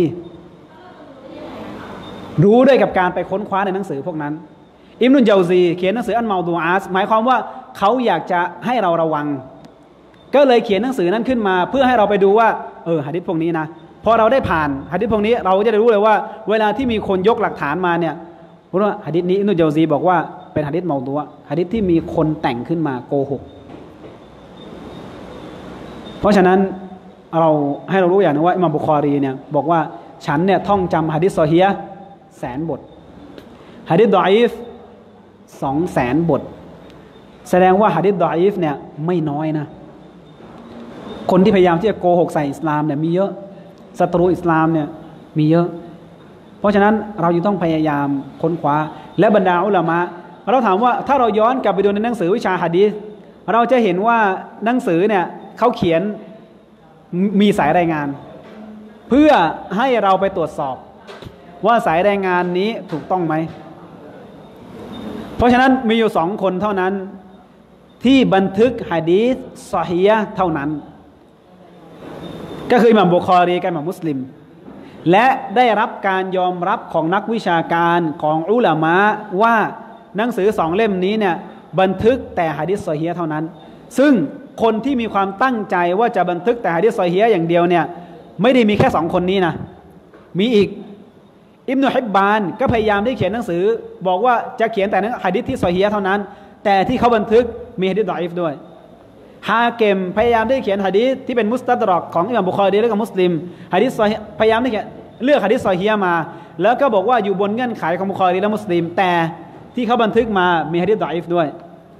รู้ด้วยกับการไปค้นคว้าในหนังสือพวกนั้นอิบนุลเจาซีเขียนหนังสืออัลเมาดูอาตหมายความว่าเขาอยากจะให้เราระวังก็เลยเขียนหนังสือนั้นขึ้นมาเพื่อให้เราไปดูว่าเออหะดีษพวกนี้นะพอเราได้ผ่านหะดีษพวกนี้เราจะได้รู้เลยว่าเวลาที่มีคนยกหลักฐานมาเนี่ยเพราะว่าหะดีษนี้อิบนุลเจาซีบอกว่าเป็นหะดีษเมาดูอะหะดีษที่มีคนแต่งขึ้นมาโกหกเพราะฉะนั้นเราให้เรารู้อย่างนึงว่าอิหม่ามบุคอรีเนี่ยบอกว่าฉันเนี่ยท่องจำหะดีษซอฮีฮ์แสนบทหะดีษดออีฟสองแสนบทแสดงว่าหะดีษดออีฟเนี่ยไม่น้อยนะคนที่พยายามที่จะโกหกใส่อิสลามเนี่ยมีเยอะศัตรูอิสลามเนี่ยมีเยอะเพราะฉะนั้นเราจึงต้องพยายามค้นคว้าและบรรดาอุลามะเราถามว่าถ้าเราย้อนกลับไปดูในหนังสือวิชาหะดีษเราจะเห็นว่าหนังสือเนี่ยเขาเขียนมีสายรายงานเพื่อให้เราไปตรวจสอบว่าสายรายงานนี้ถูกต้องไหมเพราะฉะนั้นมีอยู่สองคนเท่านั้นที่บันทึกหะดีษซอฮีฮ์เท่านั้นก็คืออิหม่ามบุคอรีกับอิหม่ามมุสลิมและได้รับการยอมรับของนักวิชาการของอุลามะว่าหนังสือสองเล่มนี้เนี่ยบันทึกแต่หะดีษซอฮีฮ์เท่านั้นซึ่งคนที่มีความตั้งใจว่าจะบันทึกแต่หะดีษซอฮีฮ์อย่างเดียวเนี่ยไม่ได้มีแค่สองคนนี้นะมีอีกอิบนุฮิบบานก็พยายามที่เขียนหนังสือบอกว่าจะเขียนแต่หะดีษที่ซอฮีฮ์เท่านั้นแต่ที่เขาบันทึกมีหะดีษดออีฟด้วยฮาเกมพยายามที่เขียนหะดีษที่เป็นมุสตัดรอกของอิหม่ามบุคอรีและก็มุสลิมหะดีษซอฮีฮ์พยายามที่จะเลือกหะดีษซอฮีฮ์มาแล้วก็บอกว่าอยู่บนเงื่อนไขของบุคอรีและมุสลิมแต่ที่เขาบันทึกมามีหะดีษดออีฟด้วย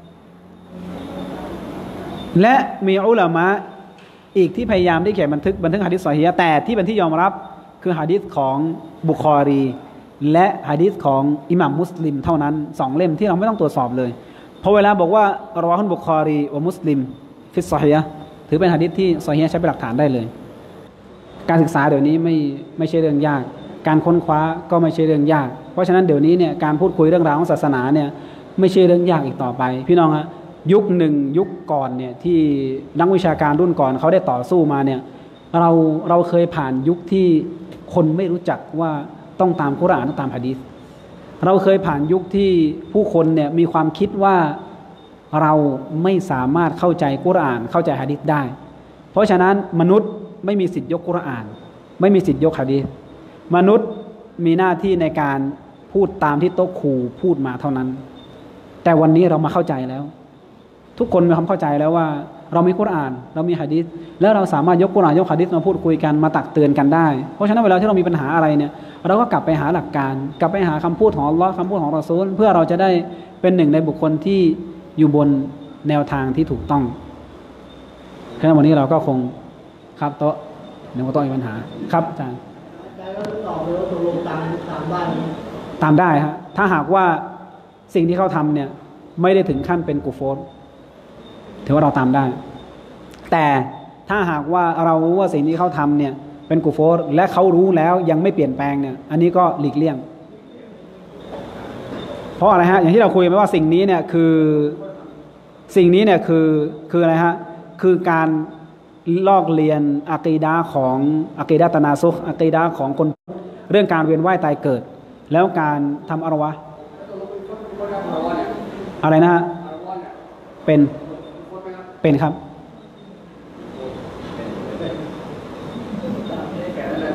และมีอุลามะอีกที่พยายามที่เขียนบันทึกบันทึกหะดีษซอฮีฮ์แต่ที่เป็นที่ยอมรับคือหะดีษของบุคอรีและหะดีษของอิหม่ามมุสลิมเท่านั้นสองเล่มที่เราไม่ต้องตรวจสอบเลยเพราะเวลาบอกว่ารอฮุลบุคอรีวะมุสลิมฟิสซอฮีฮ์ถือเป็นหะดีษที่ซอฮีฮ์ใช้เป็นหลักฐานได้เลยการศึกษาเดี๋ยวนี้ไม่ไม่ใช่เรื่องยากการค้นคว้าก็ไม่ใช่เรื่องยากเพราะฉะนั้นเดี๋ยวนี้เนี่ยการพูดคุยเรื่องราวของศาสนาเนี่ยไม่ใช่เรื่องยากอีกต่อไปพี่น้องฮะยุคหนึ่งยุคก่อนเนี่ยที่นักวิชาการรุ่นก่อนเขาได้ต่อสู้มาเนี่ยเราเราเคยผ่านยุคที่คนไม่รู้จักว่าต้องตามกุรอานต้องตามหะดีษเราเคยผ่านยุคที่ผู้คนเนี่ยมีความคิดว่าเราไม่สามารถเข้าใจกุรอานเข้าใจหะดีษได้เพราะฉะนั้นมนุษย์ไม่มีสิทธิ์ยกกุรอานไม่มีสิทธิ์ยกหะดีษมนุษย์มีหน้าที่ในการพูดตามที่โต๊ะครูพูดมาเท่านั้นแต่วันนี้เรามาเข้าใจแล้วทุกคนมีความเข้าใจแล้วว่าเรามีกุรอานเรามีหะดีษแล้วเราสามารถยกกุรอานยกหะดีษมาพูดคุยกันมาตักเตือนกันได้เพราะฉะนั้นเวลาที่เรามีปัญหาอะไรเนี่ยเราก็กลับไปหาหลักการกลับไปหาคำพูดของอัลลอฮ์คำพูดของรอซูลเพื่อเราจะได้เป็นหนึ่งในบุคคลที่อยู่บนแนวทางที่ถูกต้องฉะนั้นวันนี้เราก็คงครับโต๊ะเดี๋ยวโต๊ะมีปัญหาครับอาจารย์อาจารย์ก็ตอบเลยว่าตกลงตามตามบ้านนี้ตามได้ฮะถ้าหากว่าสิ่งที่เขาทำเนี่ยไม่ได้ถึงขั้นเป็นกุฟรถือว่าเราตามได้แต่ถ้าหากว่าเรารู้ว่าสิ่งที่เขาทำเนี่ยเป็นกุฟรและเขารู้แล้วยังไม่เปลี่ยนแปลงเนี่ยอันนี้ก็หลีกเลี่ยงเพราะอะไรฮะอย่างที่เราคุยไปว่าสิ่งนี้เนี่ยคือสิ่งนี้เนี่ยคือคืออะไรฮะคือการลอกเรียนอะกีดะห์ของอะกีดะห์ตะนาซุคอะกีดะห์ของคนเรื่องการเวียนว่ายตายเกิดแล้วการทำอารวะอะไรนะฮะเป็นเป็นครับ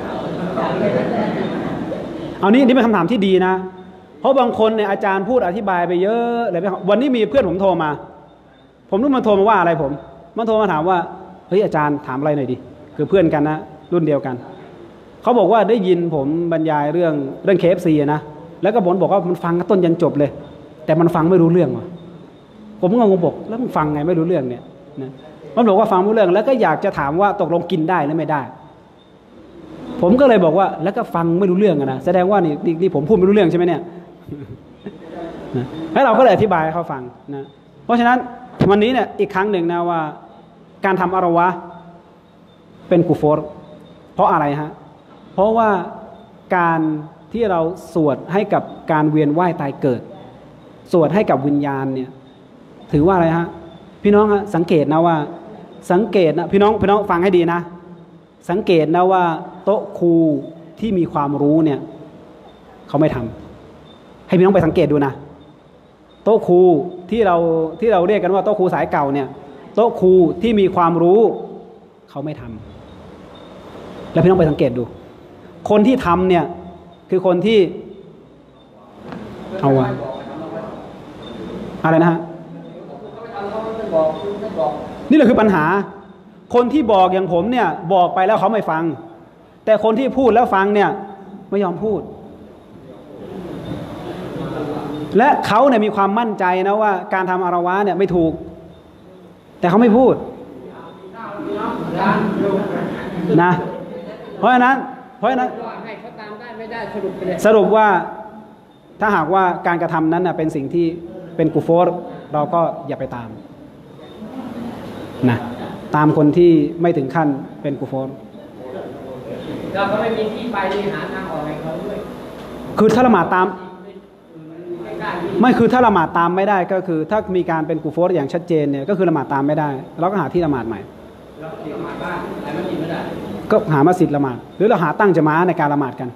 เอานี้นี่เป็นคำถามที่ดีนะเพราะบางคนเนี่ยอาจารย์พูดอธิบายไปเยอะเลยวันนี้มีเพื่อนผมโทรมาผมรู้มันโทรมาว่าอะไรผมมันโทรมาถามว่าเฮ้ยอาจารย์ถามอะไรหน่อยดิคือเพื่อนกันนะรุ่นเดียวกันเขาบอกว่าได้ยินผมบรรยายเรื่องเรื่อง เค เอฟ ซี นะแล้วก็ผมบอกว่ามันฟังต้นยันจบเลยแต่มันฟังไม่รู้เรื่องว่ะผมก็งงบอกแล้วมันฟังไงไม่รู้เรื่องเนี่ยนะมันบอกว่าฟังไม่รู้เรื่องแล้วก็อยากจะถามว่าตกลงกินได้หรือไม่ได้ผมก็เลยบอกว่าแล้วก็ฟังไม่รู้เรื่องนะแสดงว่านี่นี่ผมพูดไม่รู้เรื่องใช่ไหมเนี่ยแล้วเราก็เลยอธิบายให้เขาฟังนะเพราะฉะนั้นวันนี้เนี่ยอีกครั้งหนึ่งนะว่าการทำอารวะเป็นกุฟรเพราะอะไรฮะเพราะว่าการที่เราสวดให้กับการเวียนว่ายตายเกิดสวดให้กับวิญญาณเนี่ยถือว่าอะไรฮะพี่น้องฮะสังเกตนะว่าสังเกตนะพี่น้องพี่น้องฟังให้ดีนะสังเกตนะว่าโต๊ะครูที่มีความรู้เนี่ยเขาไม่ทำให้พี่น้องไปสังเกตดูนะโต๊ะครูที่เราที่เราเรียกกันว่าโต๊ะครูสายเก่าเนี่ยโต๊ะครูที่มีความรู้เขาไม่ทำแล้วพี่น้องไปสังเกตดูคนที่ทำเนี่ยคือคนที่เอาวะอะไรนะฮะนี่แหละคือปัญหาคนที่บอกอย่างผมเนี่ยบอกไปแล้วเขาไม่ฟังแต่คนที่พูดแล้วฟังเนี่ยไม่ยอมพูดและเขาเนี่ยมีความมั่นใจนะว่าการทำอารวะเนี่ยไม่ถูกแต่เขาไม่พูดนะเพราะฉะนั้นเพราะฉะนั้นสรุปว่าถ้าหากว่าการกระทำนั้นเป็นสิ่งที่เป็นกุฟรเราก็อย่าไปตามนะตามคนที่ไม่ถึงขั้นเป็นกุฟรเราก็ไม่มีที่ไปหาทางออกให้เขาด้วยคือถ้าละหมาดตามไม่คือถ้าละหมาดตามไม่ได้ก็คือถ้ามีการเป็นกุฟรอย่างชัดเจนเนี่ยก็คือละหมาดตามไม่ได้เราก็หาที่ละหมาดใหม่ก็หามัสยิดละหมาดหรือเราหาตั้งจะมาในการละหมาดกัน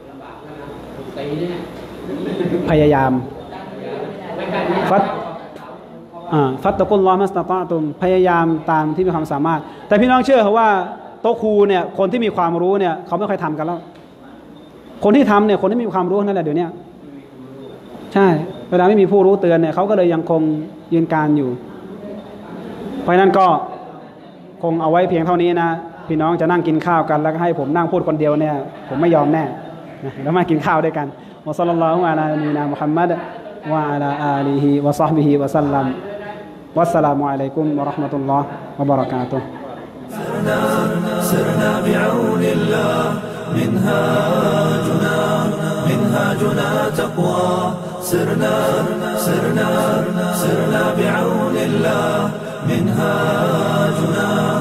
พยายามฟัดฟัตตะกุลลอฮ์มัสตะตะตุมพยายามตามที่มีความสามารถแต่พี่น้องเชื่อเขาว่าโต๊ะครูเนี่ยคนที่มีความรู้เนี่ยเขาไม่ค่อยทำกันแล้วคนที่ทำเนี่ยคนที่มีความรู้นั่นแหละเดี๋ยวนี้ใช่เวลาไม่มีผู้รู้เตือนเนี่ยเขาก็เลยยังคงยืนการอยู่เพราะนั้นก็คงเอาไว้เพียงเท่านี้นะพี่น้องจะนั่งกินข้าวกันแล้วก็ให้ผมนั่งพูดคนเดียวเนี่ยผมไม่ยอมแน่แล้วมากินข้าวด้วยกันวะซัลลัลลอฮุอะลานีนามุฮัมมัดวะอะลาอาลีฮิวะศอฮบิฮิวะซัลลัมวัสสลามุอะลัยกุมวะเราะห์มะตุลลอฮ์วะบะเราะกาตุฮ์ سرنا سرنا بعون الله منهاجنا منهاجنا تقوى سرنا سرنا سرنا بعون الله منهاجنا